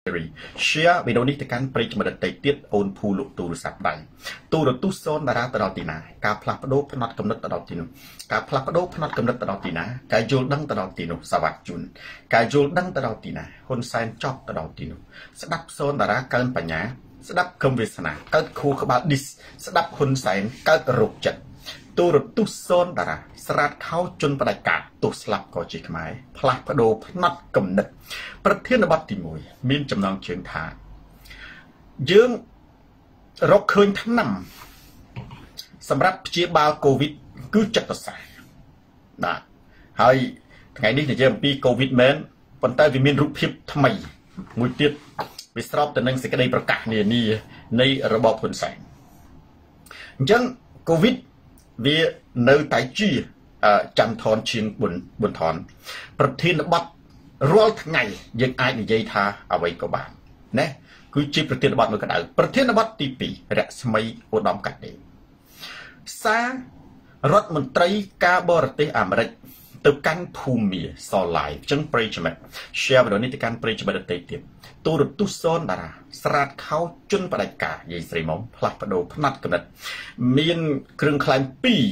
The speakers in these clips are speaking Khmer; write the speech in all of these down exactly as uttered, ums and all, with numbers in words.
share វីដេអូនេះទៅកាន់ប្រិយមិត្តដទៃទៀតអូនភូលោកទូរស័ព្ទដៃទូរទស្សន៍សូនតារាទៅដល់ទីណាការផ្លាស់ប្ដូរផ្នត់កំណត់ទៅដល់ទីនោះការផ្លាស់ប្ដូរផ្នត់កំណត់ទៅដល់ទីណាការយល់ដឹងទៅដល់ទីនោះសវត្ថជូនការយល់ដឹងទៅដល់ទីណាហ៊ុនសែនចប់ទៅដល់ទីនោះស្ដាប់សូនតារាកើនបញ្ញាស្ដាប់គំវាសនាកើតខួរក្បាលឌីសស្ដាប់ហ៊ុនសែនកើតរោគចិត្តទូរទស្សន៍សូនតារាស្រាតខោជន់ផ្ដាច់ការទោះស្លាប់ក៏ជាខ្មែរផ្លាស់ប្ដូរផ្នត់កំណត់ប្រធានបទទីមួយមានចំណងជើងថាយើងរកឃើញថ្នាំសម្រាប់ព្យាបាលកូវីដគឺចិត្តសាស្ត្របាទហើយថ្ងៃនេះនិយាយអំពីកូវីដមែនប៉ុន្តែវាមានរូបភាពថ្មីមួយទៀតវាស្របទៅនឹងសេចក្តីប្រកាសនានានៃរបបហ៊ុនសែនអញ្ចឹងកូវីដវានៅតែជាចាំថនជាងបុនបុនថនប្រធានបទរាល់ថ្ងៃយើងអាចនិយាយថាអ្វីក៏បានណាគឺជាប្រធានបទមួយក្តៅប្រធានបទទីពីររស្មីឧត្តមកាត់ទេសាររដ្ឋមន្ត្រីការបរទេសអាមេរិកទៅកាន់ភូមាសឡាយអញ្ចឹងប្រិយមិត្ត share វីដេអូនេះទៅកាន់ប្រិយមិត្តដទៃទៀតទូរទស្សន៍សូនតារាស្រាតខោជន់ផ្ដាច់ការយាយស្រីមុំផ្លាស់ប្ដូរផ្នត់កំណត់មានគ្រឿងក្លែមពីរ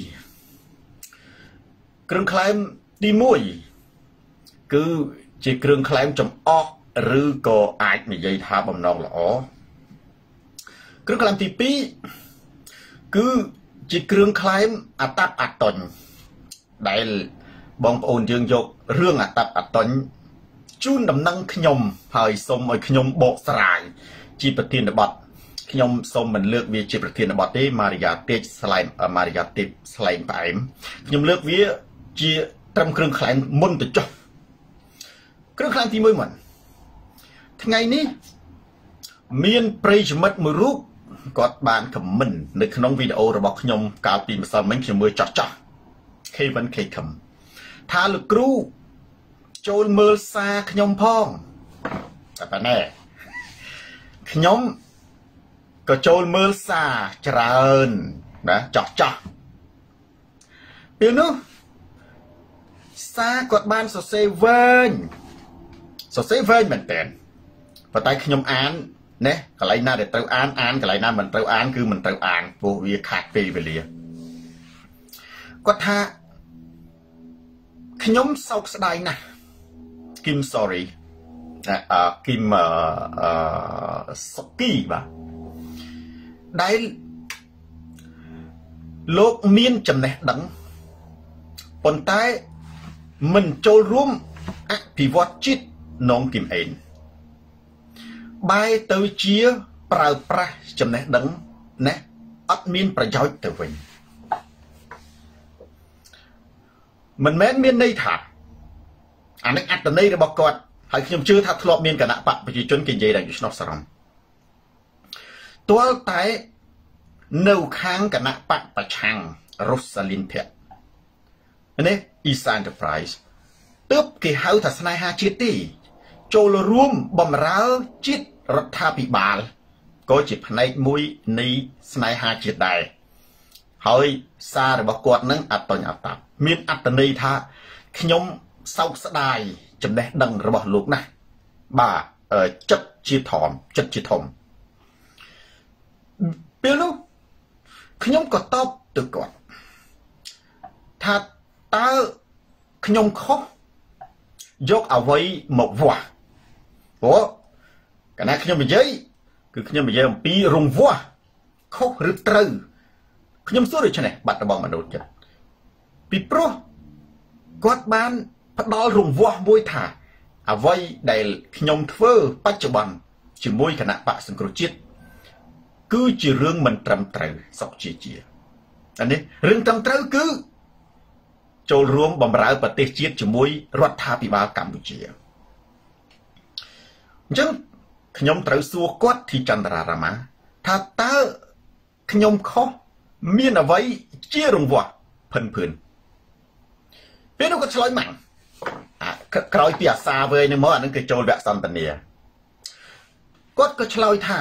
គ្រឿងក្លែមទីមួយគឺជាគ្រឿងក្លែមចំអកឬក៏អាចនិយាយថាបំណងល្អគ្រឿងក្លែមទីពីរគឺជាគ្រឿងក្លែមអតាប់អតុញដែលបងប្អូនយើងយករឿងអតាប់អតុញជូនដំណឹងខ្ញុំហើយសូមឲ្យខ្ញុំបកស្រាយជាប្រធានបទខ្ញុំសូមមិនលើកវាជាប្រធានបទទេម៉ារីយ៉ាទេចស្លែងម៉ារីយ៉ាទេពស្លែងផ្អែមខ្ញុំលើកវាជាត្រឹមគ្រឿងក្លែងមុនទៅចុះគ្រឿងក្លែងទីមួយមុនថ្ងៃនេះមានប្រិយមិត្តមួយរូបគាត់បានខមមិននៅក្នុងវីដេអូរបស់ខ្ញុំកាលពីម្សិលមិញខ្ញុំមើលចោះចោះ ខេវិន ខេខឹមថាលោកគ្រូចូលមើលសារខ្ញុំផងតែប៉ុណ្ណេះខ្ញុំក៏ចូលមើលសារច្រើនណាចោះចោះពេលនោះសារគាត់បានសរសេរវែងសរសេរវែងមែនតើប៉ុន្តែខ្ញុំអានណាកន្លែងណាដែលត្រូវអានអានកន្លែងណាមិនត្រូវអានគឺមិនត្រូវអានព្រោះវាខាតពេលវេលាគាត់ថាខ្ញុំសោកស្ដាយណាស់គឹម sorry អឺគឹមអឺសុគីបាទដែលលោកមានចំណេះដឹងប៉ុន្តែមិនចូលរួមអភិវឌ្ឍជាតិនងគឹមអេនបែរទៅជាប្រើប្រាស់ចំណេះដឹងណាអត់មានប្រយោជន៍ទៅវិញមិនមែនមានន័យថាអានេះអត្តន័យរបស់គាត់ហើយខ្ញុំជឿថាធ្លាប់មានគណៈបកប្រជាជនគេនិយាយដល់ឆ្នោតសរំទាល់តែនៅខាងគណៈបកប្រឆាំងរ៉ូសាលីនភៈនេះ East Enterprise ទើបគេហៅថាស្នេហាជាតិទេចូលរួមបំរើជាតិរដ្ឋាភិបាលក៏ជាផ្នែកមួយនៃស្នេហាជាតិដែរហើយសាររបស់គាត់នឹងអត់តញអត់តាប់មានអត្តន័យថាខ្ញុំសោកស្ដាយចំណេះដឹងរបស់លោកណាស់បាទចិត្តជាធំចិត្តជាធំពេលនោះខ្ញុំក៏តបទៅគាត់ថាតើខ្ញុំខុសយកអ្វីមកវាស់ព្រោះកាលណាខ្ញុំនិយាយគឺខ្ញុំនិយាយអំពីរង្វាស់ខុសឬត្រូវខ្ញុំសួរដូច្នេះបាត់របស់មនុស្សចិត្តពីព្រោះគាត់បានផ្ដល់រង្វាស់មួយថាអ្វីដែលខ្ញុំធ្វើបច្ចុប្បន្នជាមួយគណៈបកសង្គ្រោះជាតិគឺជារឿងមិនត្រឹមត្រូវសុខជាជាអានេះរឿងត្រឹមត្រូវគឺចូលរួមបម្រើប្រទេសជាតិជាមួយរដ្ឋាភិបាលកម្ពុជាអញ្ចឹងខ្ញុំត្រូវសួរគាត់ទីចន្ទរារាមាថាតើខ្ញុំខុសមានអ្វីជារង្វាស់ភិនភឿនពេលនោះគាត់ឆ្លើយម៉ាំងក្រោយពីអាសាវែងនឹងមកអានឹងគេចូលវគ្គសន្ទនាគាត់ក៏ឆ្លើយថា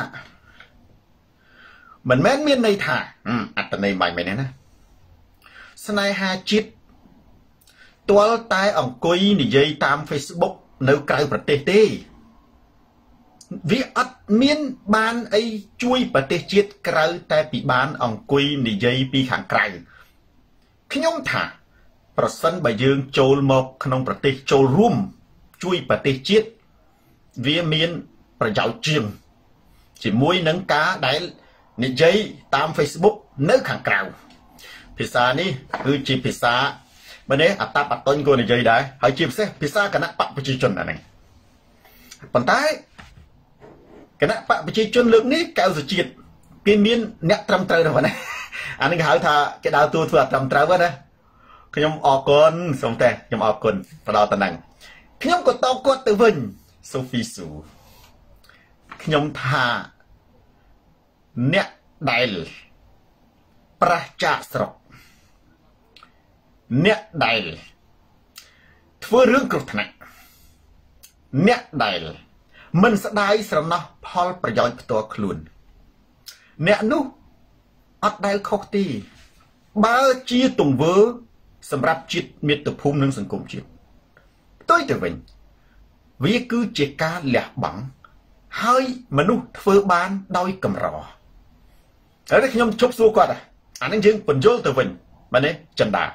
មិនមែនមានន័យថាអត្តន័យមិនមែនទេណាស្នេហាជាតិទាល់តែអង្គុយនិយាយតាម Facebook នៅក្រៅប្រទេសទេ vì ắt miên ban ấy chui bà tê chết krau tay bị bán ông quy nì dây bị kháng krau khi nhóm thả bà sân bà dương chôl mọc nông bà tê chôl rùm chui bà tê chết vì miên bà giáo trường chỉ muối nâng cá đáy nì dây tam Facebook nâng kháng krau pizza ní cứ chỉ pizza bên đấy áp tạp áp tôn cô nì dây đấy hỏi chìm xe pizza cả nạ bạc bà chi chuẩn này bằng tay cái nãy bạn bị chuyên lượng ní cao rồi triệt cái miên nẹt trăm trời rồi này anh ấy hỏi thà cái đào tua thừa trăm trời vậy đấy cái nhóm ở con sống tè nhóm ở con và đào tận năng cái nhóm của tao có tự vinh Sophie Su cái nhóm thà nẹt đại pracha srok nẹt đại thưa rương cực thằng này nẹt đại mình sẽ đai sẵn nó Paulประโยชน์ตัวคลุนเนี่ยนู้อัดได้คอกตีบ้าจีตุงเวอสำหรับจิตมีตุภูมิหนึ่งสังคมจิตตัวเดียวกันวิคือเจกาเหลี่ยบังให้มนุษย์เฟื่อบ้านโดยกำรอแล้วที่ขยมชุบสู้ก่อนอ่ะอันนั้นจึงเป็นโยลตัวกันมาเนี่ยจันดา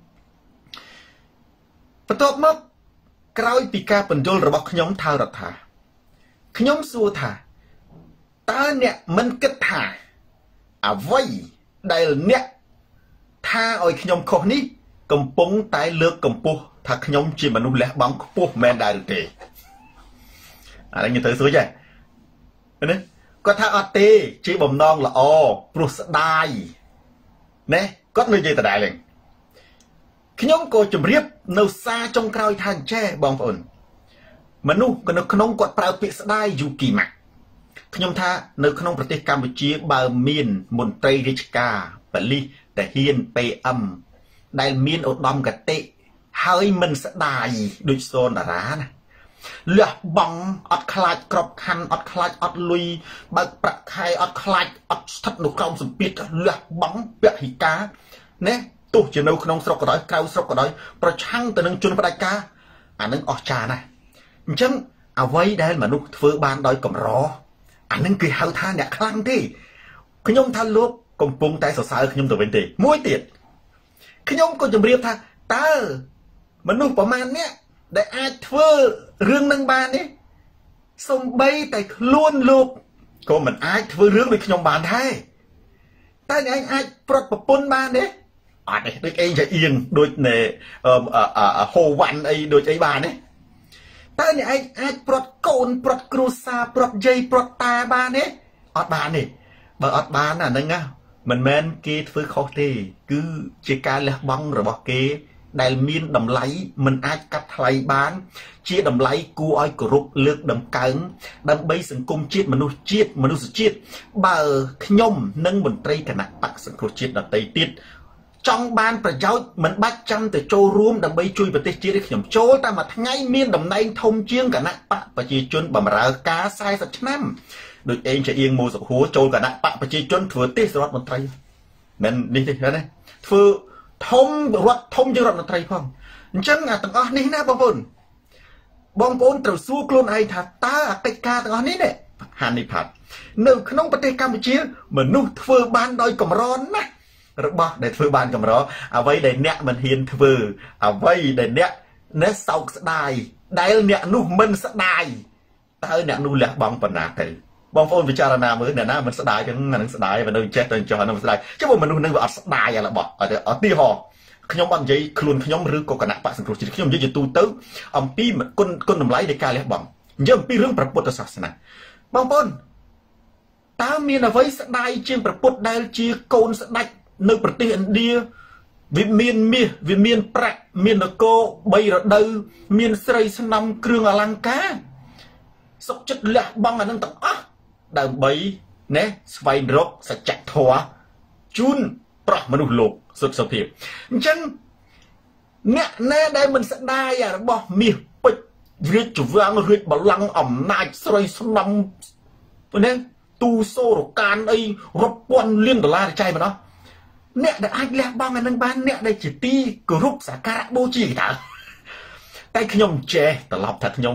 ประตูมักกลายปีกาเป็นโยลระบบขยมทารัฐาขยมสู้ท่าตาเนี่ยมันกึศท่าอ่ะไว้ได้เนี่ยท่าไอ้ขยมคนนี้กำปงตายเลือกกำปุถ้าขยมจีมันนุ่มแหลกบังปุแมนได้หรือเปล่าอะไรอย่างเงี้ยเธอสวยใจเนี่ยก็ถ้าอัตเตจีบ่มนองละอ๋อปลุกได้เนี่ยก็เลยใจแต่ได้เลยขยมโกจุ่มเรียบเนื้อซาจงกรอยทางแช่บองฝนมนุษย์ก็นึกขนมกดเปล่าเปียสได้อยู่กี่หมักขยมท่านึกขนมประเทศกัมพูชีบาเมียนมนตรีริชกาปลีแต่เฮียนเปอัมได้เมียนอดดอมกะเตะเฮ้ยมันสได้โดยโซนดารานะเลือบังอัดคลายกรอบคันอัดคลายอัดลุยบักประคายอัดคลายอัดทัดหนุกกลมสมปิดเลือบังเปียหิกาเนี่ยตู้จะนึกขนมสกกระดอยเกาสกกระดอยประชังแต่นึงจุนปลายกาอันนึงออกจานะฉันเอาไว้ได้มนุษย์เฟื่อบ้านโดยกำรออันนั้นคือเฮาท่าเนี่ยคลั่งที่ขยมท่านลูกกำปงใจสาวๆขยมตัวเป็นตีมวยเตียดขยมก็จะเรียกท่าตามนุษย์ประมาณเนี้ยได้อาจเฟื่อเรื่องนังบ้านนี่สมใบแต่ล้วนลูกก็มันอาจเฟื่อเรื่องในขยมบ้านไทยแต่เนี่ยอาจปลดประปนบ้านเนี่ยอาจเนี่ยเองจะเอียงโดยเนี่ยเอ่อเอ่อเอ่อโฮวันไอ้โดยไอ้บ้านเนี่ยแต่เนี่ยไอ้ไอ้ปลดโกนปลดกรูซาปลดใยปลดตาบ้านเนี่ยอดบ้านนี่เบอร์อดบ้านน่ะนั่งอ่ะมันแมนเกย์ฟื้นเขาทีคือเจการเลี้ยบังหรือบอกเกย์ได้มีนดำไหลมันอาจกัดไหลบ้านเชี่ยดำไหลกูอ้อยกรุบเลือกดำกังดำใบสังคมจีดมนุษย์จีดมนุษย์จีดเบอร์ขยมนั่งบนตรีขณะปักสังคมจีดดำไตติดจองบ้านประโยชน์มันบัดจำแต่โจรวมดำใบจุยประเทศจีนขยมโจแต่มาทั้งไงมีนดำในทมเชียงกันนะปะประจีจนบำรากาไซสักน้ำโดยเองจะเอียงโมสหัวโจกันนะปะประจีจนถือเตสรถมนตรีนั่นนี่ที่นั่นถือทมรถทมจังรถมนตรีพ่องจังงานต่างอ๋อนี่นะบางคนบางคนตรวจสู้กลุ่นไอ้ถัดตาติกาต่างอ๋อนี่เนี่ยฮันนี่ผัดหนึ่งขนมประเทศกัมพูชีเหมือนนุ่งถือบ้านโดยกำร้อนนะระบาดได้ถือบ้านกำร้อนเอาไว้ได้เนี่ยมันเฮียนถือเอาไว้ได้เนี่ยเนื้อสาวสดายได้เนี่ยนุ่มมันสดายแต่เนี่ยนุ่มแหลกบางปัญหาเตยบางคนพิจารณาเหมือนเนี่ยนะมันสดายจังนั่นสดายมันโดนเจ็ดโดนจอมันสดายเจ้าบอกมันนุ่มนึกว่าสดายอะไรบอกเอาแต่เอาตีหอขยมบังใจคลุนขยมหรือกกระนักปะสังคมจีขยมยืดยืดตูเต้าอมปีมันก้นก้นน้ำไหลในการเลี้ยบังเยี่ยมปีเรื่องประพุทธศาสนาบางคนตามีนไว้สดายเชียงประพุทธได้เชียโกนสดายในประเทศอินเดียวิเมียนเมียวิเมียนประเมียนโกใบระเดอเมียนใส่สนามเครื่องอลังการสกจัดเละบังอันนั้นต่างอ่ะดาวใบเนี่ยสไฟดรกสจัดทัวจุนปรับมนุษย์โลกสุดสเปียฉันเนี่ยแน่ได้มันสดายอ่ะบอกมีปิดวิจุวางริบบลังอ่ำนายใส่สนามเนี่ยตูโซรการไอ้รบกวนเลี้ยงดอลลาร์ใจมันเนาะเนี่ยได้ไอ้เลี้ยบ้างอันนั้นบ้านเนี่ยได้จิตตีกรุบสักการะโบจีต่างแต่ขยมเจตลอดแต่ขยม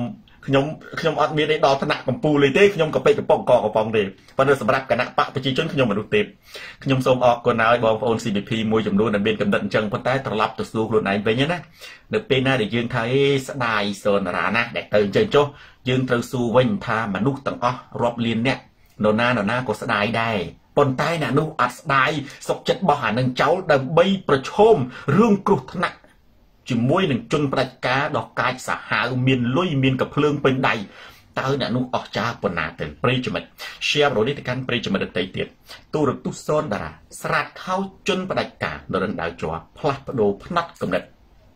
ខ្ញុំខ្ញុំអត់មានទេដល់ថ្នាក់កម្ពុជាទេខ្ញុំក៏ពេកកំប៉ុងកកំប៉ុងទេប៉ុន្តែសម្រាប់គណៈបកប្រជាជនខ្ញុំមិននោះទេខ្ញុំសូមអរគុណហើយបងប្អូន ซี พี พี មួយចំនួនដែលមានកំណត់អញ្ចឹងប៉ុន្តែត្រឡប់ទៅសួរខ្លួនឯងវិញណានៅពេលណាដែលយើងថាអេស្ដាយសូនរាណាដែលទៅអញ្ចឹងចុះយើងត្រូវសួរវិញថាមនុស្សទាំងអស់រាប់លានអ្នកនរណានរណាក៏ស្ដាយដែរប៉ុន្តែអ្នកនោះអត់ស្ដាយសុខចិត្តបោះអានឹងចោលដើម្បីប្រឈមរឿងគ្រោះថ្នាក់ជាមួយនឹងជនផ្ដាច់ការដ៏កាចសាហាវមានលុយមានកភ្លើងពេញដៃតើអ្នកនោះអស់ចាប៉ុណ្ណាទៅប្រិយមិត្ត share ប្រនេះទៅកាន់ប្រិយមិត្តដទៃទៀតទូរទស្សន៍សូនតារាស្រាតខោជនផ្ដាច់ការនរិនដាវជាប់ផ្លាស់ប្ដូរផ្នត់កំណត់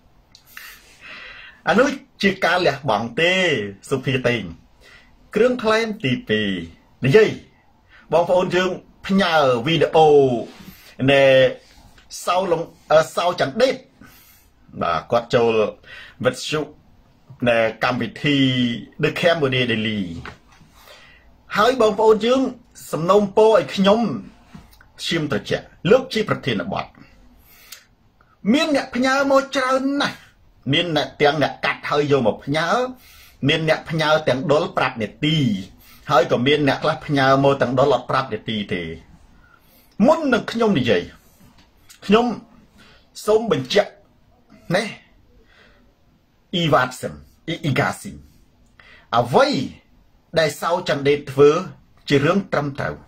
អានោះជាការលះបង់ទេសុភាតេងគ្រឿងក្លែមទីពីរនិយាយបងប្អូនយើងផ្ញើវីដេអូនៃសៅលងសៅចន្ទដេតបាទគាត់ចូលវិទ្យុនៅកម្មវិធី The Cambodia Daily ហើយបងប្អូនយើងសំណូមពរឲ្យខ្ញុំឈាមត្រជាក់លើកជាប្រធានបទមានអ្នកផ្ញើមកច្រើនណាស់មានអ្នកទាំងអ្នកកាត់ហើយយកមកផ្ញើមានអ្នកផ្ញើទាំងដុលប្រាប់នេតិហើយក៏មានអ្នកខ្លះផ្ញើមកទាំងដុលអត់ប្រាប់នេតិទេមុននឹងខ្ញុំនិយាយខ្ញុំសូមបញ្ជាក់ណែអ៊ីវ៉ាតសិនអ៊ីហ្កាស៊ីអ្វីដែលសៅចន្ទដេតធ្វើជារឿងត្រឹមត្រូវ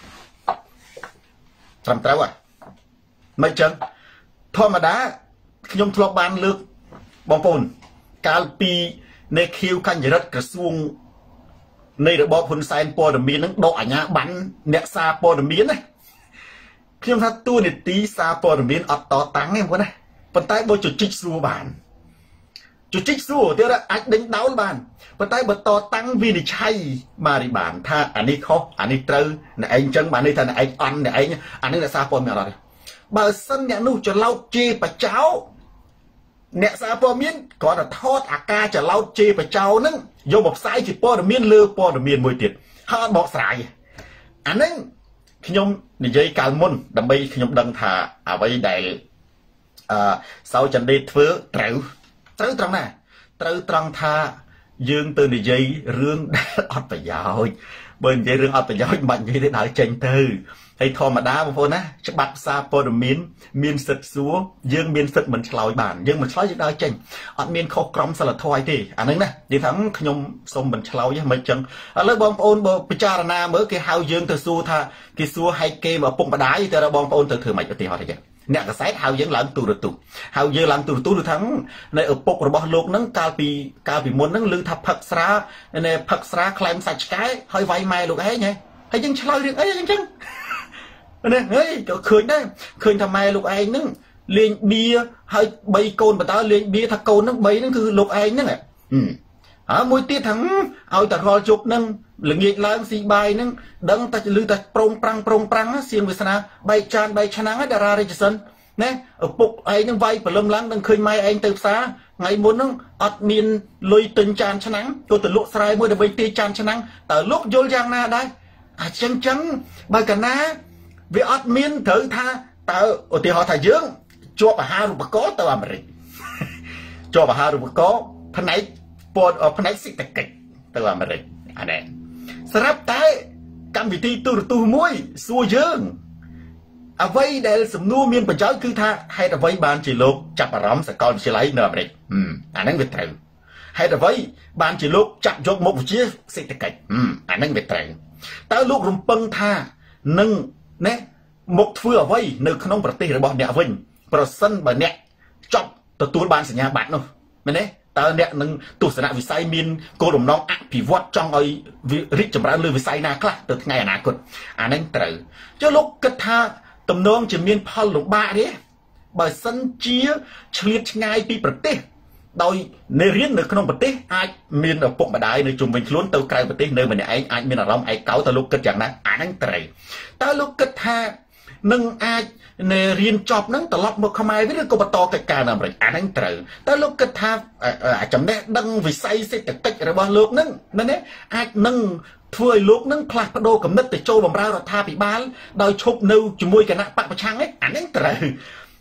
ត្រឹមត្រូវហ៎មិនចឹងធម្មតាខ្ញុំធ្លាប់បានលើកបងប្អូនកាលពីនៃខៀវកញ្ញរិទ្ធក្រសួងនៃរបបហ៊ុនសែនព័ត៌មាននឹងដកអាជ្ញាប័ណ្ណអ្នកសារព័ត៌មានណាខ្ញុំថាតួនាទីសារព័ត៌មានអត់តតាំងទេបងប្អូនណាប៉ុន្តែបើជជិកសួរបានជជិកសួរទៀតអាចដេញដោលបានប៉ុន្តែបើតតាំងវិនិច្ឆ័យមករីបានថាអានេះខុសអានេះត្រូវអ្នកឯងចឹងបាននេះថាអ្នកឯងអន់អ្នកឯងអានេះអ្នកសារព័ត៌មានអត់ទេបើសិនអ្នកនោះច្រឡោតជេរបចោអ្នកសារព័ត៌មានគ្រាន់តែថតអាការច្រឡោតជេរបចោហ្នឹងយកមកផ្សាយជាព័ត៌មានលើព័ត៌មានមួយទៀតហើយអត់បកស្រាយអាហ្នឹងខ្ញុំនិយាយកាលមុនដើម្បីខ្ញុំដឹងថាអ្វីដែលអឺសៅចន្ទដេតធ្វើត្រូវត្រូវត្រង់ណាត្រូវត្រង់ថាយើងទៅនិយាយរឿងដែលអត់ប្រយោជន៍បើនិយាយរឿងអត់ប្រយោជន៍មិននិយាយទេដើរចេញទៅហើយធម្មតាបងប្អូនណាច្បាប់សារព័ត៌មានមានសិទ្ធិសួរយើងមានសិទ្ធិមិនឆ្លើយបានយើងមិនឆ្លើយយើងដើរចេញអត់មានខុសក្រមសីលធម៌អីទេអាហ្នឹងណានិយាយថាខ្ញុំសូមមិនឆ្លើយមិនចឹងឥឡូវបងប្អូនបើពិចារណាមើលគេហៅយើងទៅសួរថាគេសួរហែកគេមកឪពុកម្ដាយតែបងប្អូនទៅធ្វើម៉េចឧទាហរណ៍ទៅអ្នកកសែតហៅយើងឡើងទូរទស្សន៍ហៅយើងឡើងទូរទស្សន៍ឬថានៅឪពុករបស់លោកហ្នឹងកាលពីកាលពីមុនហ្នឹងឮថាផឹកស្រានៅផឹកស្រាខ្លែងសាច់ឆ្កែហើយវាយម៉ែលោកឯងហ៎ហើយយើងឆ្លើយរឿងអីអញ្ចឹងនេះហេក៏ឃើញដែរឃើញថាម៉ែលោកឯងហ្នឹងលេងបៀហើយបីកូនបន្តលេងបៀថាកូនហ្នឹងបីហ្នឹងគឺលោកឯងហ្នឹងហើយមួយទៀតថាឲ្យតែរាល់ជប់ហ្នឹងល្ងាចឡើងស៊ីបាយហ្នឹងដឹងតែឮតែប្រងប្រាំងប្រងប្រាំងសៀងវាសនាបែកចានបែកឆ្នាំងហើយតារារាជសិនណាឪពុកឯងហ្នឹងវាយព្រលឹមឡើងដឹងឃើញម៉ែឯងទៅផ្សារថ្ងៃមុនហ្នឹងអត់មានលុយទិញចានឆ្នាំងទៅទៅលក់ស្រែមួយដើម្បីទាយចានឆ្នាំងតើលោកយល់យ៉ាងណាដែរអាចឹងចឹងបើកាលណាវាអត់មានត្រូវថាតើឧទាហរណ៍ថាយើងជាប់អាហារូបករណ៍ទៅអាមេរិកជាប់អាហារូបករណ៍ផ្នែកពតផ្នែកសេដ្ឋកិច្ចទៅអាមេរិកអានេះស្រាប់តែកម្មវិធីទូរទស្សន៍មួយសួរយើងអ្វីដែលសំណួរមានប្រយោជន៍គឺថាហេតុអ្វីបានជាលោកចាប់អារម្មណ៍សាកលវិទ្យាល័យនៅអាមេរិកអាហ្នឹងវាត្រូវហេតុអ្វីបានជាលោកចាប់យកមុខវិជ្ជាសេដ្ឋកិច្ចអាហ្នឹងវាត្រូវតើលោករំពឹងថានឹងណែមកធ្វើអ្វីនៅក្នុងប្រទេសរបស់អ្នកវិញប្រសិនបើអ្នកចប់ទទួលបានសញ្ញាបត្រនោះមែនទេតើអ្នកនឹងទស្សនវិស័យមានគោលបំណងអភិវឌ្ឍចង់ឲ្យរីកចម្រើនលើវិស័យណាខ្លះទៅថ្ងៃអនាគតអាហ្នឹងត្រូវចុះលោកគិតថាទំនងជាមានផលលំបាកទេបើសិនជាឆ្លៀតឆ្ងាយពីប្រទេសដោយនៅរៀននៅក្នុងប្រទេសអាចមានឪពុកម្ដាយនៅជុំវិញខ្លួនទៅក្រៅប្រទេសនៅម្នាក់ឯងអាចមានអារម្មណ៍ឯកោតើលោកគិតយ៉ាងណាអាហ្នឹងត្រូវតើលោកគិតថានឹងអាចនៅរៀនចប់ហ្នឹងត្រឡប់មកខ្មែរវិញឬក៏បន្តកិច្ចការនៅអាមេរិកអាហ្នឹងត្រូវតើលោកគិតថាចំណេះដឹងវិស័យសេដ្ឋកិច្ចរបស់លោកហ្នឹងណាអាចនឹងធ្វើឲ្យលោកនឹងផ្លាស់ប្ដូរគំនិតទៅចូលបម្រើរដ្ឋាភិបាលដោយឈប់នៅជាមួយគណៈបកប្រឆាំងឯអាហ្នឹងត្រូវ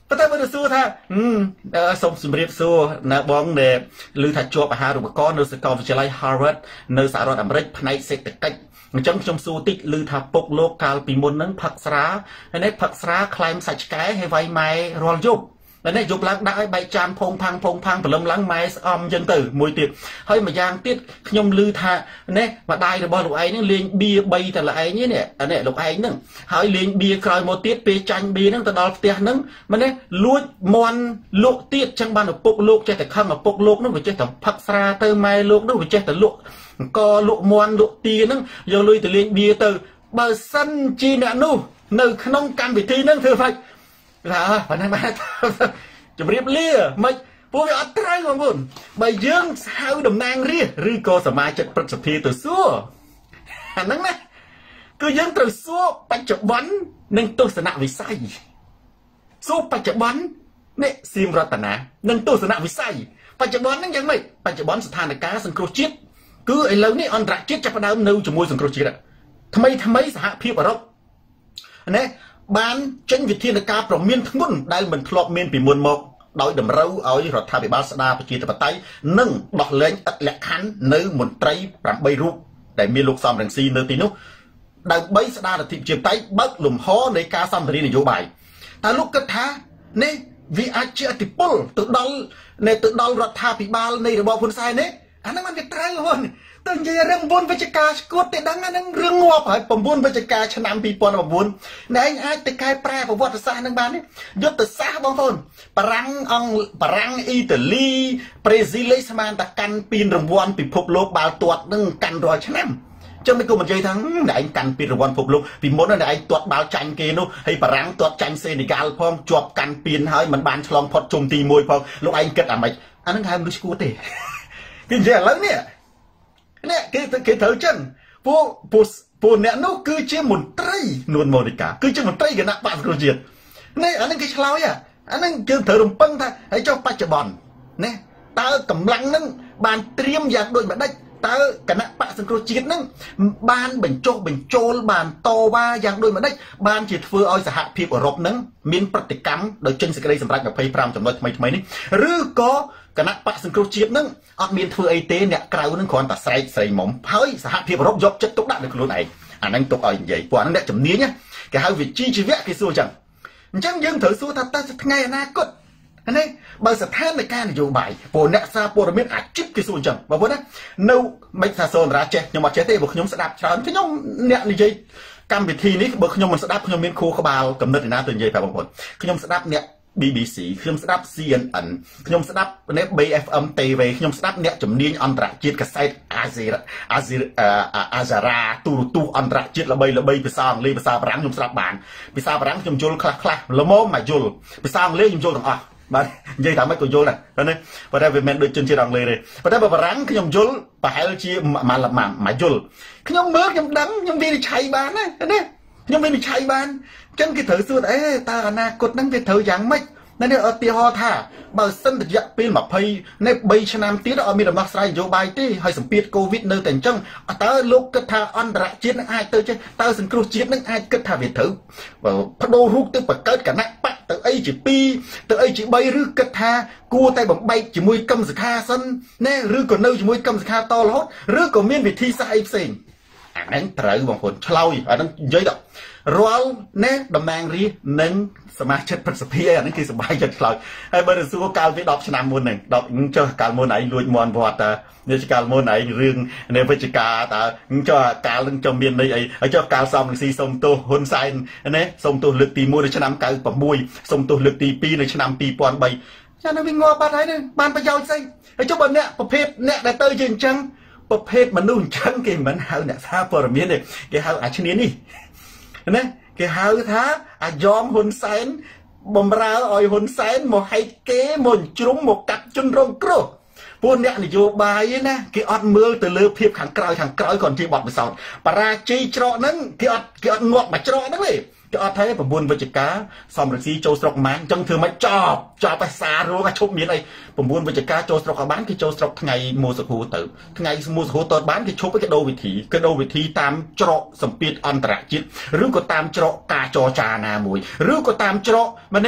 ប៉ុន្តែបើទៅសួរថាសូមជម្រាបសួរនៅបងដែលឮថាជាប់អាហារូបករណ៍នៅសាកលវិទ្យាល័យ Harvard នៅសហរដ្ឋអាមេរិកផ្នែកសេដ្ឋកិច្ចអញ្ចឹងខ្ញុំសួរតិចឮថាពុកលោកកាលពីមុនហ្នឹងផឹកស្រាហើយនេះផឹកស្រាខ្លែមសាច់ឆ្កែហើយវាយម៉ែរាល់យប់ហើយនេះយប់ឡើងដាក់ឲ្យបែកចានផងផាំងផងផាំងព្រលឹមឡើងម៉ែស្អំអញ្ចឹងទៅមួយទៀតហើយម្យ៉ាងទៀតខ្ញុំឮថានេះម្ដាយរបស់លោកឯងហ្នឹងលេងបៀបីតែលោកឯងនេះនេះលោកឯងហ្នឹងហើយលេងបៀក្រោយមកទៀតពេលចាញ់បៀហ្នឹងទៅដល់ផ្ទះហ្នឹងម្នេះលួចមន់លក់ទៀតចឹងបានឪពុកលោកចេះតែខឹងឪពុកលោកហ្នឹងវាចេះតែផឹកស្រាទៅម៉ែលោកហ្នឹងវាចេះតែលក់អង្គលក់មន់លក់ទាហ្នឹងយកលុយទៅលេងបៀទៅបើសិនជាអ្នកនោះនៅក្នុងកម្មវិធីហ្នឹងធ្វើហ្មងថាប៉ុណ្ណឹងបានជម្រាបលាមិនពួកវាអត់ត្រូវបងប្អូនបើយើងហៅតំណាងរាស្ត្រឬក៏សមាជិកព្រឹទ្ធសភាទៅសួរអាហ្នឹងណាគឺយើងត្រូវសួរបច្ចុប្បន្ននិងទស្សនវិស័យសួរបច្ចុប្បន្ននេះសៀមរតនានិងទស្សនវិស័យបច្ចុប្បន្នហ្នឹងយ៉ាងម៉េចបច្ចុប្បន្នស្ថានភាពសង្គ្រោះជាតិគឺឥឡូវនេះអន្តរជាតិចាប់ផ្ដើមនៅជាមួយសង្គ្រោះជាតិថ្មីថ្មីសហភាពអឺរ៉ុបណាបានចេញវិធានការប្រមានធ្ងន់ដែលមិនធ្លាប់មានពីមុនមកដោយតម្រូវឲ្យរដ្ឋាភិបាលស្ដារប្រជាធិបតេយ្យនិងដោះលែងឥតលក្ខខណ្ឌនៅមន្ត្រីប្រាំបីរូបដែលមានលោកសំរងស៊ីនៅទីនោះដើម្បីស្ដារលទ្ធិប្រជាធិបតេយ្យបើកលំហនៃការសម្ភារនយោបាយតែលោកគិតថានេះវាអាចជាអតិពលទៅដល់នៃទៅដល់រដ្ឋាភិបាលនៃរបបហ៊ុនសែននេះអាហ្នឹងมันវាត្រូវហ្នឹងទៅនិយាយរឿង៩វិជ្ជការស្គួតទេដឹងអាហ្នឹងរឿងងាប់ហើយ៩វិជ្ជការឆ្នាំពីរពាន់៩ណែឯងអាចទៅកែប្រែប្រវត្តិសាស្ត្រហ្នឹងបានទេយុទ្ធសាស្ត្របងប្អូនបារាំងអង្គបារាំងអ៊ីតាលីប្រេស៊ីលស្មានតែកាន់ពានរង្វាន់ពិភពលោកបាល់ទាត់ហ្នឹងកាន់រាល់ឆ្នាំចឹងមិនគួរនិយាយថាឯងកាន់ពានរង្វាន់ពិភពលោកពីមុនណាឯងទាត់បាល់ចាញ់គេនោះហើយបារាំងទាត់ចាញ់សេនីហ្គាល់ផងជាប់កាន់ពានហើយមិនបានឆ្លងផុតជុំទីមួយផងលោកឯងគិតអាម៉េចអាហ្នឹងហៅមនុស្សស្គួតទេគេនិយាយឥឡូវនេះនេះគេគេត្រូវចឹងពួកពួកពួកអ្នកនោះគឺជាមន្ត្រីនួនម៉ូនីកាគឺជាមន្ត្រីគណៈបក្សសង្គ្រោះជាតិនេះអានឹងគេឆ្លោយអានឹងយើងត្រូវរំពឹងថាហើយចុះបច្ចុប្បន្នណាតើកម្លាំងហ្នឹងបានត្រៀមយ៉ាងដូចម្ដេចតើគណៈបក្សសង្គ្រោះជាតិហ្នឹងបានបញ្ចុះបញ្ចូលបានតវ៉ាយ៉ាងដូចម្ដេចបានជាធ្វើឲ្យសហភាពអឺរ៉ុបហ្នឹងមានប្រតិកម្មដោយចេញសេចក្តីសម្រេចยี่สิบห้าចំណុចថ្មីថ្មីនេះឬក៏គណៈបក្សសង្គ្រោះជាតិហ្នឹងអត់មានធ្វើអីទេអ្នកក្រៅហ្នឹងគ្រាន់តែស្រែកស្រែកមុំហើយសហភាពអឺរ៉ុបយកចិត្តទុកដាក់លើខ្លួនឯងអាហ្នឹងទុកឲ្យនិយាយពួកអាហ្នឹងអ្នកជំនាញគេហៅវិជីជីវៈគេសួរចឹងអញ្ចឹងយើងត្រូវសួរថាតើថ្ងៃអនាគតនេះបើស្ថានភាពនយោបាយពួកអ្នកសារព័ត៌មានអាជីពគេសួរអញ្ចឹងបងប្អូនណានៅមិនថាសូនរាចេះខ្ញុំអត់ចេះទេព្រោះខ្ញុំស្ដាប់ច្រើនខ្ញុំអ្នកនិយាយកម្មវិធីនេះបើខ្ញុំមិនស្ដាប់ខ្ញុំមានខួរក្បាលកំណត់ឯណាទៅនិយាយប្រាប់បងប្អូនខ្ញុំស្ដាប់អ្នកប៊ី ប៊ី ស៊ី ខ្ញុំស្ដាប់ ซี เอ็น เอ็น ខ្ញុំស្ដាប់នេះ ប៊ី អេฟ เอ็ม ទី វី ខ្ញុំស្ដាប់អ្នកជំនាញអន្តរជាតិកាសែតអាស៊ីអាស៊ីអាសារ៉ាទូរទស្សន៍អន្តរជាតិល្បីល្បីភាសាអង់គ្លេសភាសាបារាំងខ្ញុំស្ដាប់បានភាសាបារាំងខ្ញុំយល់ខ្លះខ្លះល្មមមកយល់ភាសាអង់គ្លេសខ្ញុំយល់ទាំងអស់បាទនិយាយថាម៉េចក៏យល់ដែរណាប៉ុន្តែវាមិនដូចជនជាតិអង់គ្លេសទេប៉ុន្តែបើបារាំងខ្ញុំយល់ប្រហែលជាមួយមកយល់ខ្ញុំមើលខ្ញុំដឹងខ្ញុំវិនិច្ឆ័យបានណាណាខ្ញុំវិនិច្ឆ័យបានអញ្ចឹងគេត្រូវសួរអេតើអនាគតហ្នឹងវាត្រូវយ៉ាងម៉េចនេះឧទាហរណ៍ថាបើសិនរយៈពេលยี่สิบនេះបីឆ្នាំទៀតអត់មានដំណោះស្រាយនយោបាយទេហើយសម្ពាធកូវីដនៅតែអញ្ចឹងតើលោកគិតថាអន្តរជាតិនឹងអាចទៅចេះតើសង្គ្រោះជាតិនឹងអាចគិតថាវាត្រូវបដូររូបទៅបង្កើតគណៈបកទៅអីជាពីរទៅអីជាបីឬគិតថាគួរតែបំបែកជាមួយកម្មសខាសិនណែឬក៏នៅជាមួយកម្មសខាតរហូតឬក៏មានវិធីសាស្ត្រអីផ្សេងអាហ្នឹងត្រូវបងប្អូនឆ្លោយអាហ្នឹងនិយាយដល់រាល់ណែតំណាងរាស្ត្រនិងសមាជិកព្រឹទ្ធសភាអាហ្នឹងគេសប្បាយចិត្តឆ្លោយហើយបើទៅសួរកាលពីដប់ឆ្នាំមុនហ្នឹងដប់ចុះកាលមុនឯងលួចមន់វត្តតានេះកាលមុនឯងរឿងនៃវិជ្ជការតើចុះកាលនឹងចុះមានន័យអីហើយចុះកាលសំរងស៊ីសុំទោសហ៊ុនសែនណែសុំទោសលើកទីមួយនៅឆ្នាំchín mươi sáuសុំទោសលើកទីពីរនៅឆ្នាំtwo thousand threeចានៅវាងាប់បាត់ហើយនេះបានប្រយោជន៍ស្អីហើយចុះបើអ្នកប្រភេទអ្នកដែលទៅជាអញ្ចឹងប្រភេទមនុស្សអញ្ចឹងគេមិនហៅអ្នកសារព័ត៌មានទេគេហៅអាឈ្នានេះណាគេហៅថាអាយ៉ងហ៊ុនសែនបំរើឲ្យហ៊ុនសែនមកហែកគេមកជ្រុំមកកាត់ជនរងគ្រោះពួកអ្នកនយោបាយណាគេអត់មើលទៅលើភាពខាងក្រោយខាងក្រោយគាត់ជាបត់ពិសោធន៍បរាជ័យច្រកហ្នឹងគេអត់គេអត់ងាប់មកច្រកហ្នឹងទេគេអត់ថា9វិជ្ជការសំរងស៊ីចូលស្រុកម៉ានអញ្ចឹងធ្វើមិនចប់ចប់ភាសារោងឈប់មានអី9វិជ្ជការចូលស្រុកឲ្យបានគេចូលស្រុកថ្ងៃមូសុខូទៅថ្ងៃមូសុខូតតបានគេឈប់គេដូរវិធីគេដូរវិធីតាមច្រកសម្ពាធអន្តរជាតិឬក៏តាមច្រកការចរចាណាមួយឬក៏តាមច្រកមែនទេ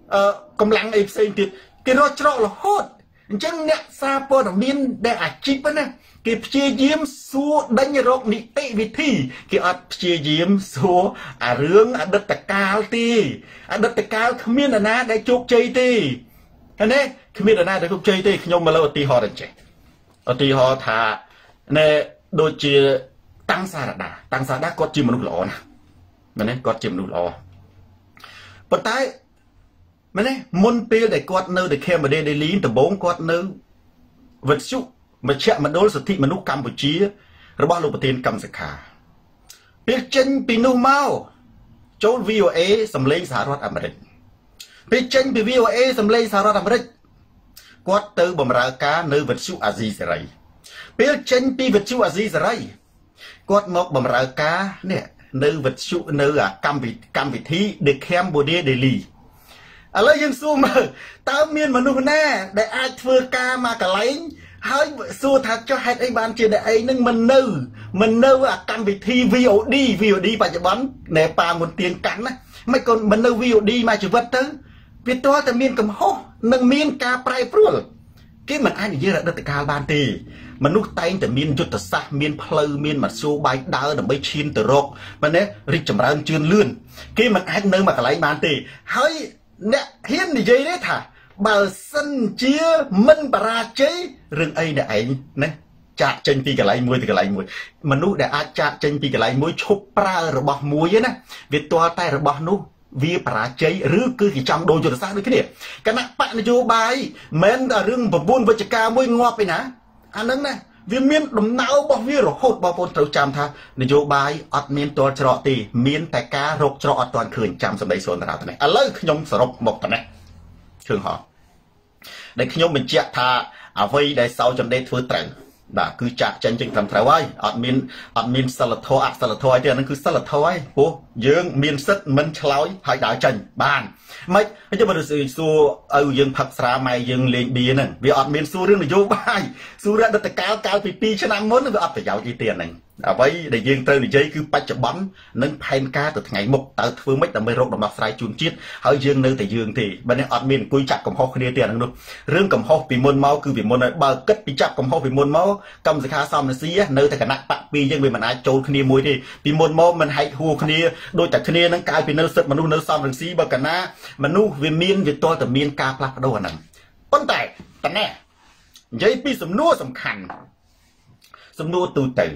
កំឡុងអីផ្សេងទៀតគេរកច្រករហូតអញ្ចឹងអ្នកសារព័ត៌មានដែលអាជីពណាគេព្យាយាមសួរដេញរកនីតិវិធីគេអត់ព្យាយាមសួរអារឿងអតីតកាលទេអតីតកាលគ្មាននរណាដែលជោគជ័យទេហើយនេះគ្មាននរណាដែលជោគជ័យទេខ្ញុំមកលើឧទាហរណ៍ទៅចេះឧទាហរណ៍ថាណែដូចជាតាំងសារដាតាំងសារដាគាត់ជាមនុស្សល្អណាស់មែនទេគាត់ជាមនុស្សល្អប៉ុន្តែមែនទេមុនពេលដែលគាត់នៅនៅ Cambodia Daily ដំបូងគាត់នៅវិទ្យុមជ្ឈមណ្ឌលសិទ្ធិមនុស្សកម្ពុជារបស់លោកប្រធានកម្មសខាពេលចេញពីនោះមកចូល V O A សម្លេងសហរដ្ឋអាមេរិកពេលចេញពី V O A សម្លេងសហរដ្ឋអាមេរិកគាត់ទៅបម្រើការនៅវិទ្យុអាស៊ីសេរីពេលចេញពីវិទ្យុអាស៊ីសេរីគាត់មកបម្រើការនេះនៅវិទ្យុនៅកម្មវិធីកម្មវិធី The Cambodia Daily ឥឡូវយើងសួរមើលតើមានមនុស្សណាដែលអាចធ្វើការមកកន្លែងហើយសួរថាចុះហេតុអីបានជាអ្នកឯងនឹងមិននៅមិននៅអាកម្មវិធី V O D V O D បច្ចុប្បន្នណែប៉ាមុនទៀងកាន់ណាមិនក៏មិននៅ V O D មកជីវិតទៅវាតើតែមានកំហុសនិងមានការប្រែប្រួលគេមិនអាចនិយាយរដូវកាលបានទេមនុស្សតែងតែមានយុទ្ធសាស្ត្រមានផ្លូវមានមធ្យោបាយដើរដើម្បីឈានទៅរកមែនទេរីកចម្រើនជឿនលឿនគេមិនអាចនៅមកកន្លែងបានទេហើយអ្នកហ៊ាននិយាយទេថាបើសិនជាមិនបរាជ័យរឿងអីអ្នកឯងណាចាក់ចេញពីកន្លែងមួយទៅកន្លែងមួយមនុស្សដែលអាចចាក់ចេញពីកន្លែងមួយឈប់ប្រើរបស់មួយណាវាទាល់តែរបស់នោះវាបរាជ័យឬគឺគេចង់ដូរយុទ្ធសាស្ត្រដូចគ្នាគណៈបកនយោបាយមិនតែរឿងប្រពន្ធវិជ្ជការមួយងាប់ឯណាអាហ្នឹងណាវាមានដំណើររបស់វារហូតបងប្អូនត្រូវចាំថានយោបាយអត់មានទាល់ច្រកទេមានតែការរកច្រកអត់ទាន់ឃើញចាំសម្ដីសូនតារាទៅនេះឥឡូវខ្ញុំសរុបមកទៅនេះជើងហោដែលខ្ញុំបញ្ជាក់ថាអ្វីដែលសោចន្ទេធ្វើត្រូវបាទគឺចាក់ចេញចេញត្រឹមត្រូវហើយអត់មានអត់មានសិលធម៌អសិលធម៌អីទេអានឹងគឺសិលធម៌ហើយព្រោះយើងមានសិទ្ធិមិនឆ្លោយហើយដើរចេញបានមិនអញ្ចឹងបើសួរឲ្យយើងផឹកស្រាម៉ែយើងលេងបៀហ្នឹងវាអត់មានសួររឿងនយោបាយសួររដ្ឋកាលកាលពីពីរឆ្នាំមុនវាអត់ប្រយោជន៍អីទេហ្នឹងអ្វីដែលយើងត្រូវនិយាយគឺបច្ចុប្បន្ននិងផែនការទៅថ្ងៃមុខតើធ្វើម៉េចដើម្បីរកដំណោះស្រាយជូនជាតិហើយយើងនៅតែយើងទេបើនេះអត់មានអង្គុយចាប់កំហុសគ្នាទេអាហ្នឹងនោះរឿងកំហុសពីមុនមកគឺពីមុនហើយបើគិតពីចាប់កំហុសពីមុនមកកម្មសខាសំរស៊ីនៅតែគណៈបកពីរយើងវាមិនអាចចូលគ្នាមួយទេពីមុនមកមិនហែកហួរគ្នាដូចតែគ្នានឹងកាលពីនៅសិទ្ធិមនុស្សនៅសំរស៊ីបើកណាមនុស្សវាមានវាទាល់តែមានការផ្លាស់ប្ដូរអាហ្នឹងប៉ុន្តែតណែនិយាយពីសំណួរសំខាន់សំណួរទូទៅ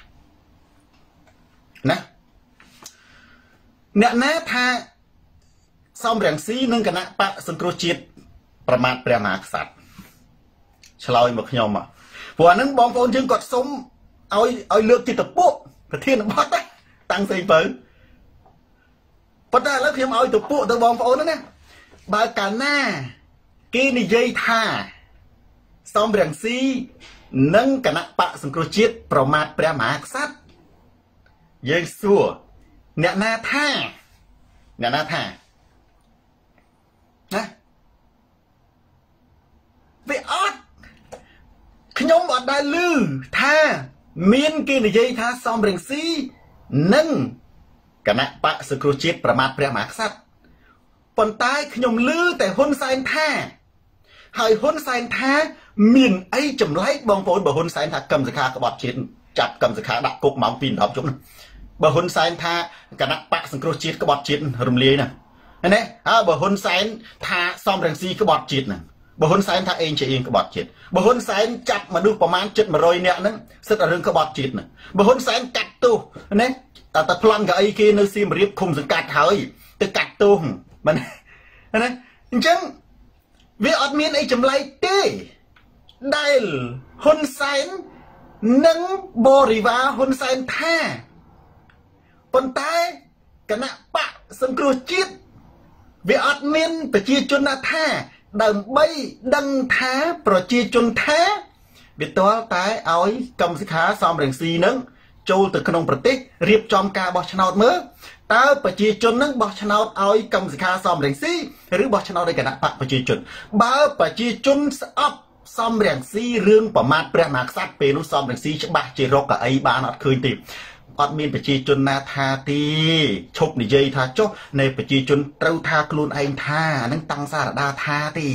ណាអ្នកណាថាសំរងស៊ីនិងគណៈបកសង្គ្រោះជាតិប្រមាថព្រះមហាក្សត្រឆ្លើយមកខ្ញុំមកព្រោះអាហ្នឹងបងប្អូនយើងគាត់សុំឲ្យឲ្យលើកទីតពុប្រធានបទតាំងស្អីបើប៉ុន្តែឥឡូវខ្ញុំឲ្យតពុទៅបងប្អូនណាបើកាលណាគេនិយាយថាសំរងស៊ីនិងគណៈបកសង្គ្រោះជាតិប្រមាថព្រះមហាក្សត្រយើងសួរអ្នកណាថាអ្នកណាថាណាវាអត់ខ្ញុំអត់ដែលឮថាមានគេនិយាយថាសំរងស៊ីនិងគណៈបកសង្គ្រោះជាតិប្រមាថព្រះមហាក្សត្រប៉ុន្តែខ្ញុំឮតែហ៊ុនសែនថាហើយហ៊ុនសែនថាមានអីចម្លែកបងប្អូនបើហ៊ុនសែនថាកម្មសខាក្បត់ជាតិចាប់កម្មសខាដាក់គុកម៉ោងពីរដល់ជុំបើហ៊ុនសែនថាគណៈបកសង្គ្រោះជាតិក្បត់ជាតិរំលាយណាណាហើយបើហ៊ុនសែនថាសំរងស៊ីក្បត់ជាតិហ្នឹងបើហ៊ុនសែនថាអេងជាអេងក្បត់ជាតិបើហ៊ុនសែនចាប់មនុស្សប្រមាណជិតមួយរយនាក់ហ្នឹងសិតតែរឿងក្បត់ជាតិហ្នឹងបើហ៊ុនសែនកាត់ទោសណាតែតែប្លន់កៅអីគេនៅសៀមរាបឃុំសង្កាត់ហើយទៅកាត់ទោសមែនណាអញ្ចឹងវាអត់មានអីចម្លែកទេដែលហ៊ុនសែននិងបរិវារហ៊ុនសែនថាប៉ុន្តែគណៈបកសង្គ្រោះជាតិវាអត់មានប្រជាជនណាថាដើម្បីដឹងថាប្រជាជនថាវាទាល់តែឲ្យកម្មសិក្ខាសំរងស៊ីនឹងចូលទៅក្នុងប្រទេសរៀបចំការបោះឆ្នោតមើលតើប្រជាជននឹងបោះឆ្នោតឲ្យកម្មសិក្ខាសំរងស៊ីឬបោះឆ្នោតឲ្យគណៈបកប្រជាជនបើប្រជាជនស្អប់សំរងស៊ីរឿងប្រមាថព្រះមហាក្សត្រពេលនោះសំរងស៊ីច្បាស់ជារកកៅអីបានអត់ឃើញទេអត់មានប្រជាជនណាថាទេឈប់និយាយថាចុះនៃប្រជាជនត្រូវថាខ្លួនឯងថាអានឹងតាំងសារដាថាទេ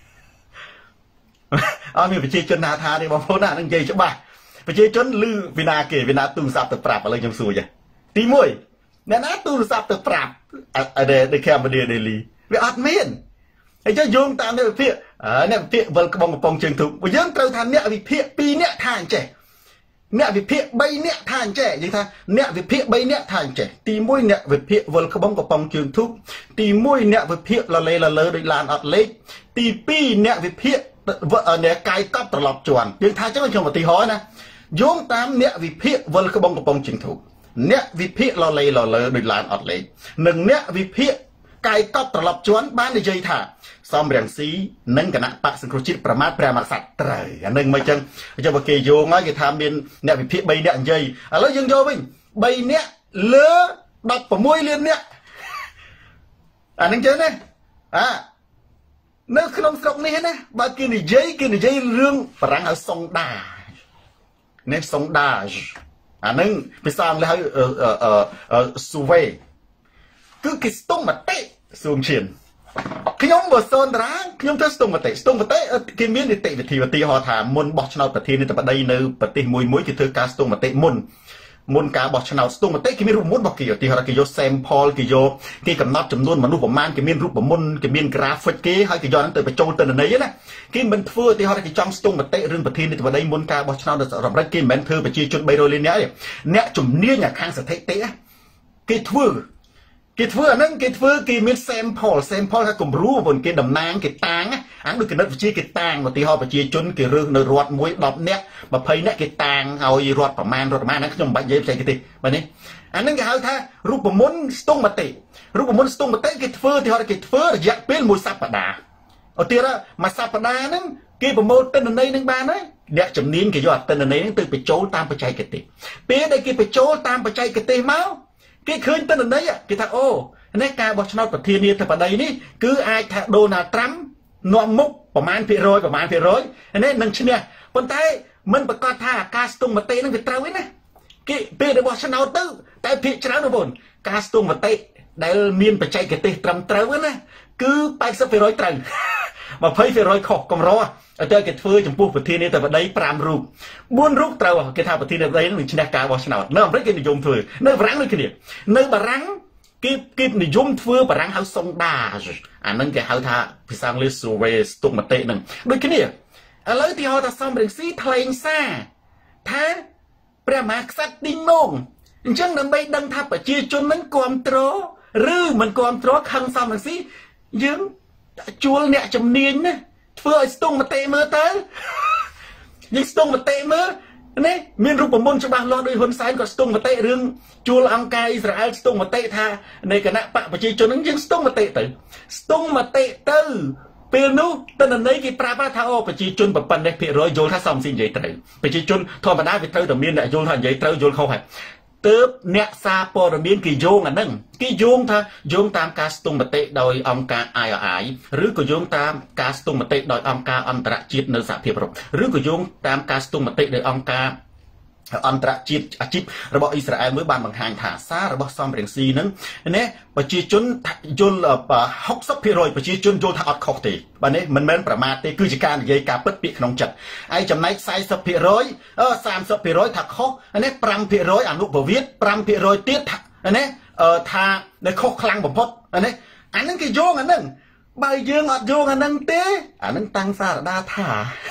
អត់មានប្រជាជនណាថាទេបងប្អូនណានឹងនិយាយច្បាស់ប្រជាជនឮវិណាគេវិណាទូរស័ព្ទទៅប្រាប់ឥឡូវខ្ញុំសួរចាទីមួយអ្នកណាទូរស័ព្ទទៅប្រាប់នៅខេមរៈដេលីវាអត់មានហើយចុះយោងតាមអ្នកវិភាគអ្នកវិភាគវិលក្បងកំប៉ុងជើងធុកយើងត្រូវថាអ្នកវិភាគពីរនាក់ថាអញ្ចេះអ្នកវិភាគបីនាក់ថាអញ្ចេះនិយាយថាអ្នកវិភាគបីនាក់ថាអញ្ចេះទីមួយអ្នកវិភាគវិលក្បងកំប៉ុងជើងធុកទីមួយអ្នកវិភាគលលេលលើដោយឡានអត់លេខទីពីរអ្នកវិភាគអ្នកកាយកប់ត្រឡប់ជន់យើងថាចឹងខ្ញុំឧទាហរណ៍ណាយោងតាមអ្នកវិភាគវិលក្បងកំប៉ុងជើងធុកអ្នកវិភាគលលេលលើដោយឡានអត់លេខនិងអ្នកវិភាគកាយកប់ត្រឡប់ជន់បាននិយាយថាសំរងស៊ីនិងគណៈបកសង្គ្រោះជាតិប្រមាថព្រះមហាក្សត្រត្រូវអានឹងមិនចឹងអញ្ចឹងបើគេយោងហើយគេថាមានអ្នកវិភាគបីនាក់និយាយឥឡូវយើងយកវិញបីនាក់លើដប់ប្រាំមួយលាននាក់អានឹងចឹងណាអានៅក្នុងស្រុកនេះណាបើគេនិយាយគេនិយាយរឿងបារាំងហៅសុងដានេះសុងដាអានឹងភាសាអង់គ្លេសហៅស៊ូវេគឺគេស្ទង់មតិស៊ូមឈៀនខ្ញុំបើសូនតារាខ្ញុំធ្វើស្ទង់មតិស្ទង់មតិគេមាននីតិវិធីឧទាហរណ៍ថាមុនបោះឆ្នោតប្រធានាធិបតីនៅប្រទេសមួយមួយគេធ្វើការស្ទង់មតិមុនមុនការបោះឆ្នោតស្ទង់មតិគេមានរូបមន្តរបស់គេឧទាហរណ៍គេយក sample គេយកគេកំណត់ចំនួនមនុស្សប្រមាណគេមានរូបមន្តគេមាន graphic គេហើយគេយកហ្នឹងទៅបញ្ចូលទិន្នន័យណាគេមិនធ្វើឧទាហរណ៍គេចង់ស្ទង់មតិរឿងប្រធានាធិបតីមុនការបោះឆ្នោតនៅសហរដ្ឋអាមេរិកគេមិនមែនធ្វើប្រជាជនបីរយលាននាក់ទេអ្នកជំនាញខាងស្ថិតិគេធ្វើគេធ្វើអាហ្នឹងគេធ្វើគេមាន sample sample ថាគំរូបងគេតំណាងគេតាំងអាដូចគណិតវិទ្យាគេតាំងឧទាហរណ៍ប្រជាជនគេរើសនៅរដ្ឋមួយដប់នាក់ម្ភៃនាក់គេតាំងឲ្យរដ្ឋប្រមាណរដ្ឋប្រមាណហ្នឹងខ្ញុំមិនបាច់និយាយបច្ចេកទេសបាទនេះអាហ្នឹងគេហៅថារូបមន្តស្ទង់មតិរូបមន្តស្ទង់មតិគេធ្វើឧទាហរណ៍គេធ្វើរយៈពេលមួយសប្តាហ៍ឧទាហរណ៍មួយសប្តាហ៍ហ្នឹងគេប្រមូលទិន្នន័យហ្នឹងបានហើយអ្នកជំនាញគេយកទិន្នន័យហ្នឹងទៅបញ្ចូលតាមបច្ចេកទេសពេលដែលគេបញ្ចូលតាមបច្ចេកទេសមកគេឃើញទិន្នន័យគេថាអូនេះការបោះឆ្នោតប្រធានាធិបតីនេះគឺអាចថាដូណាល់ត្រាំនាំមុខប្រមាណភាគរយប្រមាណភាគរយនេះនឹងឈ្នះប៉ុន្តែមិនប្រកាសថាការស្ទង់មតិនឹងវាត្រូវទេណាគេពេលរបស់ឆ្នោតទៅតែភាគច្រើនបងប្អូនការស្ទង់មតិដែលមានបច្ចេកទេសត្រឹមត្រូវណាគឺប៉ែតសិបភាគរយត្រូវยี่สิบភាគរយខុសកម្រឲ្យតែគេធ្វើចំពោះប្រធានាធិបតីប្រាំរូបបួនរូបត្រូវគេថាប្រធានាធិបតីនឹងឈ្នះការបោះឆ្នោតនៅអាមេរិកគេនិយមធ្វើនៅបារាំងដូចគ្នានៅបារាំងគេគេនិយមធ្វើបារាំងហៅសុងដាអានឹងគេហៅថាភាសាអង់គ្លេស survey ស្ទង់មតិនឹងដូចគ្នាឥឡូវទីហៅថាសំរងស៊ីថ្លែងសារថាព្រះមហាក្សត្រទីងងអញ្ចឹងដើម្បីដឹងថាប្រជាជននឹងគ្រប់គ្រងឬមិនគ្រប់គ្រងខឹងសំរងស៊ីយើងជួលអ្នកជំនាញណាធ្វើឲ្យស្ទង់មតិមើលទៅយើងស្ទង់មតិមើលនេះមានរូបមន្តច្បាស់លាស់ដោយហ៊ុនសែនក៏ស្ទង់មតិរឿងជួលអង្គការអ៊ីស្រាអែលស្ទង់មតិថានៃគណៈបកប្រជាជននឹងយើងស្ទង់មតិទៅស្ទង់មតិទៅពេលនោះតនន័យគេប្រាប់ថាអូប្រជាជនប្រប៉ុណ្ណេះភាគរយយល់ថាសំស៊ីនិយាយត្រូវប្រជាជនធម្មតាវាត្រូវតែមានអ្នកយល់ថានិយាយត្រូវយល់ខុសហើយទើបអ្នកសារព័ត៌មានគេយោងអាហ្នឹងគេយោងថាយោងតាមការស្ទង់មតិដោយអង្គការ I R I ឬក៏យោងតាមការស្ទង់មតិដោយអង្គការអន្តរជាតិនៅសហភាពអឺរ៉ុបឬក៏យោងតាមការស្ទង់មតិដោយអង្គការអន្តរជាតិអាជីពរបស់អ៊ីស្រាអែលមួយបានបង្ហាញថាសាររបស់សំរងស៊ីហ្នឹងណាប្រជាជនយល់ហុកសិបភាគរយប្រជាជនយល់ថាអត់ខុសទេបាទនេះមិនមែនប្រមាថទេគឺជាការនិយាយការពិតពាក្យក្នុងចិត្តហើយចំណែកសែសិបភាគរយសាមសិបភាគរយថាខុសនេះប្រាំភាគរយអនុប្រវត្តិប្រាំភាគរយទៀតណាថាដែលខុសខ្លាំងបំផុតណាអាហ្នឹងគេយោងអាហ្នឹងបើយើងអត់យោងអាហ្នឹងទេអាហ្នឹងតាំងសារដាថា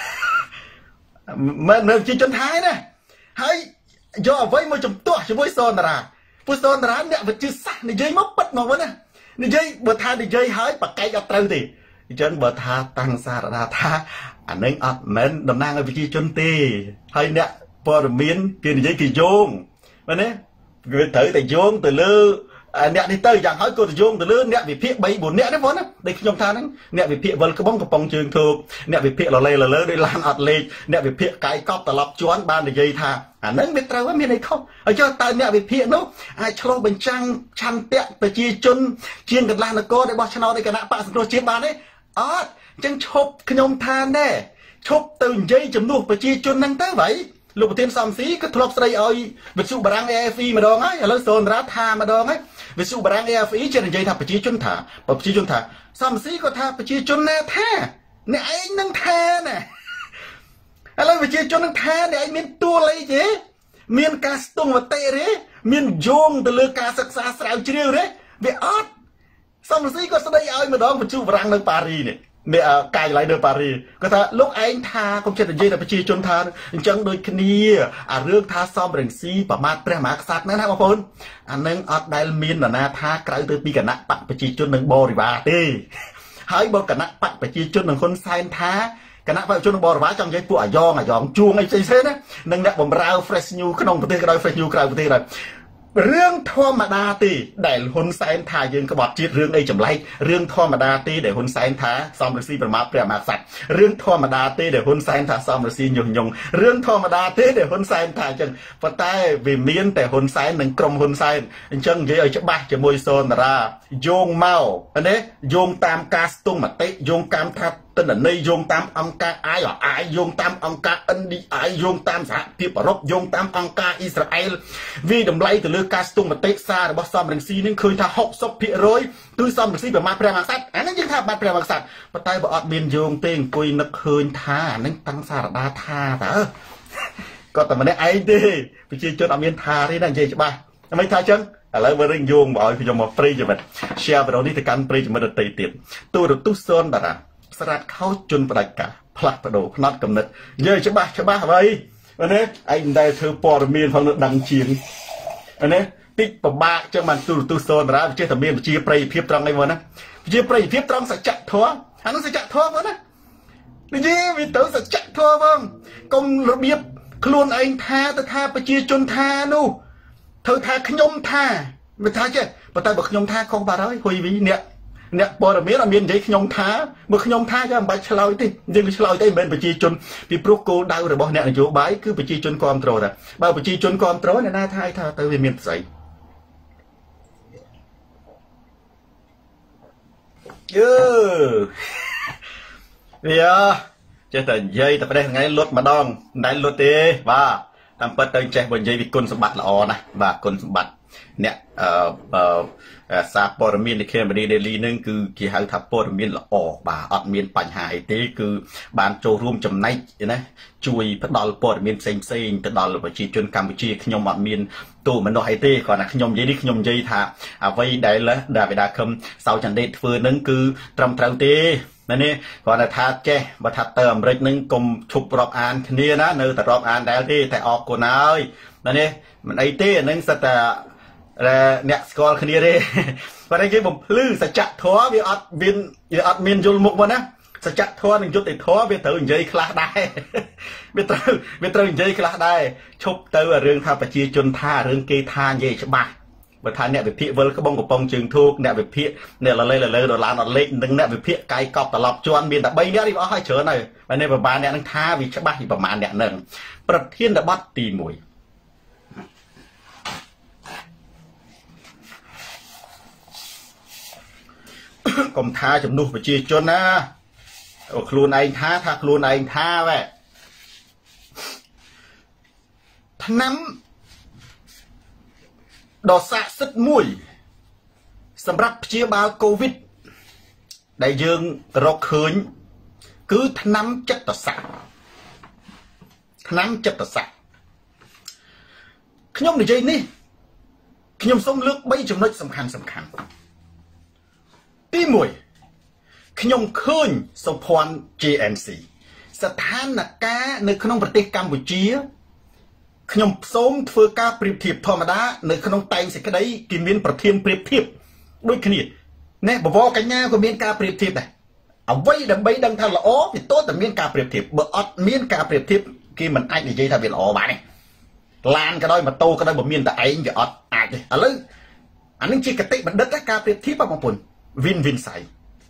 មិនមែនជាជនថៃណាហើយយកអ្វីមកជំទាស់ជាមួយសនតារាពួកសនតារាអ្នកវិទ្យាសាស្ត្រនិយាយមកពិតមកវិញណានិយាយបើថានិយាយហើយបកកែកអត់ត្រូវទេអញ្ចឹងបើថាតាំងសារដាថាអានឹងអត់មែនតំណាងឲ្យប្រជាជនទេហើយអ្នកព័ត៌មានគេនិយាយគេយោងមែនទេគេត្រូវតែយោងទៅលើអ្នកនេះទៅយ៉ាងហើយក៏ទៅយោងទៅលើអ្នកវិភាគបីបួនអ្នកទេបងណាដែលខ្ញុំថាហ្នឹងអ្នកវិភាគវិលក្បងកំប៉ុងជើងធូបអ្នកវិភាគលលេលលើដោយឡានអត់លេខអ្នកវិភាគកាយកប់ត្រឡប់ជន់បាននិយាយថាអាហ្នឹងវាត្រូវមានអីខុសហើយចុះតើអ្នកវិភាគនោះអាចឆ្លុះបញ្ចាំងឆន្ទៈប្រជាជនជាងកន្លះនគរដែលបោះឆ្នោតនៃគណៈបកសង្គ្រោះជាតិបានទេអត់អញ្ចឹងឈប់ខ្ញុំថាដែរឈប់ទៅនិយាយជំនួសប្រជាជនហ្នឹងទៅហើយលោកប្រធានសំស៊ីក៏ធ្លាប់ស្ដីឲ្យវិទ្យុបារាំង a ép e ម្ដងហើយឥឡូវសូនរាថាម្ដងហើយវិទ្យុបារាំង a ép e ចេះនិយាយថាប្រជាជនថាប្រជាជនថាសំស៊ីក៏ថាប្រជាជនណាថាអ្នកឯងនឹងថាណាឥឡូវប្រជាជននឹងថាអ្នកឯងមានទួលអីទេមានការស្ទង់មតិទេមានយោងទៅលើការសិក្សាស្រាវជ្រាវទេវាអត់សំស៊ីក៏ស្ដីឲ្យម្ដងវិទ្យុបារាំងនៅប៉ារីនេះនេះកាយឡៃនៅប៉ារីគាត់ថាលោកឯងថាកុំចិត្តនិយាយតែប្រជាជនថាអញ្ចឹងដូចគ្នាអារឿងថាសំរងស៊ីប្រមាថព្រះមហាក្សត្រហ្នឹងណាបងប្អូនអានឹងអត់ដែលមាននរណាថាក្រៅទៅពីគណៈបកប្រជាជននិងបរិវារទេហើយបើគណៈបកប្រជាជននិងហ៊ុនសែនថាគណៈបកប្រជាជននិងបរិវារចង់និយាយពួកអាយ៉ងអាយ៉ងជួងអីផ្សេងៗណានិងអ្នកបំរើ fresh news ក្នុងប្រទេសក៏ដោយ fresh news ក្រៅប្រទេសក៏ដោយរឿងធម្មតាទេដែលហ៊ុនសែនថាយើងក្បត់ជាតិរឿងអីចម្លែករឿងធម្មតាទេដែលហ៊ុនសែនថាសំរងស៊ីប្រមាថព្រះមហាក្សត្ររឿងធម្មតាទេដែលហ៊ុនសែនថាសំរងស៊ីញុះញង់រឿងធម្មតាទេដែលហ៊ុនសែនថាអញ្ចឹងប៉ុន្តែវាមានតែហ៊ុនសែននិងក្រុមហ៊ុនសែនអញ្ចឹងនិយាយឲ្យច្បាស់ជាមួយសូនតារាយោងមកណាយោងតាមការស្ទង់មតិយោងតាមថាទិន្នន័យយោងតាមអង្គការ អាយ អាយ យោងតាមអង្គការ អិន ឌី អាយ យោងតាមសហភាពអឺរ៉ុបយោងតាមអង្គការអ៊ីស្រាអែលវាតម្លៃទៅលើការស្ទង់មតិសាររបស់សំរងស៊ីនឹងឃើញថា ហុកសិបភាគរយ គឺសំរងស៊ីប្រមាថព្រះមហាក្សត្រអានេះយើងថាប្រមាថព្រះមហាក្សត្រប៉ុន្តែបើអត់មានយោងទេអង្គុយនឹកឃើញថាអានឹងតាំងសារដាថាតើគាត់តែម្នាក់ឯងទេប្រជាជនអត់មានថាទេណានិយាយច្បាស់មិនថាអញ្ចឹងឥឡូវមើលរឿងយោងមកឲ្យខ្ញុំមកព្រៃជីវិត share វីដេអូនេះទៅកាន់ព្រៃជីវិតដទៃទៀតទូរទស្សន៍សូនតារាស្រាតខោជន់ផ្ដាច់ការផ្លាស់ប្ដូរផ្នត់កំណត់និយាយច្បាស់ច្បាស់អ្វីណាឯងមិនដែលធ្វើព័ត៌មានផងនៅដឹងជាងណាតិចពិបាកចឹងបានទូរទស្សន៍សូនតារាចេះតែមានវិជាប្រៃភាពត្រង់អីមកណាវិជាប្រៃភាពត្រង់សច្ចធម៌អានោះសច្ចធម៌មកណានិយាយវាទៅសច្ចធម៌ផងកុំរបៀបខ្លួនឯងថាទៅថាប្រជាជនថានោះធ្វើថាខ្ញុំថាមិនថាចេះប៉ុន្តែបើខ្ញុំថាខុសបាត់ហើយហុយវីអ្នកអ្នកព័ត៌មានអត់មាននិយាយខ្ញុំថាបើខ្ញុំថាក៏មិនបាច់ឆ្លើយទេនិយាយឆ្លើយទេមិនមែនប្រជាជនពីព្រោះគោលដៅរបស់អ្នកនយោបាយគឺប្រជាជនគ្រប់គ្រងតែបើប្រជាជនគ្រប់គ្រងអ្នកណាថាឲ្យថាទៅវាមានស្អីយឺវាចេះតែនិយាយតែប្រេះថ្ងៃលុតម្ដងមិនដែលលុតទេបាទតាមពិតទៅចេះបើនិយាយពីគុណសម្បត្តិល្អណាស់បាទគុណសម្បត្តិអ្នកអឺសារព័ត៌មាននៃ Cambodia Daily នឹងគឺគេហៅថាព័ត៌មានល្អបាទអត់មានបញ្ហាអីទេគឺបានចូលរួមចំណែកណាជួយផ្ដល់ព័ត៌មានផ្សេងផ្សេងទៅដល់ប្រជាជនកម្ពុជាខ្ញុំអត់មានទូមនុស្សអីទេគ្រាន់តែខ្ញុំនិយាយនេះខ្ញុំនិយាយថាអ្វីដែលដាវីដាខឹមសៅចន្ទដេតធ្វើនឹងគឺត្រឹមត្រូវទេណានេះគាត់ថាថាចេះបើថាទៅអាមេរិកនឹងកុំឈប់រាប់អានគ្នាណានៅតែរាប់អានដែរទេតែអរគុណហើយណានេះមិនអីទេអានឹងសិតតែអ្នកស្គាល់គ្នាទេប៉ុន្តែគេបំភ្លឺសច្ចធម៌វាអត់មានវាអត់មានយល់មុខមកណាសច្ចធម៌និងយុត្តិធម៌វាត្រូវនិយាយខ្លះដែរវាត្រូវវាត្រូវនិយាយខ្លះដែរឈប់ទៅរឿងថាប្រជាជនថារឿងគេថានិយាយច្បាស់បើថាអ្នកវិភាគវិលក្បងកំប៉ុងជើងធូកអ្នកវិភាគអ្នកលលេលលើដុល្លារអត់លេខនិងអ្នកវិភាគកាយកប់ត្រឡប់ជន់មានតែបីនាក់នេះអស់ហើយច្រើនហើយបើនេះប្រហែលអ្នកនឹងថាវាច្បាស់ពីប្រហែលអ្នកនឹងប្រធានបទទីមួយកុំថាជំនួសប្រជាជនណាខ្លួនឯងថាថាខ្លួនឯងថាវ៉ែឆ្នាំដ៏ស័ក្តិសិទ្ធិមួយសម្រាប់ព្យាបាលកូវីដដែលយើងរកឃើញគឺឆ្នាំចិត្តសាស្ត្រឆ្នាំចិត្តសាស្ត្រខ្ញុំនិយាយនេះខ្ញុំសូមលើកបីចំណុចសំខាន់សំខាន់ទីមួយខ្ញុំឃើញសុភ័ណ្ឌ J N C ស្ថានភាពនៅក្នុងប្រទេសកម្ពុជាខ្ញុំសូមធ្វើការប្រៀបធៀបធម្មតានៅក្នុងតែងសេចក្តីគេមានប្រធានប្រៀបធៀបដូចគ្នាណែបវរកញ្ញាក៏មានការប្រៀបធៀបដែរអ្វីដើម្បីដឹងថាល្អវាតើតែមានការប្រៀបធៀបបើអត់មានការប្រៀបធៀបគេមិនអាចនិយាយថាវាល្អបានទេឡានក៏ដោយម៉ូតូក៏ដោយបើមានតែឯងវាអត់អាចទេឥឡូវអានេះជាកតិបណ្ឌិតការប្រៀបធៀបបងប្អូនវិនវិនសៃ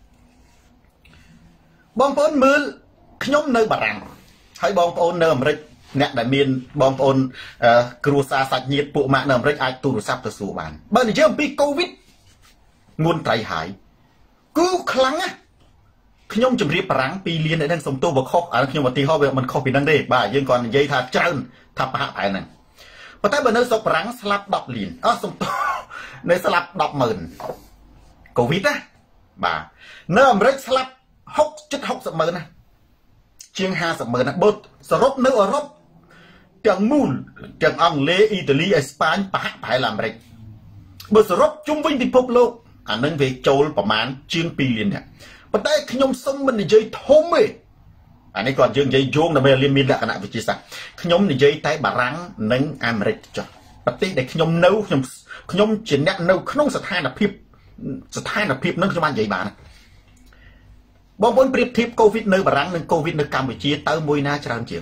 បងប្អូនមើលខ្ញុំនៅបារាំងហើយបងប្អូននៅអាមេរិកអ្នកដែលមានបងប្អូនគ្រួសារសាច់ញាតិពួកម៉ាក់នៅអាមេរិកអាចទូរស័ព្ទទៅសួរបានបើនិយាយអំពីកូវីដងួនត្រៃហើយគឺខ្លាំងណាស់ខ្ញុំជម្រាបបារាំងពីរលានឯហ្នឹងសុំទោសបើខុសអាខ្ញុំឧទាហរណ៍វាមិនខុសពីហ្នឹងទេបាទយើងគាត់និយាយថាច្រើនថាប្រហាក់ប្រហែលហ្នឹងប៉ុន្តែបើនៅស្រុកបារាំងស្លាប់ដប់លានអស់សុំទោសនៅស្លាប់ដប់ម៉ឺនកូវីដណាបាទនៅអាមេរិកស្លាប់ហុកជិតហុកសិបម៉ឺនណាជាងห้าสิบម៉ឺនណាបើសរុបនៅអឺរ៉ុបទាំងមូលទាំងអង់គ្លេសអ៊ីតាលីអេស្ប៉ាញប្រហាក់ប្រហែលអាមេរិកបើសរុបជុំវិញពិភពលោកអានឹងវាចូលប្រមាណជាងពីរលាននាក់ប៉ុន្តែខ្ញុំសុំមិននិយាយធំទេអានេះគាត់យើងនិយាយយោងដើម្បីឲ្យមានលក្ខណៈវិទ្យាសាស្ត្រខ្ញុំនិយាយតែបារាំងនិងអាមេរិកចុះប្រទេសដែលខ្ញុំនៅខ្ញុំខ្ញុំជាអ្នកនៅក្នុងស្ថានភាពស្ថានភាពនឹងខ្ញុំបាននិយាយបានបងប្អូនប្រៀបធៀបកូវីដនៅបារាំងនិងកូវីដនៅកម្ពុជាតើមួយណាច្រើនជាង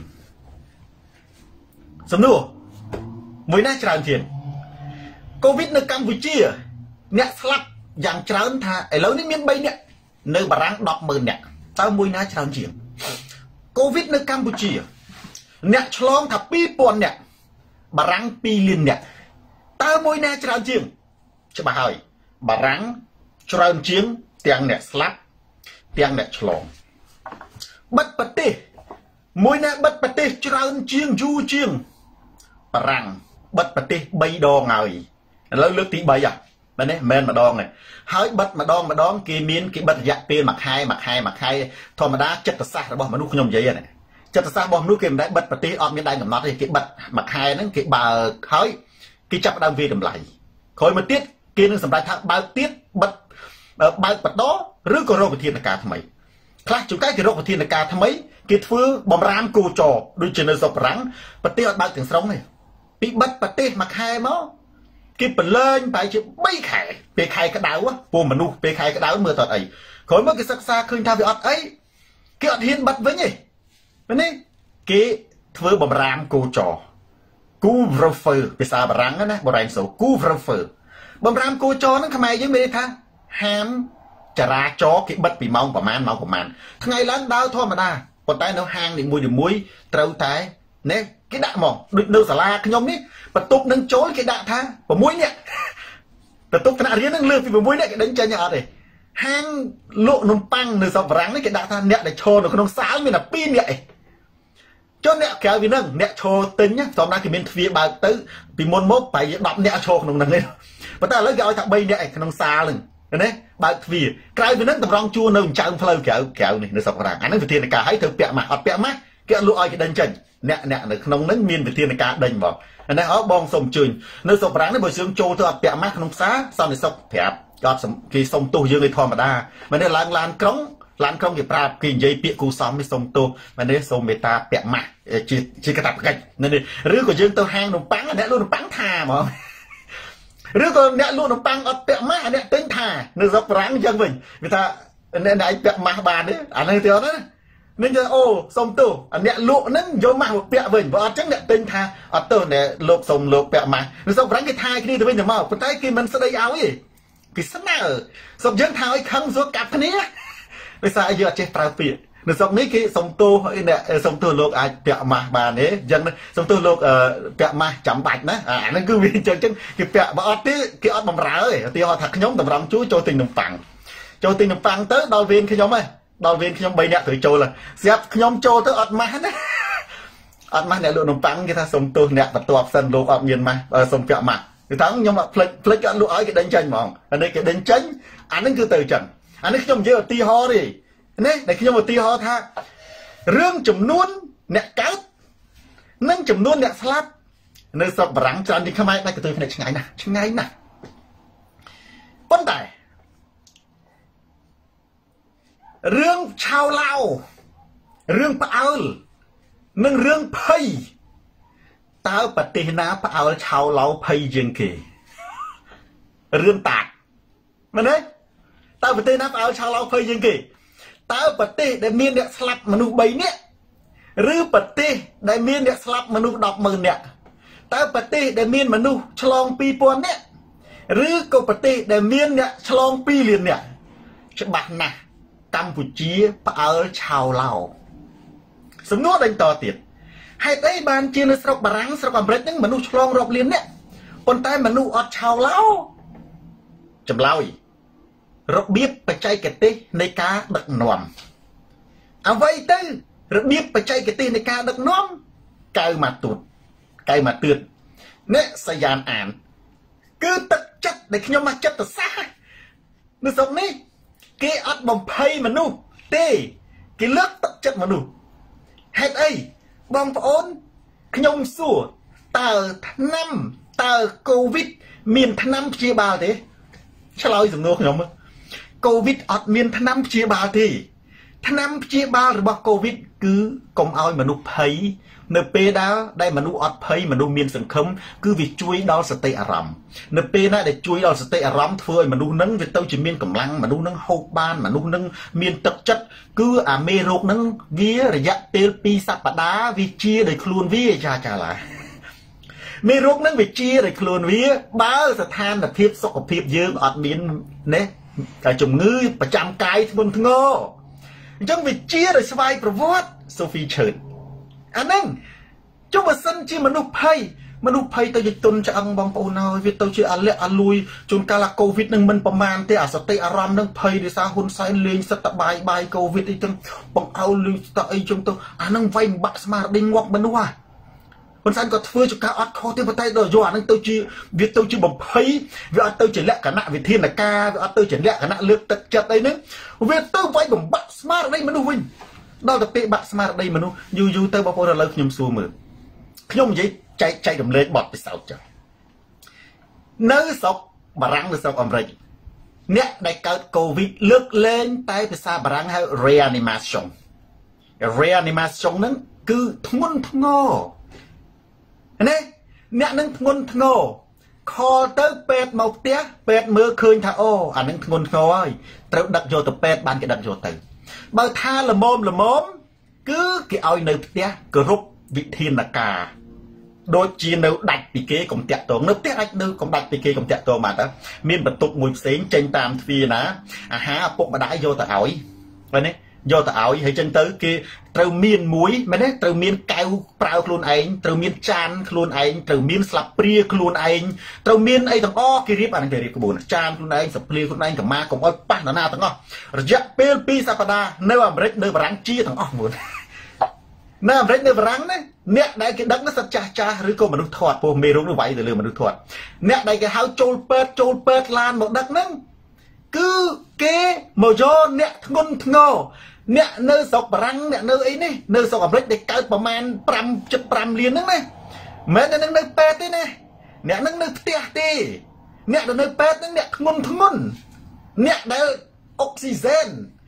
សំណួរមួយណាច្រើនជាងកូវីដនៅកម្ពុជាអ្នកស្លាប់យ៉ាងច្រើនថាឥឡូវនេះមានបីនាក់នៅបារាំងដប់ម៉ឺននាក់តើមួយណាច្រើនជាងកូវីដនៅកម្ពុជាអ្នកឆ្លងថាពីរពាន់នាក់បារាំងពីរលាននាក់តើមួយណាច្រើនជាងច្បាស់ហើយបារាំងច្រើនជាងទាំងអ្នកស្លាប់ទាំងអ្នកឆ្លងបិទប្រទេសមួយណាបិទប្រទេសច្រើនជាងយូរជាងបារាំងបិទប្រទេសបីដងហើយឥឡូវលើកទីបីហ่ะមែនទេមែនម្ដងហើយបិទម្ដងម្ដងគេមានគេបិទរយៈពេលមួយខែមួយខែមួយខែធម្មតាចិត្តសាស្ត្ររបស់មនុស្សខ្ញុំនិយាយហ្នឹងចិត្តសាស្ត្ររបស់មនុស្សគេមិនដែលបិទប្រទេសអត់មានដែនកំណត់ទេគេបិទមួយខែហ្នឹងគេបើកហើយគេចាប់ដើមវាតម្លៃក្រោយមកទៀតគេនឹងសម្រេចថាបើកទៀតបិទបើកបន្តឬក៏រកវិធានការថ្មីខ្លះជួនកាលគេរកវិធានការថ្មីគេធ្វើបំរាមគោចរដូចជានៅស្រុកបារាំងប្រទេសអត់បើកទាំងស្រុងទេពីបិទប្រទេសមួយខែមកគេប្រឡែងបែរជាបីខែពេលខែក្តៅពួកមនុស្សពេលខែក្តៅមើលតើអីក្រោយមកគេសិក្សាឃើញថាវាអត់អីគេអត់ហ៊ានបិទវិញទេមែនទេគេធ្វើបំរាមគោចរគូវហ្វឺភាសាបារាំងណាបរ៉ែងសូគូវហ្វឺបំរាមគោចរហ្នឹងខ្មែរយើងមានថាហាមចរាចរគេបិទពីម៉ោងប្រហែលម៉ោងប្រហែលថ្ងៃឡើងដើរធម្មតាប៉ុន្តែនៅហាងនីមួយៗត្រូវតែណែគេដាក់មកដូចនៅសាលាខ្ញុំនេះបន្ទប់នឹងចូលគេដាក់ថា6នាក់បន្ទប់ថ្នាក់រៀននឹងលើសពី6នាក់គេដេញចេញអត់ទេហាងលក់នំប៉័ងនៅស្រុកបារាំងនេះគេដាក់ថាអ្នកដែលឈរនៅក្នុងសាលមានតែពីរនាក់ឯងចុះអ្នកក្រៅពីហ្នឹងអ្នកឈរទិញធម្មតាគេមានទ្វារបើកទៅពីមុនមកប្រហែលជាដប់នាក់ឈរក្នុងហ្នឹងទេប៉ុន្តែឥឡូវគេឲ្យថា3នាក់ឯងក្នុងសាលហ្នឹងណាបើកទ្វារក្រៅពីហ្នឹងតម្រង់ជួរនៅចៅផ្លូវក្រៅក្រៅនេះនៅស្រុកបារាំងអាហ្នឹងវិធានការឲ្យត្រូវពាក់ម៉ាស់អត់ពាក់ម៉ាស់គេអត់លក់ឲ្យគេដេញចេញអ្នកអ្នកនៅក្នុងហ្នឹងមានវិធានការដេញមកអានេះអោបងសុំជើញនៅស្រុកបារាំងនេះបើយើងចូលទៅអត់ពាក់ម៉ាស់ក្នុងផ្សារសន្តិសុខប្រាប់អត់គេសុំទោសយើងឯធម្មតាមែនទេឡើងឡានក្រុងឡានក្រុងគេប្រាប់គេនិយាយពាក្យគូសំនេះសុំទោសមែនទេសុំមេត្តាពាក់ម៉ាស់ជាជាកាតព្វកិច្ចនេះឬក៏យើងទៅហាងនំប៉័ងអ្នកលក់នំប៉័ងថាហ្មងឬក៏អ្នកលក់នំប៉័ងអត់ពាក់ម៉ាស់អ្នកទិញថានៅស្រុកបារាំងអញ្ចឹងវិញវាថាអ្នកឯងពាក់ម៉ាស់បានទេអានេះទៅណានឹងអូសុំទោសអ្នកលក់ហ្នឹងយកម៉ាស់មកពាក់វិញបើអត់ចឹងអ្នកទិញថាអត់ទោសអ្នកលោកសុំលោកពាក់ម៉ាស់នៅស្រុកបារាំងគេថាគ្នាទៅវិញទៅមកប៉ុន្តែគេមិនស្ដីឲ្យទេគេស្នើសុំយើងថាឲ្យខឹងសួរកាប់គ្នាដោយសារយើងអត់ចេះប្រើពាក្យនៅស្រុកនេះគេសុំទោសអ្នកសុំទោសលោកអាចពាក់ម៉ាស់បានទេអញ្ចឹងសុំទោសលោកពាក់ម៉ាស់ចាំបាច់ណាអាហ្នឹងគឺវាអញ្ចឹងគេពាក់បើអត់ទេគេអត់បំរើទេឧទាហរណ៍ថាខ្ញុំតម្រង់ជួចូលទិញនំប៉័ងចូលទិញនំប៉័ងទៅដល់វេនខ្ញុំហ៎ដល់វេនខ្ញុំ3នាក់ត្រូវចូលស្រាប់ខ្ញុំចូលទៅអត់ម៉ាស់ណាអត់ម៉ាស់អ្នកលក់នំប៉័ងគេថាសុំទោសអ្នកបន្ទាប់សិនលោកអត់មានម៉ាស់សុំពាក់ម៉ាស់គេថាខ្ញុំអត់ផ្លិចផ្លិចអត់លក់ឲ្យគេដេញចេញហ្មងអានេះគេដេញចេញអាហ្នឹងគឺទៅចឹងអានេះខ្ញុំនិយាយឧទាហរណ៍ទេនេះដែលខ្ញុំឧទាហរណ៍ថារឿងចំនួនអ្នកកើតនិងចំនួនអ្នកស្លាប់នៅស្រុកបារាំងច្រើនជាងខ្មែរដែរក៏ទៅផ្នែកឆ្ងាយណាស់ឆ្ងាយណាស់ប៉ុន្តែរឿងឆាវឡៅរឿងផ្អើលនិងរឿងភ័យតើប្រទេសណាផ្អើលឆាវឡៅភ័យជាងគេរឿងតាកមែនទេតើប្រទេសណាផ្អើលឆាវឡៅភ័យជាងគេតើប្រទេសដែលមានអ្នកស្លាប់មនុស្ស3នាក់ឬប្រទេសដែលមានអ្នកស្លាប់មនុស្សដប់ម៉ឺននាក់តើប្រទេសដែលមានមនុស្សឆ្លងពីរពាន់នាក់ឬក៏ប្រទេសដែលមានអ្នកឆ្លងពីរលាននាក់ច្បាស់ណាស់កម្ពុជាផ្អើលឆាវឡៅសំណួរដេញតទៀតហេតុអីបានជានៅស្រុកបារាំងស្រុកអាមេរិកហ្នឹងមនុស្សឆ្លងរាប់លាននាក់ប៉ុន្តែមនុស្សអត់ឆាវឡៅចម្លើយរបៀបបច្ចេកទេសនៃការដឹកនាំ à vậy tư rồi biết phải chạy cái tiền này ca được nóm cài mà tụt cài mà tuyệt nè xây dàn ản cứ tất chất để khi nhau mà chất từ xa nó sống ní cái ớt bồng phay mà nu tê cái lớp tất chất mà nu hết ấy bong ôn khi nhau xua tờ năm tờ covid miền năm chia bao thế sao nói dùng nước nhóm covid ớt miền năm chia bao thì năm chia bao rồi bao covid cứ công ao mà nu phay nơi pe đó đây mà nu ớt phay mà nu miền sừng khấm cứ việc chui đó sẽ tây aram nơi pe đó để chui đó sẽ tây aram thôi mà nu nâng việc tao chỉ miền cầm lăng mà nu nâng hậu ban mà nu nâng miền tập chất cứ à mê rốt nâng vía rồi dắt pe pi sạp đá vì chia để luôn vía cha cha lại mê rốt nâng vì chia để luôn vía bao giờ than là thiệp sọc của thiệp dương ớt miền nè cả chủng ngư và chạm cái thôn ngô chẳng vì chia rồi vai provot Sophie chợt anh em chúng mà sân chi mà nụ pay mà nụ pay tao dịch tuần cho ăn bong bầu nào việc tao chỉ ăn lẹ ăn lui chôn cả là covid nâng mìnhประมาณ thế à sao tây aram nâng pay để sao hôn sai lên sao tập bài bài covid đi chân bằng ao lưu tao ấy chúng tôi anh nâng vay bạc smart đinh ngoặc bên ngoài con san có phơi cho cá ớt kho thêm vào tay rồi rồi anh tao chỉ việc tao chỉ bằng pay việc tao chỉ lẹ cả nạ việc thiên là ca việc tao chỉ lẹ cả nạ lướt tật chặt đây nữa việc tao vay bằng bạc smart đây mà nụ vinh đó là pe bạc smart đây mà nó dù dù tới bao giờ lâu nhom xua mượn nhom vậy chạy chạy đầm lên bọtไปsao chứ nơi sọc bà răng nơi sọc Americ nè đại cát covid lướt lên tayไปsao bà răng hay reanimation reanimation nâng cứ thôn ngô nè nè nâng thôn ngô kho tới pet một tía pet mưa khơi thà ô à nâng thôn ngô ơi tự đặt vô tập pet ban cái đặt vô từ bao tha là mồm là mồm cứ cái ao nơi tía cứ rút vị thiên là cả đôi chi nếu đặt bị kế cũng tẹt tổ nếu tía đặt nếu cũng đặt bị kế cũng tẹt tổ mà ta miền bật tục mùi xén trên tam phi ná à há bụng mà đãi vô tà áo vậy nè vô tà áo hay chân tới kia trâu miên muối mà đấy trâu miên cao prao luôn anh trâu miên chan luôn anh trâu miên slap pria luôn anh trâu miên ấy thằng o kia riết anh kia riết cái buồn chan luôn anh slap pria luôn anh thằng ma cũng oi pa nào thằng o reject pel pi sapada nếu mà break nếu ráng chia thằng o buồn nếu break nếu ráng đấy nè đây cái đất nó sạch cha cha rồi cô mà nó thoát po mê rung nó vậy rồi mà nó thoát nè đây cái háo trôi pet trôi pet lan một đất nâng cứ kế màu cho nè ngôn ngô nè nơi sọc răng nè nơi ấy nè nơi sọc Americ để caoประมาณ pram chục pram liền nâng nè mẹ nè nâng nơi pet đấy nè nè nâng nơi tia tê nè nơi pet nâng nè ngôn ngôn nè đây oxygen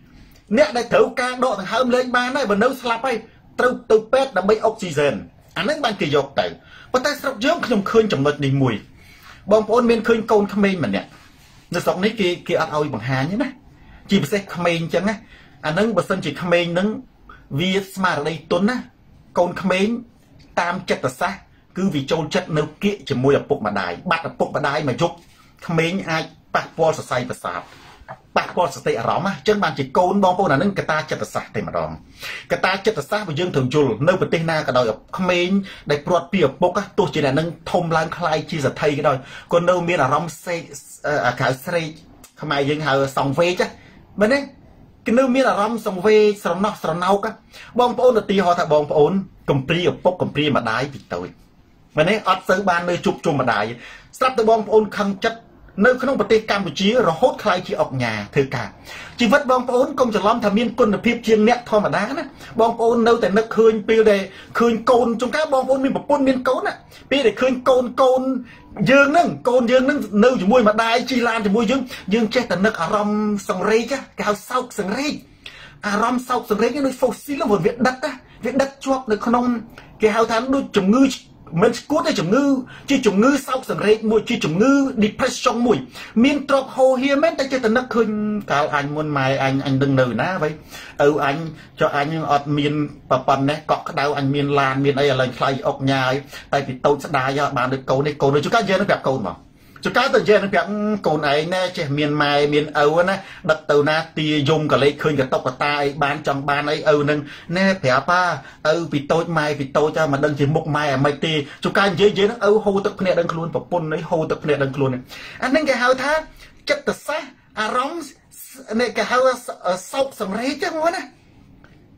nè đây thấu ca độ thằng hâm lên ba này và nơi slap ấy từ từ pet là mấy oxygen anh ấy ban kỳ dọc tới và tay sọc dương không khơi chậm mật đi mùi bom ôn miền khơi côn khăm mà nè nơi sọc này kia kia ăn oi bằng hà nhé nè chỉ phải khăm chẳng á anh nâng bật sân chỉ khăm nâng vì smart ở đây tuấn á côn khăm tam chất là xa cứ vì châu chất nấu kia chỉ mùi ở bụng mà đài bắt ở bụng mà đài mà giúp khăm ai bắt po sờ say và sạp bắt po sờ tệ rõ mà chân bàn chỉ côn bom po là nâng cái ta chất là xa tệ mà đòn cái ta chất là xa và dương thường chul nơi bật tên na cả đời khăm để prot pi ở bụng á tôi chỉ là nâng thông lan khai chi giật thay cái đôi còn đâu miền là rong say à cả say khăm ai dương hào sòng về chứ bên đấy cái nơi miền là rong sòng về sòng nóc sòng nâu á bom po là tì họ thà bom po cầm pri ở bụng cầm pri mà đái bị tội bên đấy ở sới ban nơi chụp chụp mà đái sắp tới bom po khăng chất nơi không bật tên Campuchia rồi hốt khai chi ọc nhà thưa cả chỉ vật bom ôn công trở lắm thà miên quân là phim chiên nẹt thôi mà đá nè bom ôn đâu tại nước khơi pêu đề khơi côn trong các bom ôn miên một quân miên côn á pêu để khơi côn côn dương nâng côn dương nâng nơi chỉ môi mà đai chi lan thì môi dương dương che tận nước arom sòng rây chứ cao sau sòng rây arom sau sòng rây cái nơi phô xí là một viện đất á viện đất chuộc được không cái hào thán đôi chủng ngư mình cút đây chủng ngư chi chủng ngư sau sừng rây mùi chi chủng ngư depression mùi miên trọc hồ hiếm ấy ta chơi tận nước khơi cao anh muốn mày anh anh đừng nở ná vậy ừ anh cho anh ọt miên bà bần này cọ cái đau anh miên lan miên ấy là khai ốc nhà ấy tại vì tôi sẽ đài cho bạn được câu này câu này chúng ta chơi nó đẹp câu mà chúng ta tự chơi nó đẹp câu này nè chơi miên mày miên âu nè đặt tàu na tia dùng cả lấy khơi cả tóc cả tai bán trong ban ấy âu nâng nè phèo pa âu vì tôi mày vì tôi cho mà đừng chỉ một mày à mày tia chúng ta chơi chơi nó âu hô tập này đừng luôn và pun ấy hô tập này đừng luôn này anh nên cái hào tha chất tật xa à rong này cái hào sọc sầm rây chứ không nè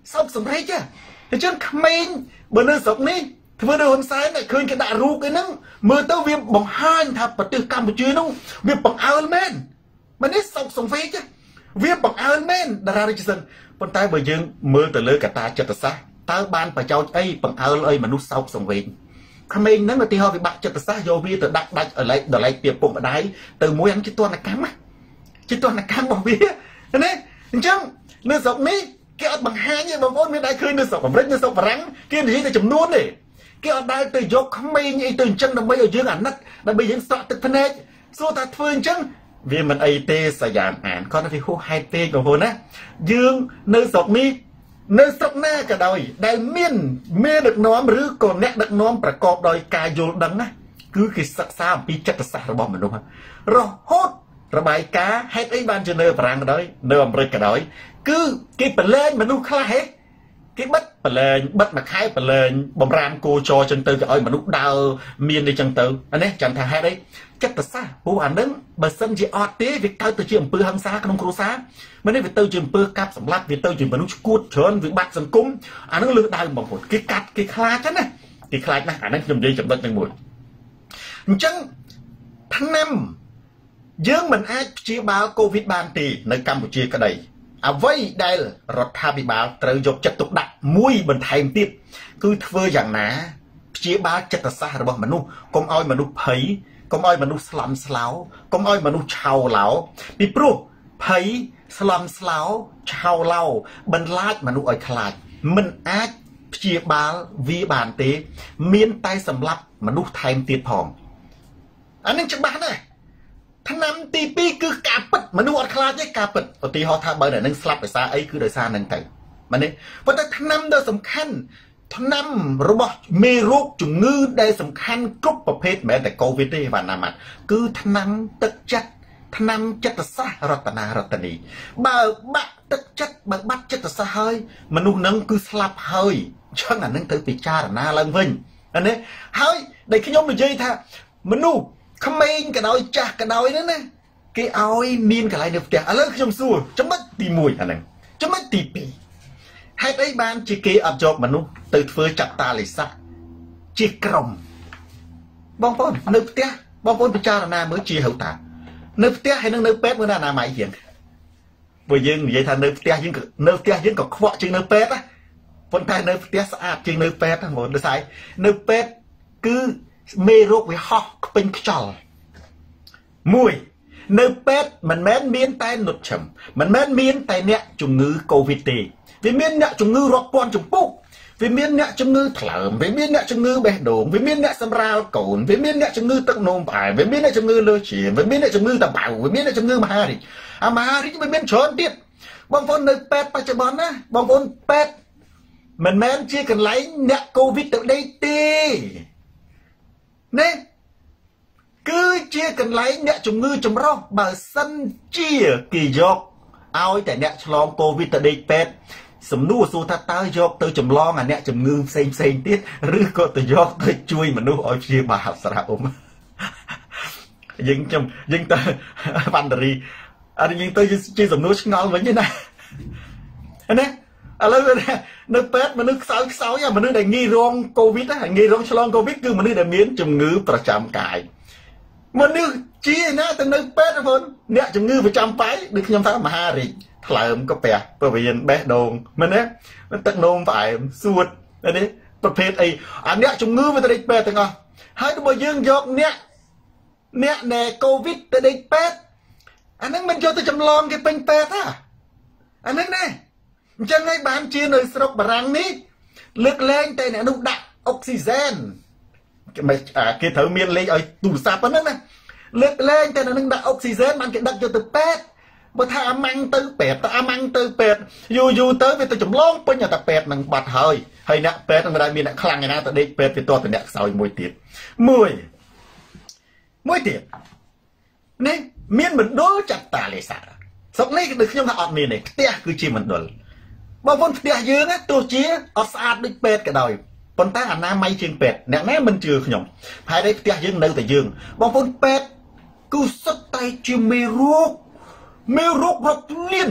sọc sầm rây chứ thế chứ mình bữa nay sọc ní vừa đầu hôm sáng này khơi cái đại ru cái nắng mưa tới viêm bằng hai thằng bật từ Campuchia nó viêm bằng Iron Man mà nít sọc sầm rây chứ viêm bằng Iron Man đà ra đi chân con tay bởi dương mưa từ lưới cả ta chợt xa ta ban phải cho ấy bằng Iron ấy mà nút sọc sầm rây mình nếu mà thì họ bị bạc chợt xa vô vi từ đặt đặt ở lại ở lại tiệp bụng ở đáy từ mũi ăn cái tuần là cám á cái tuần là cám bằng vía thế nên chứ nơi sọc ní cái ở bằng hai như bằng vốn mới đại khơi nơi sọc bằng rách nơi sọc bằng rắn kia thì ta chấm nuốt này cái ở đây từ dọc không mây như từ chân đồng bây ở dưới ảnh nát là bây giờ sọ từ phân hết số ta phương chân vì mình ai tê sẽ giảm ảnh con nó phải hô hai tê của vốn á dương nơi sọc ní nơi sọc na cả đời đại miên mê được nóm rứ còn nét được nómประกอบដោយការយល់ដឹងណាគឺគេសិក្សាអំពីចិត្តសាស្ត្ររបស់មនុស្សរហូតរបាយការណ៍ហេតុអីបានជានៅបារាំងក៏ដោយនៅអាមេរិកក៏ដោយគឺគេប្រឡែងមនុស្សខ្លះហេគេបិទប្រឡែងបិទមួយខែប្រឡែងបំរាមគោចរចឹងទៅគេឲ្យមនុស្សដើរមានអីចឹងទៅអានេះចាំថាហេតុអីចិត្តសាស្ត្រព្រោះអានឹងបើសិនជាអត់ទេវាកើតទៅជាអំពើហិង្សាក្នុងគ្រួសារមិននេះវាទៅជាអំពើកាប់សម្លាប់វាទៅជាមនុស្សឈួតច្រើនវាបាត់សង្គមអានឹងលើសដើមបងប្អូនគេកាត់គេខ្លាចណាគេខ្លាចណាស់អានឹងខ្ញុំនិយាយចំណុចទាំងមួយអញ្ចឹងថ្នាំយើងមិនអាចព្យាបាលកូវីដបានទេនៅកម្ពុជាក្តីអ្វីដែលរដ្ឋាភិបាលត្រូវយកចិត្តទុកដាក់មួយបន្ថែមទៀតគឺធ្វើយ៉ាងណាព្យាបាលចិត្តសាស្ត្ររបស់មនុស្សកុំឲ្យមនុស្សភ័យកុំឲ្យមនុស្សស្លន់ស្លោកុំឲ្យមនុស្សឆោឡោពីព្រោះភ័យស្លន់ស្លោឆោឡោបន្លាចមនុស្សឲ្យខ្លាចមិនអាចព្យាបាលវាបានទេមានតែសម្រាប់មនុស្សថែមទៀតផងអានេះច្បាស់ណាស់ថ្នាំទីពីរគឺការពិតមនុស្សអត់ខ្លាចទេការពិតឧទាហរណ៍ថាបើតែនឹងស្លាប់ដោយសារអីគឺដោយសារនឹងទៅមែនទេប៉ុន្តែថ្នាំដ៏សំខាន់ថ្នាំរបស់មេរោគជំងឺដែលសំខាន់គ្រប់ប្រភេទមិនមែនតែកូវីដទេបាទណាម៉ាត់គឺថ្នាំទឹកចិត្តថ្នាំចិត្តសាស្ត្ររតនារតនីបើបាក់ទឹកចិត្តបើបាត់ចិត្តសាស្ត្រហើយមនុស្សនឹងគឺស្លាប់ហើយអញ្ចឹងអានឹងទៅពិចារណាឡើងវិញអានេះហើយដែលខ្ញុំនិយាយថាមនុស្សក្មេងក៏ដោយចាស់ក៏ដោយហ្នឹងណាគេឲ្យមានកន្លែងនៅផ្ទះឥឡូវខ្ញុំសួរចំណុចទីមួយអាហ្នឹងចំណុចទីពីរហេតុអីបានជាគេអត់យកមនុស្សទៅធ្វើចាត់តាលិស័កជាក្រុមបងប្អូននៅផ្ទះបងប្អូនពិចារណាមើលជាហៅតានៅផ្ទះហើយនឹងនៅពេទ្យមើលណាអនាម័យជាងព្រោះយើងនិយាយថានៅផ្ទះយើងនៅផ្ទះយើងក៏ខ្វក់ជាងនៅពេទ្យណាប៉ុន្តែនៅផ្ទះស្អាតជាងនៅពេទ្យហ្នឹងបងដូចស្អីនៅពេទ្យគឺមេរោគវាហោះខ្ពេញខ្យល់មួយនៅពេទ្យមិនមែនមានតែនុតឈឹមមិនមែនមានតែអ្នកជំងឺកូវីដទេវាមានអ្នកជំងឺរាប់ពាន់ជំពូកវាមានអ្នកជំងឺថ្លើមវាមានអ្នកជំងឺបេះដូងវាមានអ្នកសម្រាលកូនវាមានអ្នកជំងឺទឹកនោមផ្អែមវាមានអ្នកជំងឺលើឈាមវាមានអ្នកជំងឺតបៅវាមានអ្នកជំងឺមហារីកអាមហារីកវាមានច្រើនទៀតបងប្អូននៅពេទ្យបច្ចុប្បន្នណាបងប្អូនពេទ្យមិនមែនជាកន្លែងអ្នកកូវីដទៅដេកទេនេះគឺជាកន្លែងអ្នកជំងឺចម្រុះបើសិនជាគេយកឲ្យតែអ្នកឆ្លងកូវីដទៅដេកពេទ្យសំណួរសួរថាតើយកទៅចម្លងអាអ្នកជំងឺផ្សេងផ្សេងទៀតឬក៏ទៅយកទៅជួយមនុស្សឲ្យព្យាបាលស្រាអ៊ុំយើងខ្ញុំយើងទៅបណ្ឌរីអត់យើងទៅជាសំណួរឆ្ងល់វិញណាណាឥឡូវនៅពេទ្យមនុស្សខ្សោយខ្សោយមនុស្សដែលងាយរងកូវីដងាយរងឆ្លងកូវីដគឺមនុស្សដែលមានជំងឺប្រចាំកាយមនុស្សជាណាទៅនៅពេទ្យបងអ្នកជំងឺប្រចាំកាយដូចខ្ញុំថាមហារីកថ្លើមកាពះពវៀនបេះដូងមែនទេទឹកនោមផ្អែមសួតនេះប្រភេទអីអាអ្នកជំងឺវាទៅដេកពេទ្យទាំងអស់ហើយបើយើងយកអ្នកអ្នកណែកូវីដទៅដេកពេទ្យអាហ្នឹងមិនយកទៅចម្លងគេពេញពេទ្យទេអាហ្នឹងណាអញ្ចឹងហើយបានជានៅស្រុកបារាំងនេះលើកលែងតែអ្នកនោះដាក់អុកស៊ីហ្សែនគេត្រូវមានលេខឲ្យទូរស័ព្ទហ្នឹងណាលើកលែងតែអ្នកនឹងដាក់អុកស៊ីហ្សែនបានគេដឹកយកទៅពេទ្យបើថាអាម៉ាំងទៅពេទ្យតែអាម៉ាំងទៅពេទ្យយូរយូរទៅវាទៅចម្លងពេញតែពេទ្យនឹងបាត់ហើយហើយអ្នកពេទ្យនឹងមិនដែលមានអ្នកខ្លាំងឯណាទៅដេកពេទ្យវាទាស់តែអ្នកខ្សោយមួយទៀតមួយមួយទៀតនេះមានមណ្ឌលចាត់តាលេសាស្រុកនេះដូចខ្ញុំថាអត់មានទេផ្ទះគឺជាមណ្ឌលបងប្អូនផ្ទះយើងទោះជាអត់ស្អាតដូចពេទ្យក៏ដោយប៉ុន្តែអនាម័យជាងពេទ្យអ្នកណាមិនជឿខ្ញុំផែនផ្ទះយើងនៅតែយើងបងប្អូនពេទ្យគឺសុទ្ធតែជាមេរោគមេរោគរាប់លានទ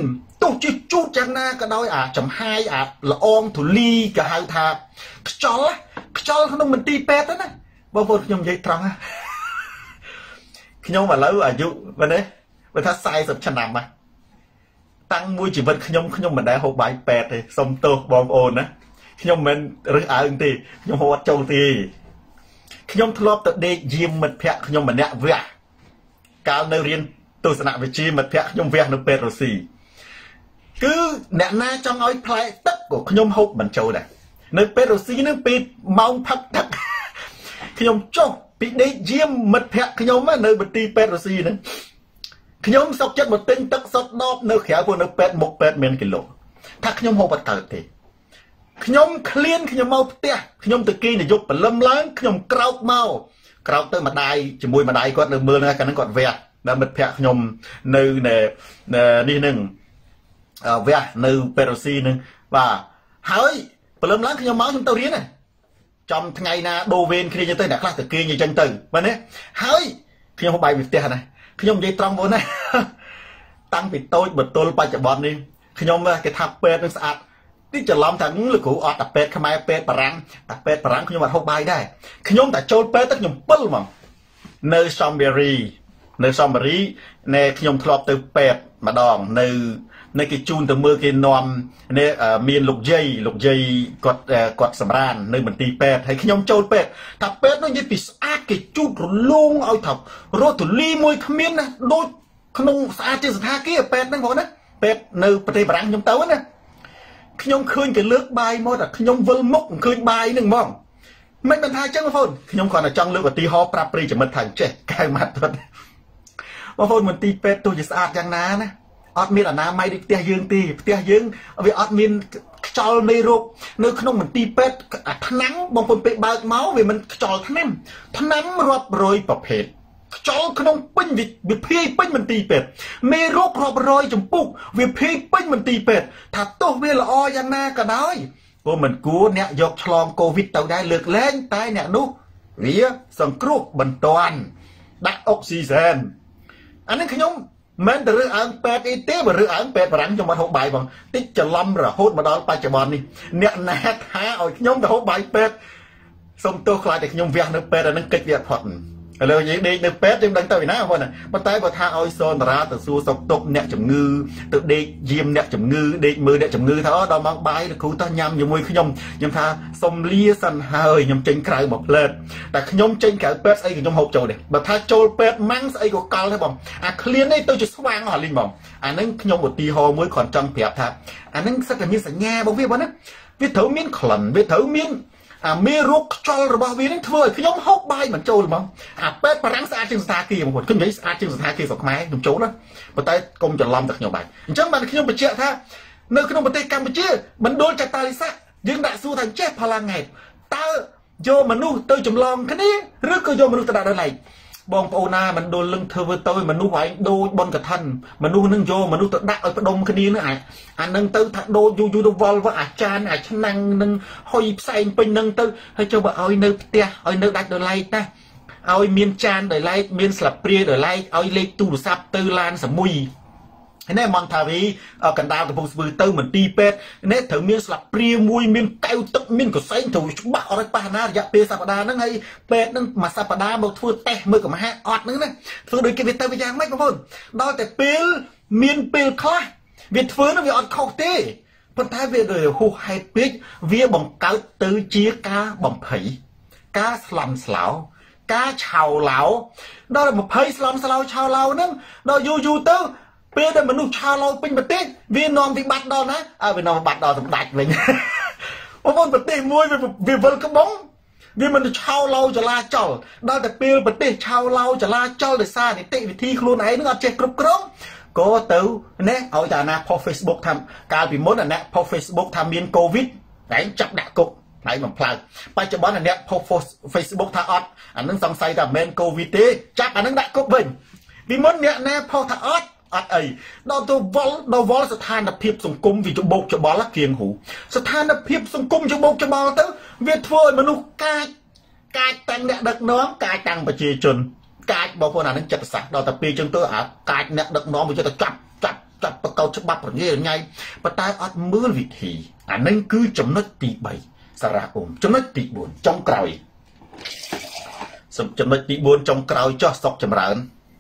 ទោះជាជូតយ៉ាងណាក៏ដោយអាចំហាយអាល្អងធូលីក៏ហៅថាខ្យល់ខ្យល់ក្នុងមន្ទីរពេទ្យហ្នឹងណាបងប្អូនខ្ញុំនិយាយត្រង់ណាខ្ញុំឥឡូវអាយុមែនទេបើថាสี่สิบឆ្នាំណាតាំងមួយជីវិតខ្ញុំខ្ញុំមិនដែលហូបបាយពេទ្យទេសុំទោសបងប្អូនណាខ្ញុំមិនរើសអើងទេខ្ញុំហូបអត់ចូលទេខ្ញុំធ្លាប់ទៅដេកយាមមិត្តភ័ក្ដិខ្ញុំម្នាក់វះកាលនៅរៀនទស្សនវិជ្ជាមិត្តភ័ក្ដិខ្ញុំវះនៅពេទ្យរុស្ស៊ីគឺអ្នកណាចង់ឲ្យផ្លែទឹកក៏ខ្ញុំហូបមិនចូលដែរនៅពេទ្យរុស្ស៊ីហ្នឹងពេលម៉ោងផឹកទឹកខ្ញុំចុះពីដេកយាមមិត្តភ័ក្ដិខ្ញុំនៅមន្ទីរពេទ្យរុស្ស៊ីហ្នឹងខ្ញុំសុកចិត្តមកទិញទឹកសុទ្ធដបនៅក្រៅពួកនៅពេទ្យមុខពេទ្យមានគីឡូថាខ្ញុំហូបអត់កើតទេខ្ញុំឃ្លានខ្ញុំមកផ្ទះខ្ញុំទៅគេងទៅយប់ព្រលឹមឡើងខ្ញុំក្រោកមកក្រោកទៅម្ដាយជាមួយម្ដាយគាត់នៅមើលហ្នឹងកាលហ្នឹងគាត់វះដល់មិត្តភ័ក្ដិខ្ញុំនៅនេះហ្នឹងវះនៅពេទ្យរុស្ស៊ីហ្នឹងបាទហើយព្រលឹមឡើងខ្ញុំមកខ្ញុំទៅរៀនណាចំថ្ងៃណាដូរវេនគ្នាទៅអ្នកខ្លះទៅគេងអញ្ចឹងទៅមែនទេហើយខ្ញុំហូបបាយពីផ្ទះណាខ្ញុំនិយាយត្រង់បងណាតាំងពីតូចបន្ទល់បច្ចុប្បន្ននេះខ្ញុំគេថាពេទ្យនឹងស្អាតទីច្រឡំថាលោកគ្រូអត់តែពេទ្យខ្មែរពេទ្យបារាំងតែពេទ្យបារាំងខ្ញុំអត់ហូបបាយដែរខ្ញុំតែចូលពេទ្យទៅខ្ញុំពិលហ្មងនៅសំបេរីនៅសំបេរីណែខ្ញុំធ្លាប់ទៅពេទ្យម្ដងនៅនៅគេជូនទៅមើលគេនាំនេះមានលោកយាយលោកយាយគាត់គាត់សម្រាននៅមន្ទីរពេទ្យហើយខ្ញុំចូលពេទ្យថាពេទ្យនោះនិយាយពីស្អាតគេជូតរលោងឲ្យថារស់ទូលីមួយគ្មានណាដូចក្នុងស្អាតជាសថាគារពេទ្យហ្នឹងបងណាពេទ្យនៅប្រទេសបារាំងខ្ញុំទៅណាខ្ញុំឃើញគេលើកបាយមកតែខ្ញុំវិលមុខឃើញបាយហ្នឹងហ្មងមិនបានថាអញ្ចឹងបងប្អូនខ្ញុំគ្រាន់តែចង់លើកឧទាហរណ៍ប្រាប់ប្រិយមិត្តថាចេះកៅម៉ាត់គាត់បងប្អូនមន្ទីរពេទ្យទោះជាស្អាតយ៉ាងណាណាអត់មានអនាម័យដូចផ្ទះយើងទេផ្ទះយើងវាអត់មានខ្យល់មេរោគនៅក្នុងមន្ទីរពេទ្យអាថ្នាំបងប្អូនពេលបើកមកវាមិនខ្យល់ថ្នាំថ្នាំរាប់រយប្រភេទខ្យល់ក្នុងពេញវាភាយពេញមន្ទីរពេទ្យមេរោគរាប់រយចម្ពុះវាភាយពេញមន្ទីរពេទ្យថាទោះវាល្អយ៉ាងណាក៏ដោយព្រោះមិនគួរអ្នកយកឆ្លងកូវីដទៅដែរលើកលែងតែអ្នកនោះវាសង្គ្រោះបន្ទាន់ដាក់អុកស៊ីហ្សែនអានេះខ្ញុំមិនទៅរើសអើងពេទ្យអីទេបើរើសអើងពេទ្យបារាំងខ្ញុំអត់ហូបបាយបងតិចច្រឡំរហូតមកដល់បច្ចុប្បន្ននេះអ្នកណាថាឲ្យខ្ញុំទៅហូបបាយពេទ្យសុំទោសខ្លាចតែខ្ញុំវះនៅពេទ្យអានឹងកិច្ចវាអត់ផុតឥឡូវនិយាយដេកនៅពេទ្យខ្ញុំដឹងទៅពីណាបងណាប៉ុន្តែបើថាឲ្យសនតារាទៅសួរសុខទុក្ខអ្នកជំងឺទៅដេកយាមអ្នកជំងឺដេកមើលអ្នកជំងឺថាអូដល់ម៉ោងបាយលោកគ្រូតោះញ៉ាំជាមួយខ្ញុំខ្ញុំថាសុំលាសិនហើយខ្ញុំចេញក្រៅមកផ្លែតតែខ្ញុំចេញក្រៅពេទ្យស្អីក៏ខ្ញុំហូបចូលដែរបើថាចូលពេទ្យម៉ាំងស្អីក៏កលដែរបងអាឃ្លាននេះទៅជាស្វាងអស់លីងបងអានឹងខ្ញុំឧទាហរណ៍មួយគ្រាន់ចង់ប្រាប់ថាអានឹងសិតតែមានសញ្ញាបងវាបងណាវាត្រូវមានក្លិនវាត្រូវមានអាមេរោគខ្យល់របស់វានឹងធ្វើឲ្យខ្ញុំហូបបាយមិនចូលហ្មងអាពេទ្យបារាំងស្អាតជាងស្ថាគារបងប្អូនខ្ញុំនិយាយស្អាតជាងស្ថាគារស្រុកខ្មែរខ្ញុំចូលណាប៉ុន្តែកុំច្រឡំតែខ្ញុំបាយអញ្ចឹងបានខ្ញុំបញ្ជាក់ថានៅក្នុងប្រទេសកម្ពុជាមណ្ឌលចតាលិស័កយើងដាក់សួរថាចេះផល្លាង៉ែតតើយកមនុស្សទៅចម្លងគ្នាឬក៏យកមនុស្សទៅដាក់ដោយឡែកបងប្អូនណាមណ្ឌលលឹងធ្វើទៅមនុស្សឯងដូចបនកឋិនមនុស្សនឹងយកមនុស្សទៅដាក់ឲ្យផ្ដុំគ្នានឹងអាចអានឹងទៅថាដូចយូរយូរទៅវល់វអាចារ្យអាឆ្នាំងនឹងហុយផ្សែងពេញនឹងទៅហើយចូលបើឲ្យនៅផ្ទះឲ្យនៅដាច់ដោយឡែកណាឲ្យមានចានដោយឡែកមានស្លាបព្រាដោយឡែកឲ្យលេខទូរស័ព្ទទៅឡានសមួយនេះមន្តថាវីកណ្ដាលកំពង់ស្ពឺទៅមន្ទីរពេទ្យនេះត្រូវមានស្លាបព្រាមួយមានកែវទឹកមានកសែងត្រូវច្បាស់អត់ឲ្យប៉ះណារយៈពេលសប្តាហ៍ហ្នឹងហើយពេទ្យហ្នឹងមួយសប្តាហ៍មកធ្វើតេស្តមើលកម្មាអត់ហ្នឹងណាធ្វើដូចគេវាទៅវាយ៉ាងម៉េចបងប្អូនដល់តែពេលមានពេលខ្លះវាធ្វើហ្នឹងវាអត់ខុសទេប៉ុន្តែវាហួសហេតុពេកវាបង្កើតទៅជាការបំភ័យការស្លន់ស្លោការឆោឡោដល់បំភ័យស្លន់ស្លោឆោឡោហ្នឹងដល់យូរយូរទៅពេលដែលមនុស្សឆាឡោពេញប្រទេសវានាំវិបត្តិដល់ណាអើវានាំវិបត្តិដល់សម្ដេចវិញបងប្អូនប្រទេសមួយវាវិលក្បងវាមិនឆោឡោចលាចលដល់តែពេលប្រទេសឆោឡោចលាចលដោយសារនីតិវិធីខ្លួនឯងនឹងអត់ចេះគ្រប់គ្រងក៏ទៅណែឲ្យតែណាផុស Facebook ថាកាលពីមុនអាអ្នកផុស Facebook ថាមានកូវីដតែចាប់ដាក់គុកតែបំផ្លើសបច្ចុប្បន្នអាអ្នកផុស Facebook ថាអត់អានឹងសង្ស័យថាមិនមែនកូវីដទេចាប់អានឹងដាក់គុកវិញពីមុនអ្នកណែផុសថាអត់អត់អីដល់ទៅវល់ដល់វល់ស្ថានភាពសង្គមវាច្បោកច្បល់គៀងហ៊ូស្ថានភាពសង្គមច្បោកច្បល់ទៅវាធ្វើឲ្យមនុស្សកាចកាចតាំងអ្នកដឹកនាំកាចតាំងប្រជាជនកាចបងប្អូនអានឹងចិត្តសាស្ត្រដល់តែពេលចឹងទៅអាកាចអ្នកដឹកនាំវាចិត្តចាប់ចាប់ចចាប់បកោច្បាប់រងាញ៉ៃប៉ុន្តែអត់មើលវិធីអានឹងគឺចំណុចទីបីសារ៉ាអ៊ុំចំណុចទីបួនចុងក្រោយចំណុចទីបួនចុងក្រោយចោះសុកចម្រើន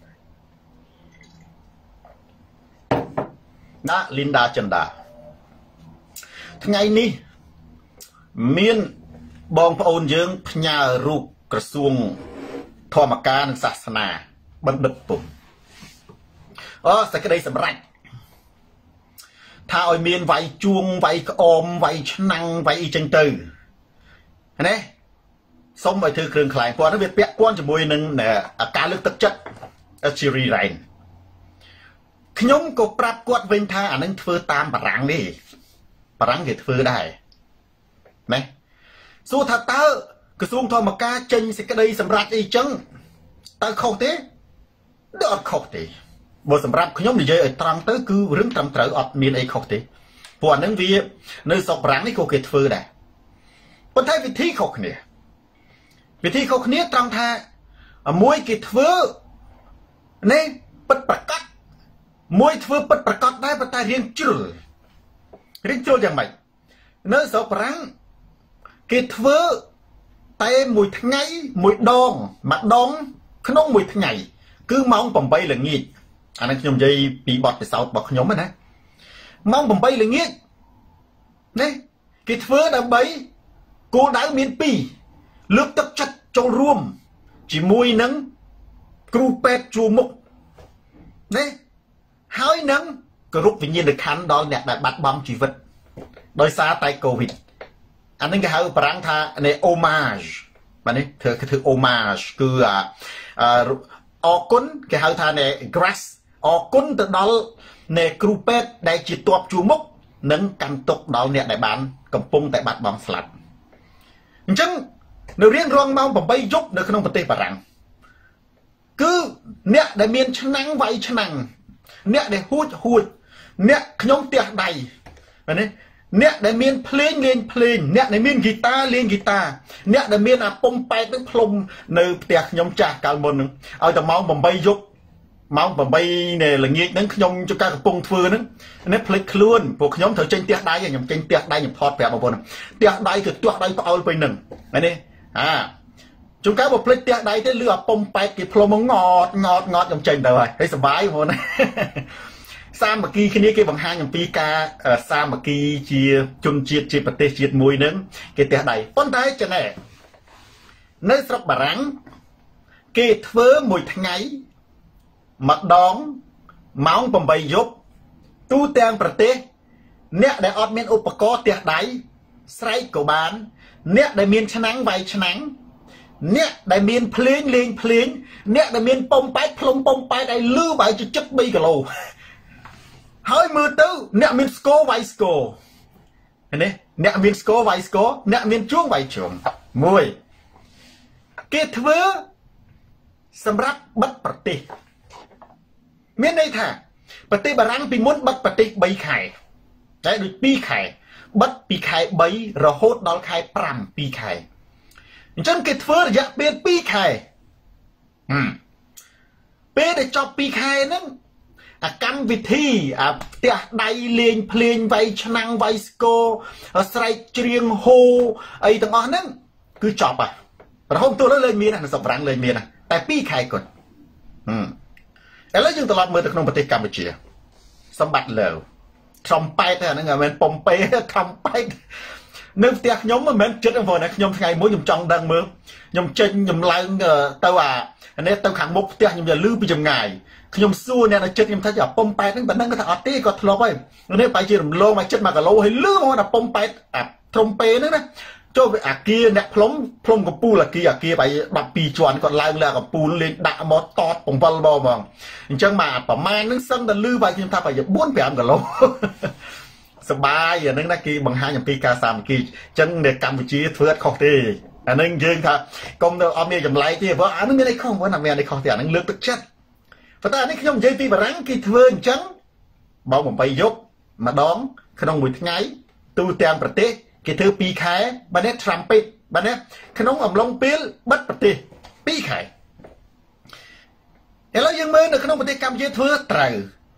ណាលីនដាចិនដាថ្ងៃនេះមានបងប្អូនយើងផ្ញើរូបក្រសួងធម្មការនិងសាសនាបណ្ឌិតពុំអូសេចក្តីសម្រេចថាឲ្យមានវាយជួងវាយក្អមវាយឆ្នាំងវាយអីចឹងទៅណាសុំឲ្យធ្វើគ្រឿងខ្លែងគាត់វាពាក់ព័ន្ធជាមួយនឹងការលើកទឹកចិត្តជារីរ៉ៃនខ្ញុំក៏ប្រាប់គាត់វិញថាអានឹងធ្វើតាមបារាំងនេះបារាំងគេធ្វើដែរណាសួរថាតើក្រសួងធម្មការចេញសេចក្តីសម្រេចអីចឹងតើខុសទេដូចអត់ខុសទេបើសម្រាប់ខ្ញុំនិយាយឲ្យត្រង់ទៅគឺរឿងត្រឹមត្រូវអត់មានអីខុសទេព្រោះអានឹងវានៅស្រុកបារាំងនេះក៏គេធ្វើដែរប៉ុន្តែវិធីខុសគ្នាវិធីខុសគ្នាត្រង់ថាមួយគេធ្វើនេះពិតប្រកបមួយធ្វើពិតប្រកបដែរប៉ុន្តែរៀងជ្រុលរៀងជ្រុលយ៉ាងម៉េចនៅស្រុកបារាំងគេធ្វើតែមួយថ្ងៃមួយដងមួយដងក្នុងមួយថ្ងៃគឺម៉ោង8ល្ងាចអានេះខ្ញុំនិយាយពីបទពិសោធន៍របស់ខ្ញុំណាម៉ោង8ល្ងាចនេះគេធ្វើដើម្បីគោលដៅមានពីរលើកទឹកចិត្តចូលរួមជាមួយនឹងគ្រូពេទ្យជួរមុខនេះហើយនឹងគោរពវិញ្ញាណក្ខន្ធដល់អ្នកដែលបាត់បង់ជីវិតដោយសារតែកូវីដអានេះគេហៅបារាំងថានេះអូម៉ាជបាទនេះធ្វើគេធ្វើអូម៉ាជគឺអអរគុណគេហៅថានេះ grass អរគុណទៅដល់អ្នកគ្រូពេទ្យដែលជាតបជួរមុខនិងកាន់ទុកដល់អ្នកដែលបានកំពុងតែបាត់បង់ស្លាប់អញ្ចឹងនៅរៀងរងម៉ោង8យប់នៅក្នុងប្រទេសបារាំងគឺអ្នកដែលមានឆ្នាំងវាយឆ្នាំងអ្នកដែលហួចហួចអ្នកខ្ញុំផ្ទះដៃបាទនេះអ្នកដែលមានភ្លេងលេងភ្លេងអ្នកដែលមានហ្គីតាលេងហ្គីតាអ្នកដែលមានអាពុំប៉ែតនឹងផ្លុំនៅផ្ទះខ្ញុំចាស់កាលមុននឹងឲ្យតែម៉ោង8យប់ម៉ោង8នៃល្ងាចហ្នឹងខ្ញុំចកាកំពុងធ្វើហ្នឹងនេះភ្លេចខ្លួនពួកខ្ញុំត្រូវចេញផ្ទះដៃខ្ញុំចេញផ្ទះដៃខ្ញុំថតប្រាប់បងប្អូនផ្ទះដៃគឺផ្ទះដៃផ្អើលពេញហ្នឹងហើយនេះអាជួនកាលបើភ្លេចផ្ទះដៃទេលឺអាពុំប៉ែតគេផ្លុំងត់ងត់ងត់ខ្ញុំចេញទៅហើយហើយសុបាយបងប្អូនសាមគ្គីគ្នាគេបង្ហាញអំពីការសាមគ្គីជាជនជាតិជាប្រទេសជាតិមួយហ្នឹងគេផ្ទះដៃប៉ុន្តែចំណែកនៅស្រុកបារាំងគេធ្វើមួយថ្ងៃម្ដងម៉ោង8យប់ទូទាំងប្រទេសអ្នកដែលអត់មានឧបករណ៍ផ្ទះដៃស្រែកក៏បានអ្នកដែលមានឆ្នាំងវាយឆ្នាំងអ្នកដែលមានភ្លេងលេងភ្លេងអ្នកដែលមានពុំប៉ែតផ្លុំពុំប៉ែតឲ្យលឺបើជិត3គីឡូហើយមើលទៅអ្នកមានស្គរវាយស្គរនេះអ្នកមានស្គរវាយស្គរអ្នកមានជួងវាយជួងមួយគេធ្វើសម្រាប់បិទប្រទេសមានន័យថាប្រទេសបារាំងពីមុនបិទប្រទេស3ខែតែដូច2ខែបិទពីខែ3រហូតដល់ខែ5 2ខែអញ្ចឹងគេធ្វើរយៈពេល2ខែហឹមពេលដែលចប់2ខែហ្នឹងអាកម្មវិធីអាផ្ទះដៃលេងភ្លេងវាយឆ្នាំងវាយស្គរស្រែកច្រៀងហូអីទាំងអស់ហ្នឹងគឺចប់ហើយរហូតទោះលើមាននៅស្រុកបារាំងលើមានតែ2ខែគាត់ហឹមឥឡូវយើងត្រឡប់មើលទៅក្នុងប្រទេសកម្ពុជាសម្បត្តិលើត្រំប៉ែតទេអាហ្នឹងមិនមែនប៉ុមពេត្រំប៉ែតនៅផ្ទះខ្ញុំមិនមែនចិត្តបងប្អូនណាខ្ញុំថ្ងៃមួយខ្ញុំចង់ដឹងមើលខ្ញុំចេញខ្ញុំឡើងទៅអានេះទៅខាងមុខផ្ទះខ្ញុំយកលឺពីចម្ងាយខ្ញុំសួរអ្នកនៅចិត្តខ្ញុំថាអាពុំប៉ែតហ្នឹងបើដឹងគាត់ថាអត់ទេគាត់ធ្លាប់ហើយនេះបែរជារំលងមកចិត្ត1គីឡូហើយលឺហ្មងអាពុំប៉ែតអាត្រំពេហ្នឹងណាចូលវាអាគារអ្នកផ្លុំផ្លុំកំពូលអាគារអាគារបែរ12ជាន់គាត់ឡើងលើកំពូលលេងដាក់មកតត7បងបងអញ្ចឹងមកប្រមាណហ្នឹងសឹងតែលឺបែរខ្ញុំថាបែរជា4 5គីឡូសបាយអាហ្នឹងណាគេបង្ហាញអំពីការសាមគ្គីអញ្ចឹងនៅកម្ពុជាធ្វើអត់ខុសទេអាហ្នឹងយើងថាកុំទៅអត់មានចម្លែកទេព្រោះអាហ្នឹងមានអីខុសមិនអត់មានអីខុសទេអាហ្នឹងលើកទឹកចិត្តប៉ុន្តែអានេះខ្ញុំនិយាយពីបារាំងគេធ្វើអញ្ចឹងម៉ោង8យប់ម្ដងក្នុងមួយថ្ងៃទូទាំងប្រទេសគេធ្វើ2ខែបាទនេះ trumpet បាទនេះក្នុងអំឡុងពេលបិទប្រទេស2ខែឥឡូវយើងមើលនៅក្នុងប្រទេសកម្ពុជាធ្វើត្រូវ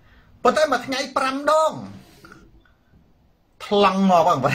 ប៉ុន្តែមួយថ្ងៃប្រាំដងថ្លង់មកបង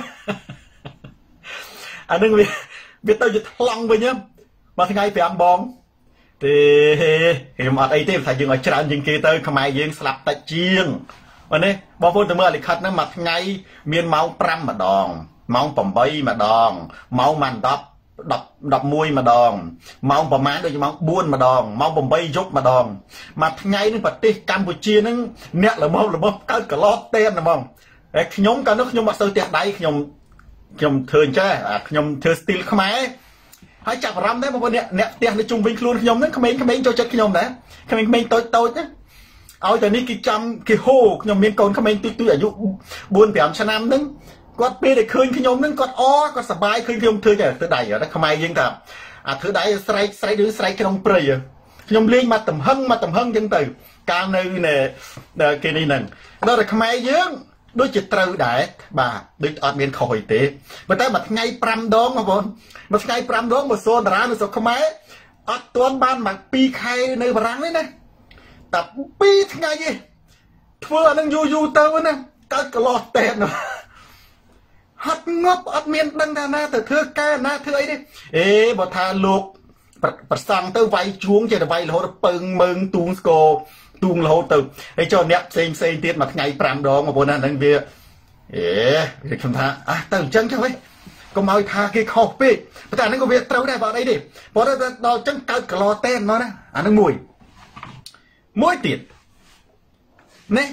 អានឹងវាវាទៅជាថ្លង់វិញមួយថ្ងៃប្រាំបងទេខ្ញុំអត់អីទេថាយើងឲ្យច្រើនជាងគេទៅខ្មែរយើងស្លាប់តិចជាងអូនេះបងប្អូនទៅមើលលិខិតហ្នឹងមួយថ្ងៃមានម៉ោងប្រាំម្ដងម៉ោងប្រាំបីម្ដងម៉ោងម៉ានដប់ដប់ដប់មួយម្ដងម៉ោងប្រហែលដូចម៉ោងបួនម្ដងម៉ោងប្រាំបីយប់ម្ដងមួយថ្ងៃនេះប្រទេសកម្ពុជាហ្នឹងអ្នកល្មមល្មមកើតកឡោតទេនហ្មងតែខ្ញុំកាលនោះខ្ញុំអត់សូវទះដៃខ្ញុំខ្ញុំធ្វើអញ្ចឹងខ្ញុំធ្វើស្ទីលខ្មែរហើយចាប់អារម្មណ៍ដែរបងប្អូនអ្នកអ្នកផ្ទះនៅជុំវិញខ្លួនខ្ញុំហ្នឹងក្មេងៗចូលចិត្តខ្ញុំដែរក្មេងៗតូចតូចណាឲ្យតែនេះគេចាំគេហូខ្ញុំមានកូនក្មេងទូចទូចអាយុបួន ប្រាំឆ្នាំហ្នឹងគាត់ពេលដែលឃើញខ្ញុំហ្នឹងគាត់អគាត់សប្បាយឃើញខ្ញុំធ្វើតែធ្វើដៃតែខ្មែរយើងថាអាធ្វើដៃស្រែកស្រែកឬស្រែកក្នុងព្រៃខ្ញុំលេងមកតំហឹងមកតំហឹងអញ្ចឹងទៅកាលនៅគេនេះហ្នឹងដល់តែខ្មែរយើងដូចជាត្រូវដែរបាទដូចអត់មានខុសអីទេប៉ុន្តែមួយថ្ងៃប្រាំដងបងប្អូនមួយថ្ងៃប្រាំដងមកសូនតារានៅស្រុកខ្មែរអត់ទាន់បានមកពីរខែនៅបារាំងទេណាតែពីរថ្ងៃទេធ្វើអានឹងយូរយូរទៅណាកើតកន្លោះតែណាហត់ងប់អត់មានដឹងថាណាទៅធ្វើការណាធ្វើអីទេអេបើថាលោកប្រសង់ទៅវាយជួងចេះតែវាយរហូតពឹងមើងទូងស្គរទូងរហូតទៅហើយចុះអ្នកផ្សេងផ្សេងទៀតមួយថ្ងៃប្រាំដងបងប្អូនណាហ្នឹងវាអេខ្ញុំថាអះទៅអញ្ចឹងចុះហីកុំឲ្យថាគេខុសពេកប៉ុន្តែអាហ្នឹងក៏វាត្រូវដែរបើអីទេព្រោះដល់អញ្ចឹងកើតកឡោតែនមកណាអាហ្នឹងមួយមួយទៀតនេះ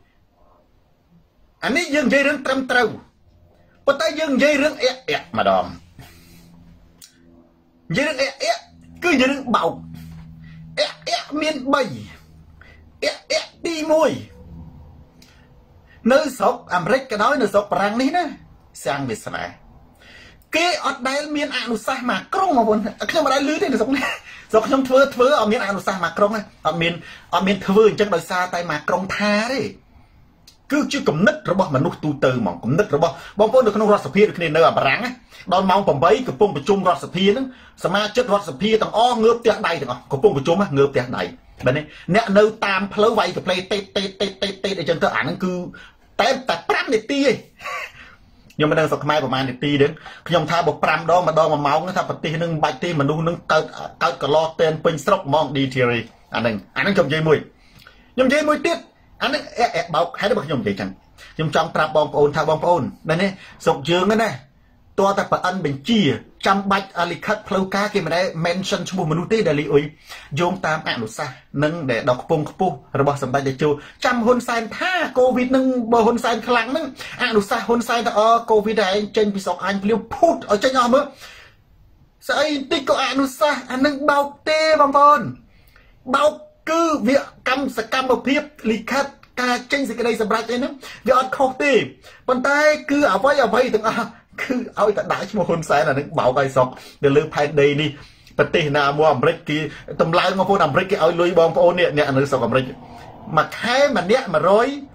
អានេះយើងនិយាយរឿងត្រឹមត្រូវប៉ុន្តែយើងនិយាយរឿងអែកអែកម្ដងនិយាយរឿងអែកអែកគឺនិយាយរឿងបោកអែកអែកមានបីអែកអែកទីមួយនៅស្រុកអាមេរិកក៏ដោយនៅស្រុកបារាំងនេះណាសាំងវាសនាគេអត់ដែលមានអនុសាសន៍មកក្រុងបងប្អូនខ្ញុំមិនដែលឮទេនៅស្រុកនេះស្រុកខ្ញុំធ្វើធ្វើអត់មានអនុសាសន៍មកក្រុងទេអត់មានអត់មានធ្វើអញ្ចឹងដោយសារតែមកក្រុងថាទេគឺជាគំនិតរបស់មនុស្សទូទៅហ្មងគំនិតរបស់បងប្អូននៅក្នុងរដ្ឋសភាដូចគ្នានៅអាបារាំងដល់ម៉ោងប្រាំបីកំពុងប្រជុំរដ្ឋសភាហ្នឹងសមាជិករដ្ឋសភាទាំងអស់ងើបផ្ទះដៃទាំងអស់កំពុងប្រជុំងើបផ្ទះដៃបែបនេះអ្នកនៅតាមផ្លូវវាយកាផ្លេតេតតេតតេតតេតអញ្ចឹងទៅអាហ្នឹងគឺតែតែប្រាំនាទីឯងខ្ញុំមិនដឹងស្រុកខ្មែរប្រហែលនាទីទេខ្ញុំថាបើប្រាំដងម្ដងមួយម៉ោងថាប្រទេសនឹងមិនបាច់ទេមនុស្សនឹងកើតកើតកឡោះតែនពេញស្រុកហ្មង detail អាហ្នឹងអាហ្នឹងខ្ញុំនិយាយមួយខ្ញុំនិយាយមួយទៀតអាហ្នឹងអែកបោកហើយបើខ្ញុំនិយាយចឹងខ្ញុំចង់ប្រាប់បងប្អូនថាបងប្អូនដែរនេះស្រុកយើងណាតើតែប្រអិនបញ្ជាចាំបាច់លិខិតផ្លូវការគេមិនដែល mention ឈ្មោះមនុស្សទេដែលលីអ៊ុយយោងតាមអនុសាសន៍នឹងដែលដល់ខ្ពង់ខ្ពស់របស់សម្ដេចតេជោចាំហ៊ុនសែនថាកូវីដនឹងបើហ៊ុនសែនខ្លាំងហ្នឹងអនុសាសន៍ហ៊ុនសែនថាអកូវីដឯងចេញពីស្រុកអញភ្លាវភូតឲ្យចេញអស់មើលស្អីបន្តិចក៏អនុសាសន៍អានឹងបោកទេបងប្អូនបោកគឺវាកម្មសកម្មភាពលិខិតការចេញសេចក្តីសម្រេចអីហ្នឹងវាអត់ខុសទេប៉ុន្តែគឺអ្វីអ្វីទាំងអស់គឺឲ្យតែដាក់ឈ្មោះហ៊ុនសែនអានឹងបោកឲ្យសក់ទៅលើផែនដីនេះប្រទេសណាមួយអាមេរិកគេតម្លើងបងប្អូនអាមេរិកគេឲ្យលុយបងប្អូននេះអ្នកនៅស្រុកអាមេរិកមួយខែម្នាក់100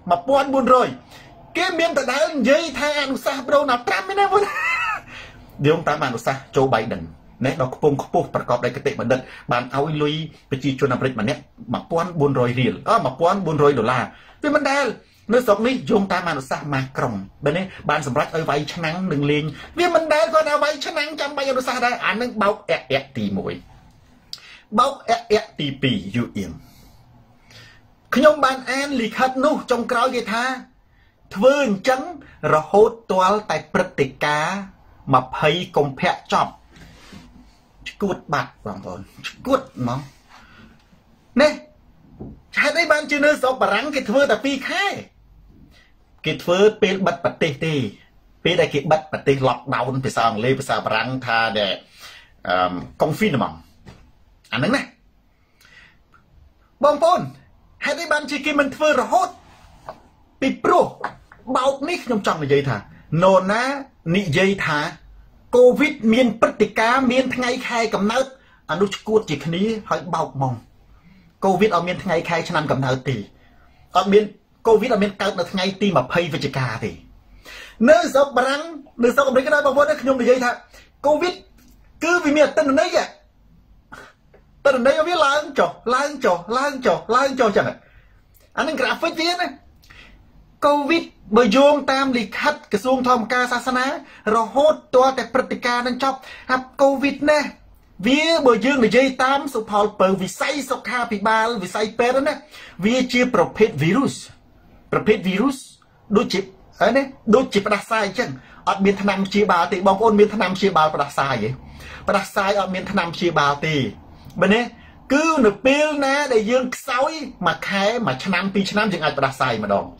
1400គេមានតែដើរនិយាយថាអនុសាសន៍ប្រូណាត្រាំទេណាបងយោងតាមអនុសាសន៍โจ Biden ណែដល់ខ្ពង់ខ្ពស់ប្រកបដោយគតិបណ្ឌិតបានឲ្យលុយប្រជាជនអាមេរិកម្នាក់1400រៀលអ1400ដុល្លារវាមិនដែលនៅស្រុកនេះយោងតាមអនុសាសន៍ម៉ាក្រុងបែបនេះបានសម្រេចឲ្យវាយឆ្នាំងនឹងលេងវាមិនដែលគាត់ឲ្យវាយឆ្នាំងចាំបាច់អនុសាសន៍ដែរអានឹងបោកអែកអែកទីមួយបោកអែកអែកទីពីរយូអៀងខ្ញុំបានអានលិខិតនោះចុងក្រោយគេថាធ្វើអញ្ចឹងរហូតទាល់តែព្រឹត្តិការណ៍20កុម្ភៈចប់ឈួតបាត់បងប្អូនឈួតហ្មងនេះហេតុអីបានជានៅស្រុកបារាំងគេធ្វើតែពីរខែគេធ្វើពេលបិទប្រទេសទេពេលដែលគេបិទប្រទេស lockdown ភាសាអង់គ្លេសភាសាបារាំងថាដែលអឺ confinement អាហ្នឹងណាបងប្អូនហេតុអីបានជាគេមិនធ្វើរហូតពីព្រោះបោកនេះខ្ញុំចង់និយាយថានរណានិយាយថាកូវីដមានព្រឹត្តិការណ៍មានថ្ងៃខែកំណើតអនុឈួតជាគ្នាហើយបោកមកកូវីដអត់មានថ្ងៃខែឆ្នាំកំណើតទេអត់មានកូវីដអត់មានកើតនៅថ្ងៃទី20វិច្ឆិកាទេនៅស្រុកបារាំងនៅស្រុកអាមេរិកដែរបងប្អូនខ្ញុំនិយាយថាកូវីដគឺវាមានអតិន័យអតិន័យវាឡើងចុះឡើងចុះឡើងចុះឡើងចុះចឹង anh ấy graphic viết này Covid bởi dùng tam lịch khất cái xuông thòm ca xa xa ná rồi hốt toa tại pratika nâng chọc hạp Covid nè vì bởi dương là dây tam sụp hòl bởi vì say sọc ha bị ba vì say pê đó nè vì chia prophet virus prophet virus đôi chịp ấy nè đôi chịp đã sai chăng ở miền Thanh Nam chia ba thì bóng ôn miền Thanh Nam chia ba đã sai vậy đã sai ở miền Thanh Nam chia ba thì bên này cứ nửa pil nè để dương sói mà khai mà chân năm pi chân năm chừng ai đã sai mà đòn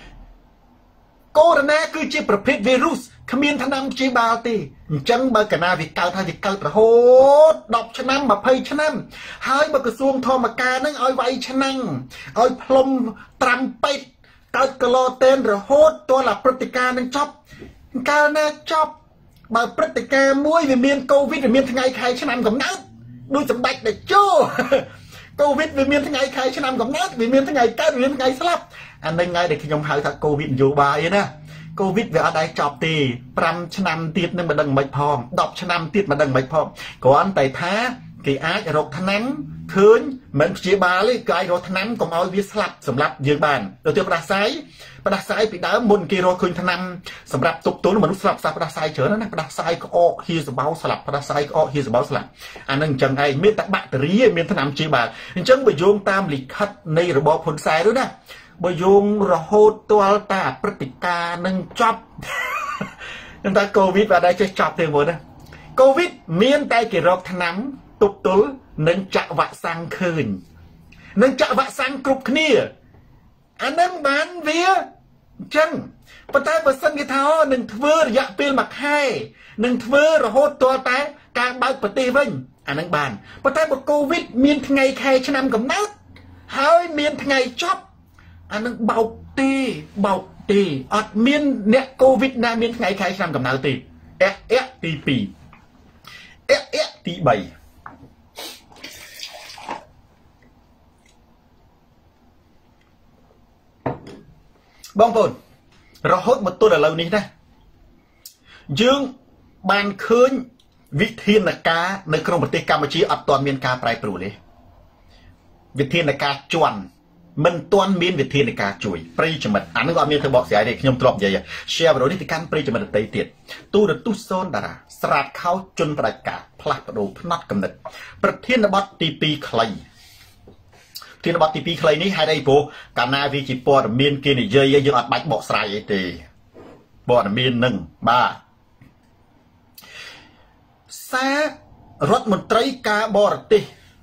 cô nè cứ chia prophet virusขมิ้นทนำจีบาตีจังเบอร์กันนาวิกเกาทางวิกเกาตระโหดดอกชนะมาเพยชนะหายเบอร์กระทรวงทอมกานั่งเอาไว้ชนะเอาพลมตรัมเป็ดเกิดกระโลเตนระโหดตัวหลับปฏิการนั่งจับการน่าจับเบอร์ปฏิการมวยวิเมียนโควิดวิเมียนทั้งไงใครชนะกับนัดดูสมบัติเด็กโจ้โควิดวิเมียนทั้งไงใครชนะกับนัดวิเมียนทั้งไงก้าววิเมียนทั้งไงสลับอันนั้นไงเด็กขยมหายถ้าโควิดอยู่บ่ายนะโควิดเวลาได้จอบตีปรำชนำตีดนึงมาดังไม่พอดอกชนำตีดมาดังไม่พอก่อนแต่ท้ากี่อาจรกทนั้นคืนเหมือนจีบาเลยกายรถนั้นก็เอาวิสลับสำหรับยืนบานโดยเฉพาะประดาไซประดาไซปีดาวบนกีโรคืนทนั้นสำหรับตุกตัวเหมือนสลับสลับประดาไซเฉยนะประดาไซก็ออกฮีสเบาสลับประดาไซก็ออกฮีสเบาสลับอันนั้นจังไงเมื่อแต่แบตเตอรี่เมื่อทนั้นจีบาจังไปโยงตามหลีกคัดในระบบผลไซด้วยนะบยงระโหดตัวตาปฏิกาหนึ่งจับนั่นแต่โควิดว่าได้จะจับเต็มหมดนะโควิดเมียนแต่กี่โรคทนังตุกตุลหนึ่งจะวะสังคืนหนึ่งจะวะสังกรุบขี้อันนั้นมันเวียจังปะแต่เปอร์เซ็นต์กี่เท่าหนึ่งทเวอร์ยะเปลี่ยนมาให้หนึ่งทเวอร์ระโหดตัวแต่การบังปฏิวัติอันนั้นบานปะแต่บทโควิดเมียนไงใครชนะกับนักหายเมียนไงจับอันนั้นเบาตีเบาตีอัดเมียนเนี่ยโควิดน่ะเมียนไงใครทำกับนาวตีเอ๊ะเอ๊ะตีปีเอ๊ะเอ๊ะตีใบบางคนเราฮดมาตัวเดียวนี้นะยื่งบานคืนวิธีนักการในกรมปฏิกรรมชีอัดตอนเมียนกาปลายปลูเลยวิธีนักการจวนมันตัวมีนวิธีในการช่วยปริจมัดอันนั้นก็มีเธอบอกเสียเด็กยมตรอกใหญ่เชียร์บริธีการปริจมัดเตยเตียดตู้ดัตู้โซนดาราสลัดเข้าจนประกาศพลัดประดูพนัดกำเนิดประเทศนบัตตีปีใครที่นบัตตีปีใครนี้ให้ได้โปการนาวิจิปอร์มีนกินเยอะเยอะอัดใบบอกสายตีบอร์มีนหนึ่งบ้าซารถมนตรีกาบอร์ตี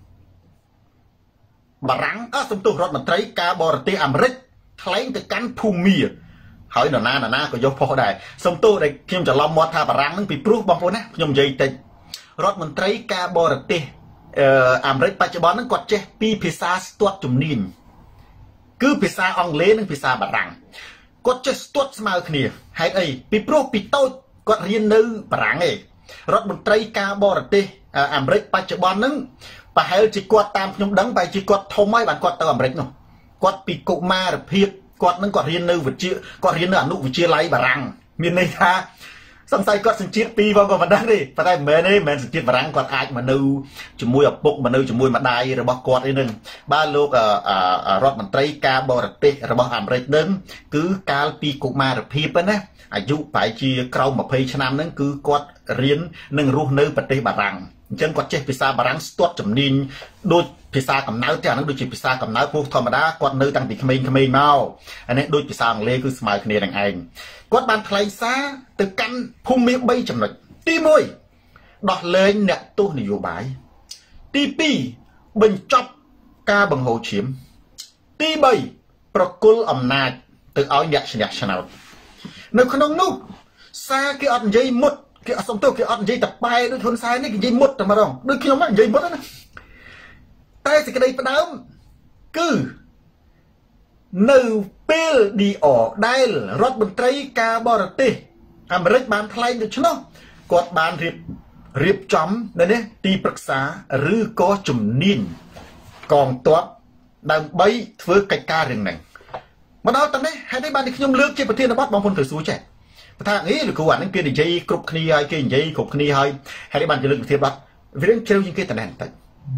บารังอ่ะสมตุรถมันไตรกาบอร์ตีอเมริกคล้ายกับกันภูมิหอยหนาหน้าหน้าก็ยกพอได้สมตุได้เพียงจะล้อมมอดทาบารังนั่งปีปลุกบางคนนะยมใจติรถมันไตรกาบอร์ตีเอ่ออเมริกปัจจุบันนั่งกดเจปีพิซาสตัวจุ่มนินคือพิซาอังเลนั่งพิซาบารังกดเจสตัวสมาร์คเนียให้ไอ้ปีปลุกปีโต้กดเรียนนื้อบารังเองรถมันไตรกาบอร์ตีอเมริกปัจจุบันนั่งไปให้จีกวดตามยมดังไปจีกวดทมไม่บันกวดเติมเร็กเนาะกวดปีกุมาหรือเพียบกวดนั่งกวดเรียนนื้อวิจิกวดเรียนนื้ออนุวิจิไลบารังมีในท่าสงสัยกวดสังเกตปีบางกวดมันได้ดิแต่เมื่อนี้เมื่อสังเกตบารังกวดอาจมาดูจมูกแบบปุกมาดูจมูกมาได้ระบบกวดนิดนึงบ้านลูกอ่าอ่ารถมันไตรกาบอร์ติระบบอเมริกนึงคือการปีกุมาหรือเพียบนะอายุไปจีเกรามาเพย์ชนะนั่นคือกวดเรียนนึ่งรู้นื้อปฏิบารังจังกวดเจ็บพิซาบารังสตัวจำนินดูพิซากับน้าจากนั้นดูจีพิซากับน้าพวกธรรมดากวดนื้อตั้งแต่ขมิ้นขมิ้นเมาอันนี้ดูพิซาของเล่คือสมัยคเนดังเองกวดบานไพลซาตึกกันพุ่มเมียใบจำหน่อยตีมวยดอกเลยเนี่ยตัวนโยบายตีปีบรรจบกาบังโหเฉียมตีใบประกุลอำนาจตึกเอาอยากชนะชนะในขนมนุ๊กซาเกี่ยนใจหมดเกี่ยสมตัวเกี่ยนใจแต่ไปด้วยทนสายนี่ใจหมดแต่มาลองด้วยขนมมันใจหมดนะแต่สิ่งใดประดามคือหนึ่งปีดีออกได้รถบรรทุกกาบอร์ติอเมริกบานไทยดูชนะกดบานรีบรีบจอมนั่นเนี่ยตีปรึกษาหรือก็จุ่มนินกองตัวดังใบเฟื่อไก่กาเรื่องหนึ่งมาเอาตอนนี้ให้ได้บานที่ขยมเลือกเจ้าประเทศนบัตบางคนถือสู้แจกประธานนี้หรือกูว่านั่นเกี่ยนใจกรุบคณีให้เกี่ยนใจกรุบคณีให้ให้ได้บานจะเลือกประเทศบัตวิเรื่องเชี่ยวยิ่งเกี่ยแต่แน่นแต่ป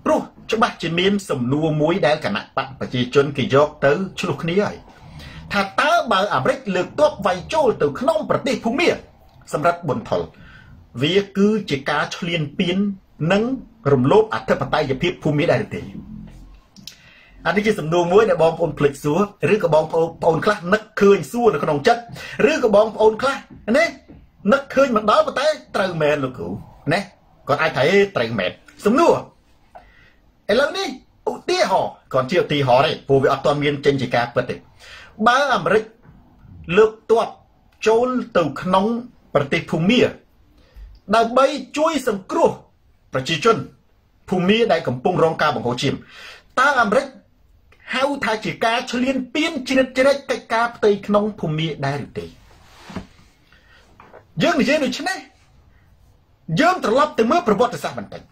ព្រោះច្បាស់ជាមានសំណួរមួយដែលគណៈបកប្រជាជនគេយកទៅឆ្លោះគ្នាហើយថាតើបើអាមេរិកលើកទ័ពវាយចូលទៅក្នុងប្រទេសភូមាសម្រាប់ប៊ុនថុលវាគឺជាការឈ្លានពាននិងរំលោភអធិបតេយ្យភាពភូមាដែរទេអានេះជាសំណួរមួយដែលបងប្អូនភ្លេចសួរឬក៏បងប្អូនប្អូនខ្លះនឹកឃើញសួរនៅក្នុងចិត្តឬក៏បងប្អូនខ្លះណានឹកឃើញមកដល់ប៉ុន្តែត្រូវមែនលោកគ្រូណាគាត់អាចថាអេត្រូវមែនសំណួរឥឡូវនេះឧទាហរណ៍គាត់ជាឧទាហរណ៍ទេព្រោះវាអត់ទាន់មានចេញជាការពិតទេបើអាមេរិកលើកទ័ពចូលទៅក្នុងប្រទេសភូមាដើម្បីជួយសង្គ្រោះប្រជាជនភូមាដែលកំពុងរងការបង្ហូរឈាមតើអាមេរិកហៅថាជាការឈ្លានពានជ្រៀតជ្រែកកិច្ចការផ្ទៃក្នុងភូមាដែរឬទេយើងនិយាយដូច្នេះយើងត្រឡប់ទៅមើលប្រវត្តិសាស្ត្របន្តិច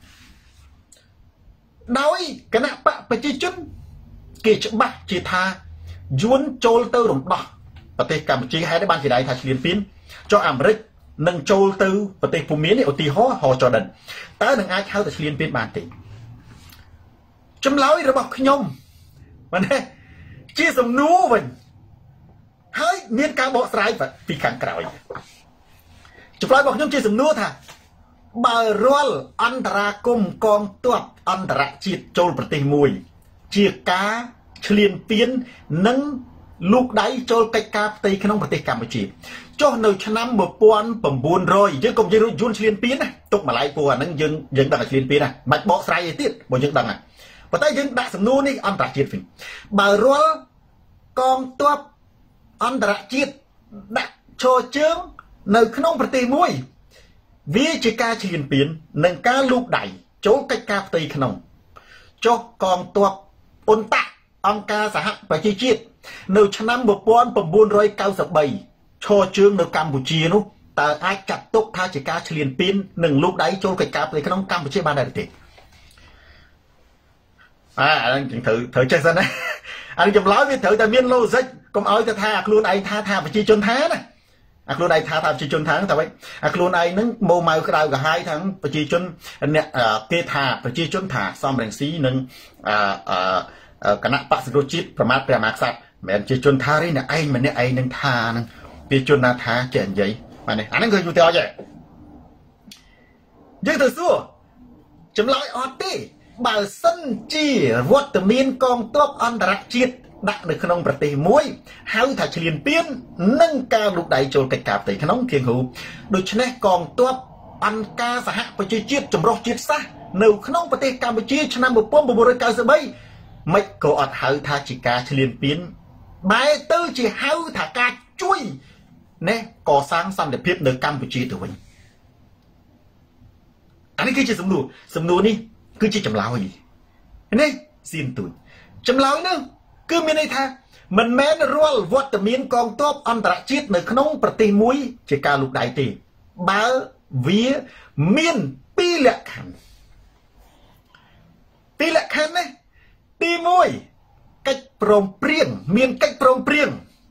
ដោយគណៈបកប្រជាជនគេច្បាស់ជាថាយួនចូលទៅរំដោះប្រទេសកម្ពុជាហើយបានជាដៃថាឈ្លានពានចុះអាមេរិកនឹងចូលទៅប្រទេសភូមានេះឧទាហរណ៍ហោចដិនតើនឹងអាចហៅថាឈ្លានពានបានទេចម្លើយរបស់ខ្ញុំមែនទេជាសំណួរវិញហើយមានការបកស្រាយពីខាងក្រោយចម្លើយរបស់ខ្ញុំជាសំណួរថាបើរាល់អន្តរាគមកងទ័ពអន្តរជាតិចូលប្រទេសមួយជាការឈ្លានពាននិងលូកដៃចូលកិច្ចការផ្ទៃក្នុងប្រទេសកម្ពុជាចុះនៅឆ្នាំmột nghìn chín trămយើងកុំនិយាយយួនឈ្លានពានណាទុកម្លាយពួកអាហ្នឹងយើងយើងដឹងតែឈ្លានពានណាមិនបកស្រាយអីទៀតបើយើងដឹងណាប៉ុន្តែយើងដាក់សំណួរនេះអន្តរជាតិវិញបើរាល់កងទ័ពអន្តរជាតិដាក់ឈរជើងនៅក្នុងប្រទេសមួយវាជាការឈ្លានពាននិងការលូកដៃចូលកិច្ចការផ្ទៃក្នុងចុះកងទ័ពអ៊ុនតាក់អង្គការសហប្រជាជាតិនៅឆ្នាំmột nghìn chín trăm chín mươi baឈរជើងនៅកម្ពុជានោះតើអាចចាត់ទុកថាជាការឈ្លានពាននិងលូកដៃចូលកិច្ចការផ្ទៃក្នុងកម្ពុជាបានដែរទេអាអានឹងត្រូវត្រូវចេះសិនណាអានឹងចម្លើយវាត្រូវតែមាន logic កុំឲ្យទៅថាខ្លួនឯងថាថាប្រជាជនថាណាអាខ្លួនឯងថាថាប្រជាជនថាតែវិញអាខ្លួនឯងហ្នឹងម៉ូម៉ៅក្តៅក្រហាយថាប្រជាជនអ្នកគេថាប្រជាជនថាសំរងស៊ីនិងអឺគណៈបក្សប្រជាជាតិប្រមាថព្រះមហាក្សត្រមិនមែនប្រជាជនថាទេអ្នកឯងម្នាក់ឯងនឹងថាហ្នឹងប្រជាជនណាថាចេះនិយាយបាទនេះអាហ្នឹងគឺយូរទៅអត់ទេយើងទៅសួរចម្លើយអត់ទេបើសិនជាវត្តមានកងទ័ពអន្តរជាតិដាក់នៅក្នុងប្រទេសមួយហៅថាឈ្លានពាននិងការលូកដៃចូលកិច្ចការផ្ទៃក្នុងគៀងហូដូច្នេះកងទ័ពអង្គការសហប្រជាជាតិចម្រុះជាតិសាសន៍នៅក្នុងប្រទេសកម្ពុជាឆ្នាំmột nghìn chín trăm chín mươi baមិនក៏អត់ហៅថាជាការឈ្លានពានបែរទៅជាហៅថាការជួយណែកសាងសន្តិភាពនៅកម្ពុជាទៅវិញអានេះគឺជាសំណួរសំណួរនេះគឺជាចម្លើយនេះសៀនទូចចម្លើយនោះគឺមានន័យថាមិនមែនរាល់វត្តមានកងទ័ពអន្តរជាតិនៅក្នុងប្រទេសមួយជាការលូកដៃទេបើវាមានពីរលក្ខខណ្ឌពីរលក្ខខណ្ឌនេះទីមួយកិច្ចព្រមព្រៀងមានកិច្ចព្រមព្រៀង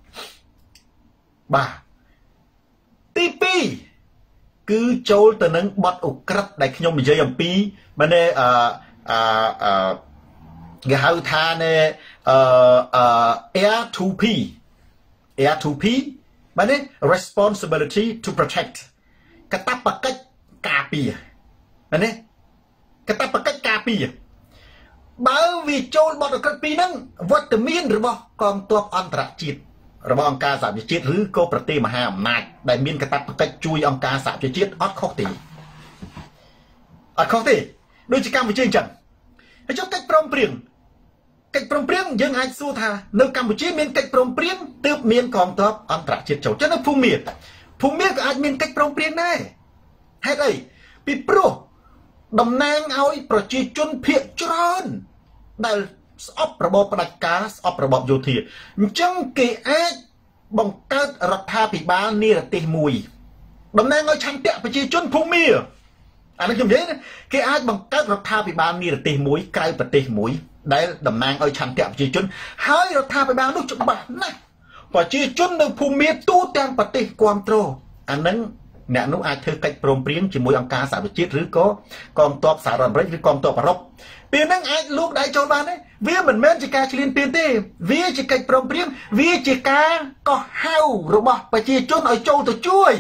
បាទទីពីរគឺចូលទៅនឹងបទឧក្រិដ្ឋដែលខ្ញុំនិយាយអំពីមែនទេអឺអឺអឺគេហៅថាណែអឺអឺ Air ทู พี Air ทู พี បាទនេះ responsibility to protect កាតព្វកិច្ចការពារបាទនេះកាតព្វកិច្ចការពារបើវាចូលបទឧក្រិដ្ឋពីរហ្នឹងវត្តមានរបស់កងទ័ពអន្តរជាតិរបស់អង្គការសហប្រជាជាតិឬក៏ប្រទេសមហាអំណាចដែលមានកាតព្វកិច្ចជួយអង្គការសហប្រជាជាតិអត់ខុសទេអត់ខុសទេដូចជាកម្ពុជាអញ្ចឹងហើយចុះកិច្ចព្រមព្រៀងកិច្ចព្រមព្រៀងយើងអាចសួរថានៅកម្ពុជាមានកិច្ចព្រមព្រៀងទើបមានកងទ័ពអន្តរជាតិចូលចឹងនៅភូមាភូមាក៏អាចមានកិច្ចព្រមព្រៀងដែរហេតុអីពីព្រោះតំណាងឲ្យប្រជាជនភាគច្រើនដែលស្អប់របបផ្ដាច់ការស្អប់របបយោធាអញ្ចឹងគេអាចបង្កើតរដ្ឋាភិបាលនិរទេសមួយតំណាងឲ្យឆន្ទៈប្រជាជនភូមាអានេះខ្ញុំនិយាយណាគេអាចបង្កើតរដ្ឋាភិបាលនិរទេសមួយក្រៅប្រទេសមួយដែលតំណាងឲ្យឆន្ទៈប្រជាជនហើយរដ្ឋាភិបាលនោះច្បាស់ណាស់ប្រជាជននៅភូមាទូទាំងប្រទេសគ្រប់គ្រងអានឹងអ្នកនោះអាចធ្វើកិច្ចព្រមព្រៀងជាមួយអង្គការសហប្រជាជាតិឬក៏កងទ័ពសហរដ្ឋអាមេរិកឬកងទ័ពអឺរ៉ុបពេលហ្នឹងអាចលោកដៃចូលបានទេវាមិនមែនជាការឈ្លានពានទេវាជាកិច្ចព្រមព្រៀងវាជាការកោះហៅរបស់ប្រជាជនឲ្យចូលទៅជួយ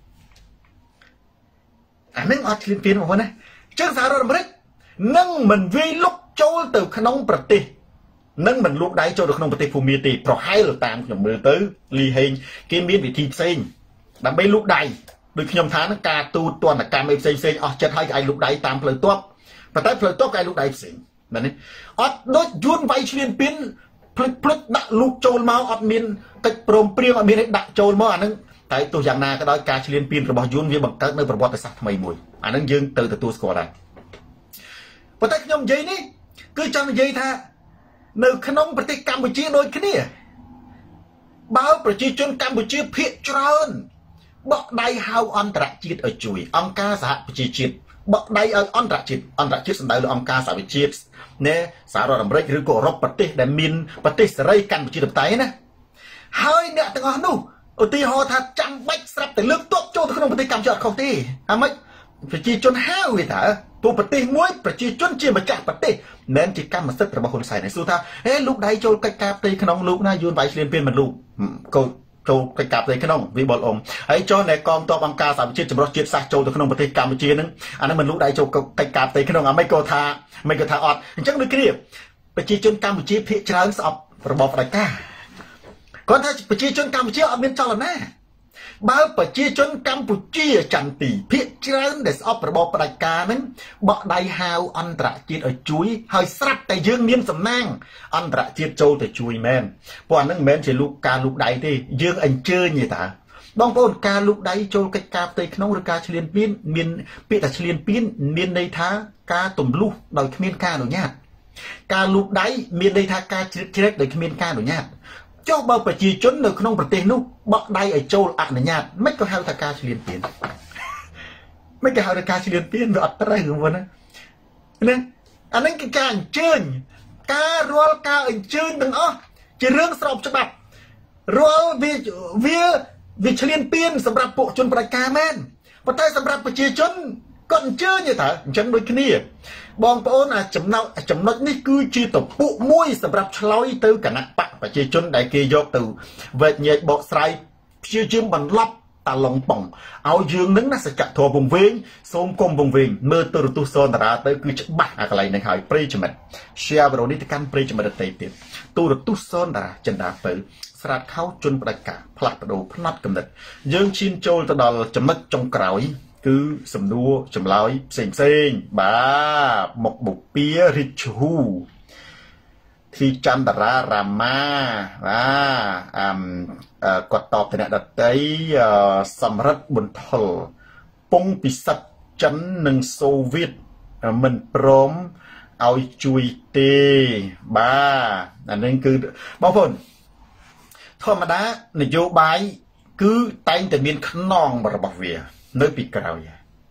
អានឹងអត់ឈ្លានពានបងប្អូនណាចឹងសហរដ្ឋអាមេរិកនឹងមិនវាយលុកចូលទៅក្នុងប្រទេសនឹងមិនលូកដៃចូលទៅក្នុងប្រទេសភូមាទេប្រហែលតាមខ្ញុំមើលទៅលីហេងគេមានវិធីផ្សេងដើម្បីលូកដៃដូចខ្ញុំថានឹងការទូតទណ្ឌកម្មផ្សេងផ្សេងអស់ចិត្តឲ្យឯងលូកដៃតាមផ្លូវទ័ពប៉ុន្តែផ្លូវទ័ពគេលូកដៃផ្សេងមែនទេអត់ដូចយួនវាយឈ្លានពានភ្លេចភ្លេចដាក់លូកចូលមកអត់មានកិច្ចព្រមព្រៀងអត់មានឲ្យដាក់ចូលមកអានឹងតែទោះយ៉ាងណាក៏ដោយការឈ្លានពានរបស់យួនវាបង្កើតនៅប្រវត្តិសាស្ត្រថ្មីមួយអានឹងយើងទៅទទួលស្គាល់ដែរប៉ុន្តែខ្ញុំនិយាយនេះគឺចង់និយាយថានៅក្នុងប្រទេសកម្ពុជាដូចគ្នាបើប្រជាជនកម្ពុជាភាគច្រើនបកដៃហៅអន្តរជាតិឲ្យជួយអង្គការសហប្រជាជាតិបកដៃឲ្យអន្តរជាតិអន្តរជាតិសំដៅលើអង្គការសហវិជាតិណែសហរដ្ឋអាមេរិកឬក៏អឺរ៉ុបប្រទេសដែលមានប្រទេសសេរីកម្ពុជាធិបតេយ្យណាហើយអ្នកទាំងអស់នោះឧទាហរណ៍ថាចាំបាច់ស្រាប់តែលើកទ័ពចូលទៅក្នុងប្រទេសកម្ពុជាអត់ខុសទេអាម៉េចប្រជាជនហៅវាថាពួកប្រទេសមួយប្រជាជនជាម្ចាស់ប្រទេសមិនមែនជាកម្មសិទ្ធិរបស់ហ៊ុនសែនទេសួរថាហេលោកដៃចូលកិច្ចការផ្ទៃក្នុងលោកណាយួនវាយឈ្លានពានមិនលោកកូនចូលកិច្ចការផ្ទៃក្នុងវាបលអ៊ំហើយចុះនៅកងទ័ពអង្គការសហប្រជាជាតិចម្រុះជាតិសាសចូលទៅក្នុងប្រទេសកម្ពុជាហ្នឹងអាហ្នឹងមិនលោកដៃចូលកិច្ចការផ្ទៃក្នុងអាមិនក៏ថាមិនក៏ថាអត់អញ្ចឹងដូចគ្នាប្រជាជនកម្ពុជាភាគច្រើនស្អប់របបផ្ដាច់ការគាត់ថាប្រជាជនកម្ពុជាអត់មានចលនាបើប្រជាជនកម្ពុជាចន្ទទីភាគច្រើនដែលស្អប់របបផ្ដាច់ការហ្នឹងបកដៃហៅអន្តរជាតិឲ្យជួយហើយស្រាប់តែយើងមានសំណាងអន្តរជាតិចូលទៅជួយមែនព្រោះអាហ្នឹងមិនមែនជាលោកការលោកដៃទេយើងអញ្ជើញទេតាបងប្អូនការលោកដៃចូលកិច្ចការផ្ទៃក្នុងឬការឈ្លានពានមានពាក្យថាឈ្លានពានមានន័យថាការទម្លុះដោយគ្មានការអនុញ្ញាតការលោកដៃមានន័យថាការជ្រៀតជ្រែកដោយគ្មានការអនុញ្ញាតចុះបើប្រជាជននៅក្នុងប្រទេសនោះបកដៃឲ្យចូលអនុញ្ញាតមិនក៏ហៅថាការឈ្លានពានមិនក៏ហៅថាការឈ្លានពានវាអត់ត្រូវហ្នឹងណាណាអានេះគឺការអញ្ជើញការរាល់ការអញ្ជើញទាំងអស់ជារឿងស្របច្បាប់រាល់វាវាវាឈ្លានពានសម្រាប់ពួកជនផ្ដាច់ការមែនប៉ុន្តែសម្រាប់ប្រជាជនក៏អញ្ជើញទេតើអញ្ចឹងដូចគ្នាបងប្អូនអាចំណុចចំណុចនេះគឺជាតពុកមួយសម្រាប់ឆ្លើយទៅគណៈបកប្រជាជនដែលគេយកទៅវែកញែកបកស្រាយព្យាយាមបន្លប់តាឡុងប៉ុងឲ្យយើងនឹងណាសច្ចធម៌វង្វេងសូមគុំវង្វេងមើលទូរទស្សន៍សនតារាទៅគឺច្បាស់អាកន្លែងហ្នឹងហើយប្រិយមិត្ត share វីដេអូនេះទៅកាន់ប្រិយមិត្តដទៃទៀតទូរទស្សន៍សនតារាចិនដាពៅស្រាតខោជន់ផ្ដាច់ការផ្លាស់ប្ដូរផ្នត់កំណត់យើងឈានចូលទៅដល់ចំណុចចុងក្រោយគឺសំណួរចម្លើយផ្សេងផ្សេងបាទមុខបុពារិជហ៊ូធីចន្ទរារាមាបាទអឹមគាត់តបទៅអ្នកដតីសម្រិទ្ធប៊ុនថុលពងពិសិដ្ឋចិននិងសូវៀតមិនព្រមឲ្យជួយទេបាទអានេះគឺបងប្អូនធម្មតានយោបាយគឺតែងតែមានខ្នងរបស់វានៅពីក្រោយ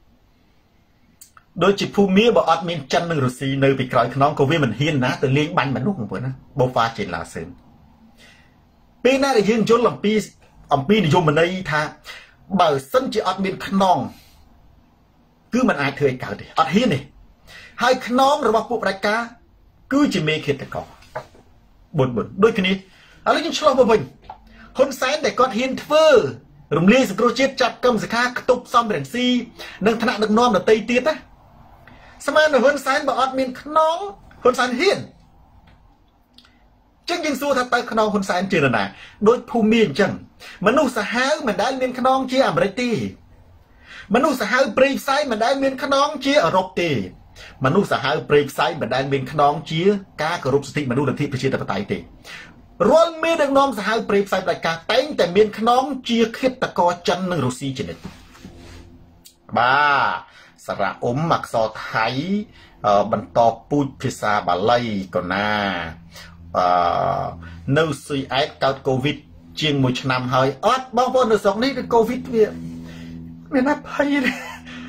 ដូចជាភូមាបើអត់មានចិននិងរុស្ស៊ីនៅពីក្រោយខ្នងក៏វាមិនហ៊ានណាទៅលេងបាញ់មនុស្សបងប្អូនណាបូហ្វាចេឡាសឺនពេលណាដែលយើងយល់អំពីអំពីនិយមន័យថាបើសិនជាអត់មានខ្នងគឺมันអាចធ្វើឲ្យកើតទេអត់ហ៊ានទេហើយខ្នងរបស់ពួកប្រជាការគឺជាមេឃាតកោបុនបុនដូចគ្នាឥឡូវយើងឆ្លោះមកវិញហ៊ុនសែនដែលគាត់ហ៊ានធ្វើរំលាយសង្គ្រោះជាតិចាប់កម្មសខាខ្ទប់សំរងស៊ីនិងថ្នាក់ដឹកនាំដទៃទៀតណាស្មានហ៊ុនសែនបើអត់មានខ្នងហ៊ុនសែនហ៊ានចឹងយើងសួរថាតើខ្នងហ៊ុនសែនជានរណាដូចភូមិអញ្ចឹងមនុស្សសាហាវមិនដែលមានខ្នងជាអាមេរិកទេមនុស្សសាហាវព្រៃផ្សៃមិនដែលមានខ្នងជាអឺរ៉ុបទេមនុស្សសាហាវព្រៃផ្សៃមិនដែលមានខ្នងជាការគោរពសិទ្ធិមនុស្សលទ្ធិប្រជាធិបតេយ្យទេរាល់មេដឹកនាំសាហាវព្រៃផ្សៃផ្ដាច់ការតែងតែមានខ្នងជាឃាតករចិននិងរុស្ស៊ីជានិច្ចបាទសារៈអ៊ុំអក្សរថៃបន្តពូជភាសាបាលីកណាអឺនៅស៊ុយអែតកើតកូវីដជាងមួយឆ្នាំហើយអត់បងប្អូននៅស្រុកនេះគឺកូវីដវាមានណាភ័យទេ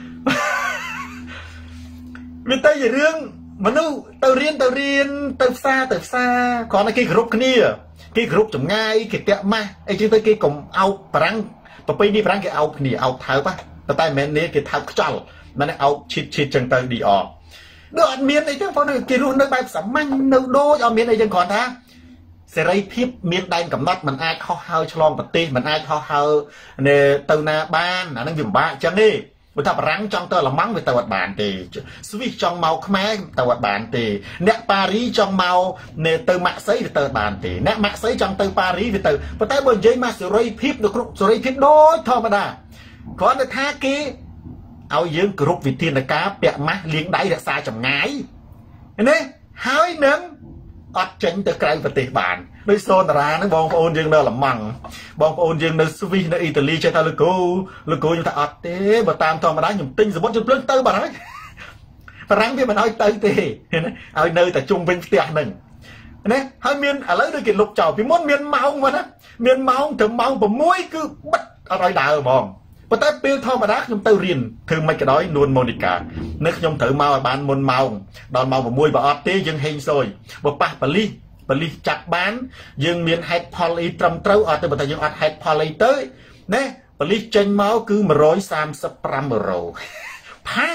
វាទៅជារឿងមនុស្សទៅរៀនទៅរៀនទៅផ្សារទៅផ្សារគ្រាន់តែគេគ្រប់គ្នាគេគ្រប់ចម្ងាយគេតាក់ម៉ាស់អីចឹងទៅគេកុំអោបប្រាំងប្រពៃនេះប្រាំងគេអោបគ្នាអោបថើបតែមិនមែននេះគេថើបខ្ចល់មិនអោបឈិតឈិតចឹងទៅឌីអ đứa ăn miên ấy chứ phong kia luôn nơi bài sắm manh nơi đô cho miên ấy chẳng còn tha sẽ rây thiếp miên đành cầm mắt mình ai khó hơi cho lòng bật tê mình ai khó hơi nè từ na ban là nó dùng ba chẳng đi mình thập rắn trong tơ là mắng về tàu vật bản thì switch trong màu khmer tàu vật bản thì nè Paris trong màu nè từ mạ sấy về tàu bản thì nè mạ sấy trong từ Paris về tàu và tay bên dưới mà sự rây thiếp được sự rây thiếp đôi thôi mà đã có được tha kia ao dương group vị thiên là cá bẹt má liếng đáy là xa chồng ngái nè hai nâng ọt tránh từ cái vật thể bản đối xôn ra nó bong ôn dương đâu là mằng bong ôn dương đâu suvi nó Italy chơi tao là cô là cô chúng ta ọt thế và tam thong mà đá nhung tinh rồi bốn chục lớn tư bà nói và ráng biết mà nói tư thì ở nơi tại trung vinh tiệt mình nè hai miền ở lấy đôi kiện lục trầu vì muốn miền máu mà đó miền máu từ máu và muối cứ bắt ở đây đào bong và tay pil thong mà đá nhung tư riêng thường mấy cái đó luôn Monica nước nhung thử mau bán môn màu đòn màu và muối và ọt thế dương hình rồi và pa pali beli chặt bán dương miền hạt poly trầm trâu ở từ bờ tây dương hạt poly tới nè beli trên máu cứ một rối sam sập ram rồi phá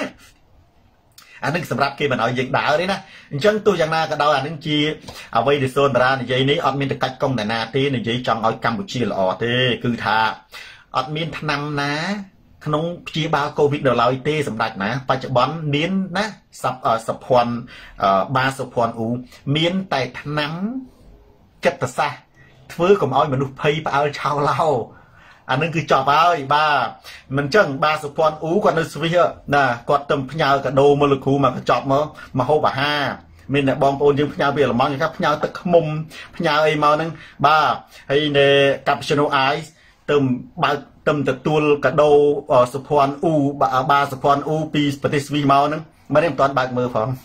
anh đừng sầm rạp kia mình nói dịch đạo đấy nè chân tôi chẳng na cái đầu anh đừng chia ở đây để xôn ra này dây ní ở miền cách công này na thế này dây trong ở Campuchia là ở thế cứ thà ở miền Nam ná không chỉ bao covid được lao tê sầm đạch nè phải chợ bón miến nè sập ở sập hoàn ba sập hoàn u miến tại nắm chất tơ sa thứ còn oi mà nụ pay bao chào lao anh nên cứ chọn bao ba mình chẳng ba sập hoàn u còn nơi suy here nè còn tầm nhau cả đồ mà lực khu mà chọn mà mà hô bà ha mình là bom ôn dương nhau bây là mong như khác nhau tức mông nhau ấy màu nâng ba hay nè cappuccino ice tầm ba tầm từ tuôn cả đầu ở sập hoàn u ba ba sập hoàn u pi space màu nâng mà đem toàn bạc mờ phòng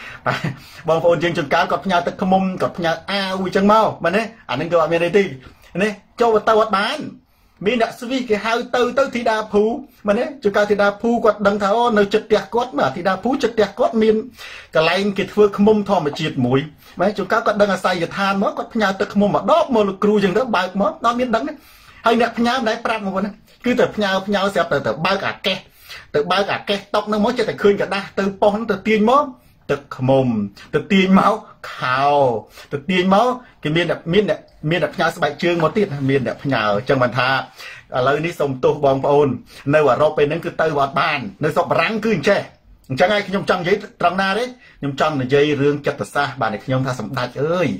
bom ôn dương chừng cá còn nhau tức mông còn nhau a u chân mau mà nè anh nên gọi mình đi nè cho tao bắt bán mình đã suy cái hai từ từ thì đa phú mà nè cho cao thì đa phú quạt đằng tháo nơi chật tiệt quát mà thì đa phú chật tiệt quát miền cái lạnh cái phơi mông thò mà chiết mũi mấy cho cao quạt đằng là say giờ than mất quạt nhau tức mông mà đốt mồ lực cừu chừng đó bạc mất nó miền đắng đấy hay nè nhau đấy pram một con cứ từ nhau nhau sẽ từ từ bao cả ke từ bao cả ke tóc nó mới cho từ khơi cả đa từ pon từ tiên mất từ mồm từ tiên máu khào từ tiên máu cái miền đẹp miền đẹp miền đẹp nhau sẽ bài chương một tiết miền đẹp nhau chẳng bàn tha lời ní sông tô bong ôn nơi ở rô bên nó cứ tơi vào bàn nơi sọc rắn cứ che chẳng ai khi nhung trong giấy trong na đấy nhung trong là dây rương chặt xa bà này nhung tha sầm đạch ơi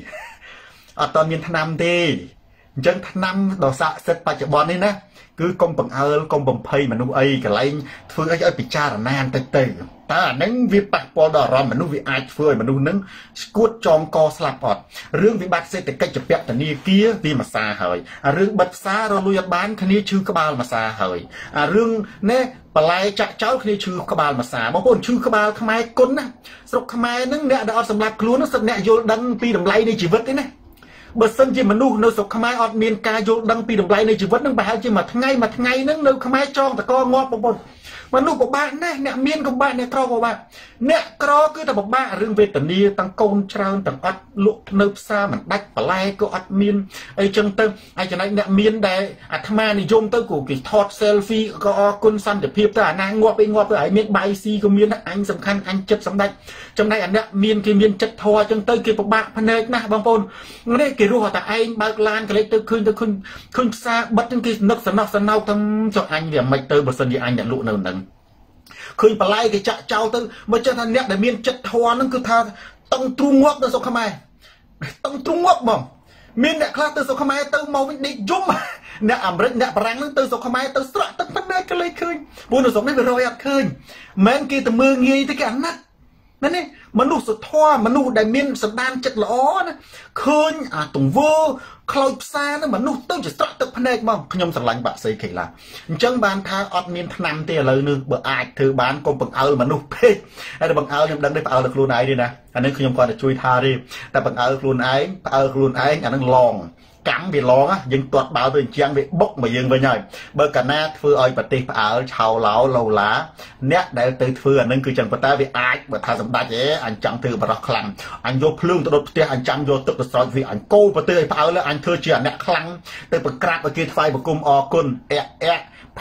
ở toàn miền Nam thì chân năm đồ xạ set ba chợ bòn đi nè cứ công bằng ơ công bằng pay mà nu ấy cái lấy phương ấy ở bị cha là nan tê tê ta nâng việc bạc bò đỏ ròm mà nu việc ai phơi mà nu nâng cuột tròn co slap ọt riêng việc bạc sẽ từ cách chụp bẹt từ nia kia đi mà xa hời à riêng bật xa rồi lui bán cái nia chư các bao mà xa hời à riêng nè bà lại chạy cháu cái nia chư các bao mà xa bóng bồn chư các bao tham ai cún á sọc tham ai nâng nè đã sầm lạp luôn nó sầm nè vô đăng pi đầm lay đi chỉ vứt đấy nè bớt sân chỉ mà nu nơi sọc khmai ọt miền ca vô đăng pi đồng lại nơi chỉ vẫn đang bảo chỉ mà ngay mà ngay nâng nơi khmai cho ta co ngọt bông bông mà nu của bạn này nè miền của bạn này trao của bạn nè cro cứ ta bọc ba riêng về tận đi tăng côn trao tăng ọt lụa nơi xa mình đách và lai có ọt miền ấy chân tâm ai cho nên nè miền đây à tham ai này zoom tới của cái thọt selfie có côn xanh để phiệp ta nàng ngọt bên ngọt ở miền bay si của miền anh sầm khăn anh chất sầm đạch trong đây anh nè miền cái miền chất thò chân tới kia bọc ba phần này nè bông bông đây cái ruột ta anh bao lan cái lấy từ khơi từ khơi khơi xa bắt đến cái nước sần nóc sần nâu thằng cho anh để mày từ bờ sân đi anh nhận lụa nồng nồng khơi bà lai cái chạ trao từ mà cho thằng nét để miền chất hoa nó cứ tha tông trung ngọc từ số không ai tông trung ngọc bỏng miền nét khác từ số không ai từ màu đi zoom nét ẩm rít nét răng nó từ số không ai từ sạ từ phần này cái lấy khơi buồn được sống đấy vừa rồi ăn khơi men kia từ mưa nghi tới cái ăn nátนั่นนี่มนุษย์สุดท่อมนุษย์ได้มีสันดานจัดล้อนะคืนอ่ะตรงวัวคลอยซานะมนุษย์ต้องจะสระตึกพนักบ้างขยมสังหลังบะใส่เขล่ะจังบานทาอดมีนทนำเตี้ยเลยนึกบ่อายถือบานกงปังเอามนุษย์เพ่ไอ้บังเอายังดังได้เอาเลยครูนายดีนะอันนี้ขยมก่อนจะช่วยทาดิแต่บังเอาครูนายเอาครูนายอันนั้นลองcắn bị lon á nhưng tuột bảo tôi chăng bị bốc mà dừng với nhau bơ cả na phơi ơi bật tì ở chào lão lâu lá nét để từ phơi anh nên cứ chẳng bật ta bị ai bật thay sầm đai vậy anh chẳng từ bật khăn anh vô phượng tôi đốt tia anh chẳng vô tức soi vì anh cô bật tì bảo là anh thưa chuyện nét khăn từ bật crab bật kia phai bật cung o côn e e phe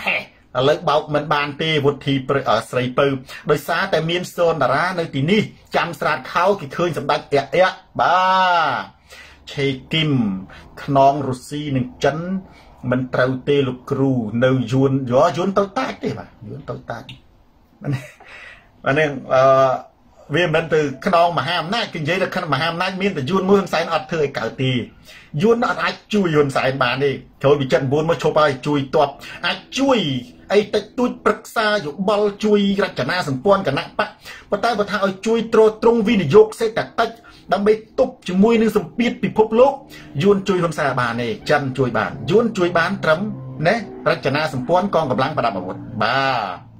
lấy bọc mình bàn tê vụt thì ở sấy pư đôi xa tại miền sơn đà ra nơi tí ni chăm sạch khao thì khơi sầm đạch ẹt ẹt ba chơi kim non russi nên chấn mình trâu tê lục cừu nơi yuan gió yuan tao tát đi mà yuan tao tát và nên vì mình từ non mà ham nát kinh tế là mà ham nát miền từ yuan mương sai nó thời cả tì yuan nó ai chui yuan sai bàn đi thôi bị chân buôn mới chụp ai chui toạp ai chui ai tách tôi bật xa dụ bal chui ra chả na sừng pon cả nặng bát bắt tay bắt thao chui trôi trung vi để dốc sẽ tách tách đâm bê tụp chỉ muiนึง sầm piết bị phốp lốp yuan chui hôm xa bàn này chân chui bàn yuan chui bán trấm nè ra chả na sừng pon conกับล้างประดับอาวุธบ้า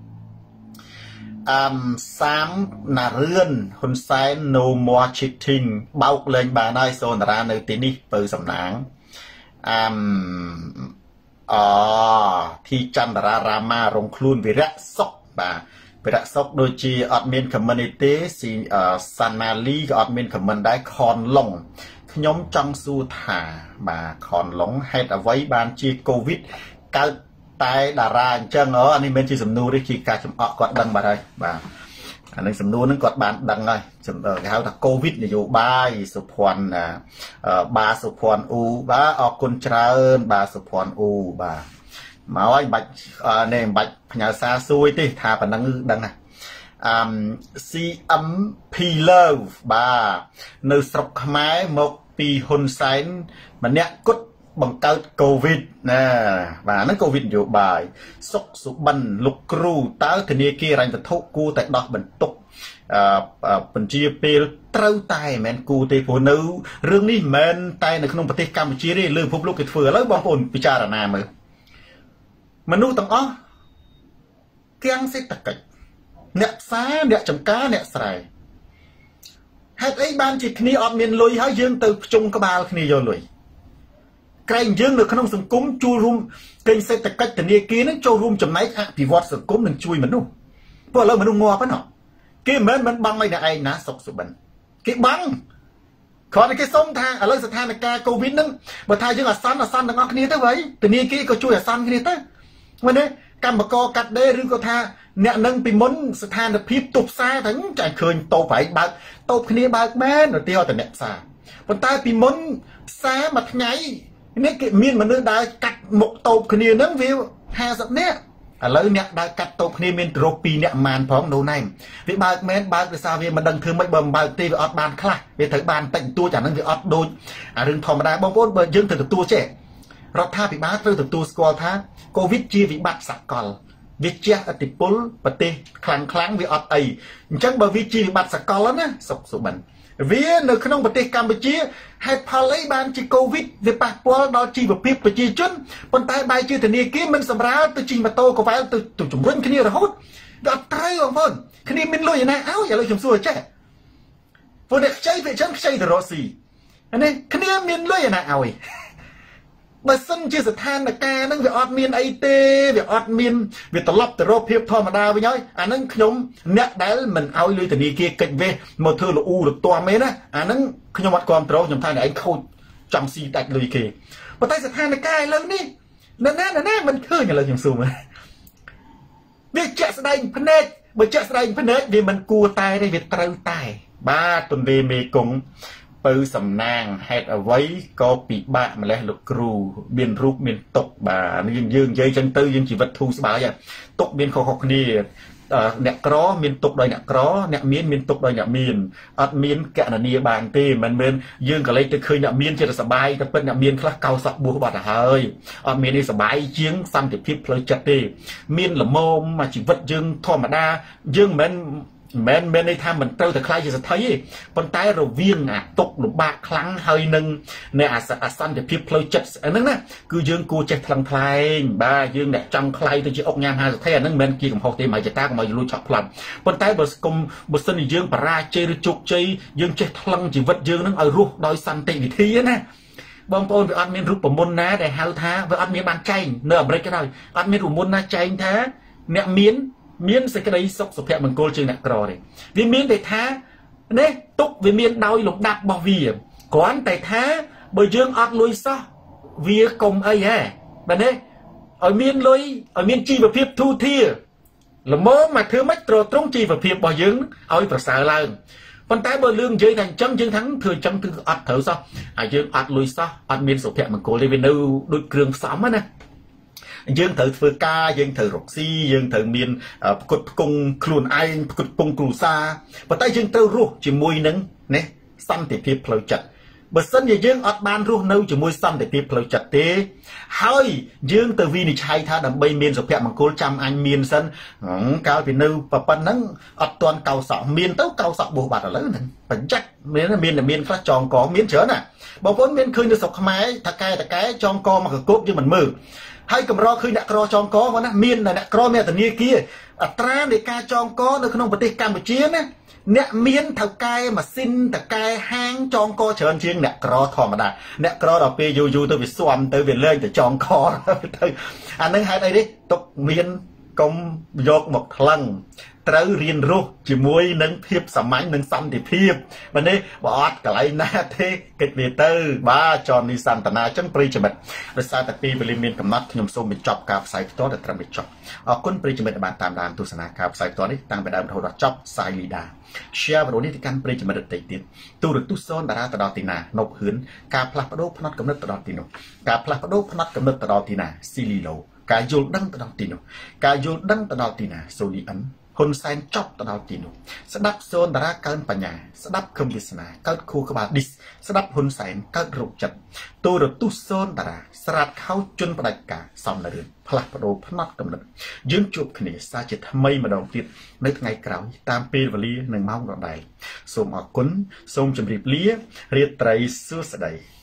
สามนาเรือนคนไซโนมัวชิทิงเบาเล่นบาได้โซนราในตีนี้เปิดสำนักอ๋อที่จันทรารามาลงคลุนวิระซกบ่าวิระซกโดยจีออดเมนคอมมูนิตี้สีซันมาลีก็ออดเมนคอมมูนได้คอนลงขยมจังสูถาบ่าคอนลงให้เอาไว้บานจีโควิดเกิดตายดาราจังเอออันนี้เป็นที่สำนูได้ที่การจำออกกดดังมาได้บ่าอันนี้สำนูนั้นกดบานดังเลยสำเออเขาถ้าโควิดเนี่ยอยู่บ้ายสุพรรณอ่าเอ่อบาสุพรรณอูบ้าออกคนเชิญบาสุพรรณอูบ่ามาไว้บัดเอ่อเนี่ยบัดพญาซาซุยที่ทาปนังดังอ่ะอ่าซีอัมพีเลอร์บ่าในสระขมายหมกปีฮุนไซน์มันเนี่ยกดบังเกิดโควิดนะว่านั้นโควิดอยู่บ่ายซกสุบันลูกครูต้าธนีกีรันจะทุกกูแต่ดอกบรรทุกปัญจีเปลเต้าตายแมนกูเตโพนูเรื่องนี้แมนตายในขนมปฏิกรรมจีรีลืมพบลูกกิดเฟือแล้วบางคนพิจารณามือมนุษย์ต้องอ๋อเกียงสิตะกิเนี่ยซ้าเนี่ยจำก้าเนี่ยใส่ให้ไอ้บ้านจิตนี้ออกเมียนลุยให้ยืนตึกจงกบาลคณีโยลุยใครยืนหรือขนมสังคมจูรุมเกินเศรษฐกิจแต่เนี่ยกีนั้นจูรุมจำไหนอ่ะพิวัตสังคมหนึ่งช่วยมันดูเพราะเรามันดูงัวปะเนาะกีเหมือนมันบังไม่ได้ไอ้นะสกสุบันกีบังขอในกีส้มทางอะไรสถานการณ์โควิดนั้นบัดทายยังอ่ะสั้นอ่ะสั้นต่างออกนี้ได้ไว้แต่เนี่ยกีก็ช่วยอ่ะสั้นกันนี่ตั้งวันนี้การประกอบกัดเด้หรือก็ท่าเนี่ยนั่งไปม้นสถานพิบตุบซาถึงใจเคยโตไปบางโตคนนี้บางแม่หรือเตี้ยวแต่เนี่ยซาคนใต้ไปม้นซามาไงนี่กิมีนมันนึกได้กัดหมกโตคนนี้นั่งวิวหาสักเนี่ยอะไรเนี่ยได้กัดโตคนนี้มีนโรปีเนี่ยมานพร้อมโดนในวิบางแม่บางไปซาวิมันดังคือไม่เบิ่มบางตีวิออดบานคลาวิถือบานแต่งตัวจากนั้นวิออดโดนอ่ะเรื่องธรรมดาบางคนเบิ่มยืนถือตัวเจ๊เราท่าปีบ้าถือตัวสกอลท่าโควิดจีวิบัติสักกอลวิจัยอติปุลปฏิคลังคลังวิออดไอจังบ่วิจีวิบัติสักกอลแล้วนะสกสุบันวิในขนมปฏิกรรมปฏิให้พาไลบานจีโควิดวิปัสปอลดอจีบพิบปฏิจุนปนตายใบจีแต่เนี่ยกี้มันสำราญตัวจีมาโตก็ไปตัวตัวจุ่มรุ่นคณีระหุดดอกไตรของฝนคณีมันลอยนะเอ้าอย่าเลยจุ่มสัวเจ้ฝนเด็กใจเวชันใจตลอดสิอันนี้คณีมันลอยนะเอาอีมาซึ่งจีสถานการณ์นั่งวิออดมีนไอเต้วิออดมีนวิตลบแต่โรคเพียบธรรมดาไปย้อยอันนั้นขยมเนี่ยได้มันเอาเลยแต่นี่เกี่ยกิจเวมอเธอหรืออูหรือตัวเมนะอันนั้นขยมวัดความโตยมท่านไอ้เขาจำซีตัดเลยเกี่ยพอใต้สถานการณ์แล้วนี่นั่นนั่นนั่นมันคืออย่างไรอย่างสูงเลยเบี้ยเจ็ดแสดงพเนจเบี้ยเจ็ดแสดงพเนจเบี้ยมันกูตายได้เบี้ยเตาตายบ้าตุนเบี้ยเมกงปืนสำนางให้เอาไว้ก็ปีบะมาแล้วลูกครูเบียนรูปเบียนตกบ่านี่ยังยืงเยยจังตื้อยังจีวัตถุสบายอย่างตกเบียนขอขอนี่เนี่ยกรอเมียนตกโดยเนี่ยกรอเนี่ยเมียนเมียนตกโดยเนี่ยเมียนอัดเมียนแกะนานีบางตีมันเมียนยืงก็เลยจะเคยเนี่ยเมียนจะสบายแต่เป็นเนี่ยเมียนคลาเกาสักบัวบาดเฮ้ยอัดเมียนนี่สบายเชียงซ้ำติดพิษเพลจัดตีเมียนละโมมมาจีวัดยืงธรรมดายืงมันแม้แม้ในทางมันเต้าแต่ใครจะสะท้ายปนใต้เราเวียงอ่ะตกหลุมบากครั้งเฮยหนึ่งในอาสอาสันจะพิบเพลจัดอันนั้นนะคือยืงกูจะพลังพลายบ้ายืงเนี่ยจังใครตัวจีออกงานหาสะท้ายอันนั้นแม้กี่ของเขาตีหมายจะตากมาอยู่รู้จักพลังปนใต้บสกมบสนิยืงปราเจริจุกเจยยืงจะพลังจีวัดยืงนั้นเอารูโดยสันติวิธีนะบางคนไปอัดเมียนรูปปมุนนะแต่เฮาท้าไปอัดเมียนบานใจเนื้ออะไรก็ได้อัดเมียนรูปมุนนะใจแท้เนี่ยเมียนเมียนสกัดสกสุภาพมันโกลจึงนักกรอเลยวิเมียนแต่ท้าเนี่ยตุกวิเมียนดาวหลงดับบ่วีก่อนแต่ท้าบยืงอัดลุยซะวีกลมไอ้แย่แบบนี้ ở miền lối ở miền chi và phiếp thu thia là mơ mà thứ mất rồi trống chi và phiếp bỏ dưỡng ôi và sợ lần con tay bờ lương dưới thành chân dương thắng thừa chân từ ọt thở sao à dương ọt lùi sao ọt miền sổ phèn mà cố lên bên đâu đôi cường sóng á nè dương thử phơi ca dương thử rọc xi dương thử miền cột cung khuôn anh cột cung cù sa và tay dương tơ ruột chỉ mùi nâng nè xăm thì phiếp phơi chặt bớt sân về dương ọt ban ruột nâu chỉ mùi xăm thì phiếp phơi chặt thế hơi dương từ vi này hay tha đầm bay miền sổ phèn mà cố chăm anh miền sân cao vì nâu và pan nắng ọt toàn cầu sọ miền tấu cầu sọ bồ bạt ở lớn này vẫn chắc miền là miền là miền phát tròn có miền chớ nè bảo vốn miền khơi được sọc máy thà cái thà cái tròn co mà cốt như mình mừ hay cầm ro khơi nè cro tròn có mà nè miền này nè cro miền từ nia kia tra để ca tròn có nó không có thể Campuchia nè nè miền thà cái mà xin thà cái hang tròn co chờn chiên nè cro thò mà đà nè cro đào pe du du từ việt xoam từ việt lên từ tròn co anh nói hai đây đi tục miền công dọc một lần trâu riêng ru chỉ muối nâng thiệp sắm mánh nâng xăm thì thiệp mà đây bỏ cả lại na thế kịch về tư ba tròn đi san tana chân pri chậm rồi sao tại pi về miền cầm nát nhom xôm bị chọc cạp sai to để trầm bị chọc ở quân pri chậm bạn tam đàn tu sана cạp sai to đấy tăng về đàm đầu đọt chọc sai lì đà share vào đây thì căn pri chậm được tây tiền tu được tu son đà ra tờ đọt tina nộp hướng cạp lạp đô phật cầm đất tờ đọt tino cạp lạp đô phật cầm đất tờ đọt tina sili lô cả vô đăng tờ đọt tino cả vô đăng tờ đọt tina soli ấn hôn sen chọc tao đào tiền sẽ đắp xôn đá cơn bà nhà sẽ đắp không biết nào cơn khu các bạn đi sẽ đắp hôn sen cơn rụng chật tôi được tu xôn đá sạt khâu chân vào đại cả xong là được phật đồ phật cầm lực dương chụp cái này xa chỉ tham mây mà đầu tiên nơi ngày cào tam pi và lia nâng mong vào đây xôm ở quấn xôm chấm riệp lia riết trai xưa sẽ đầy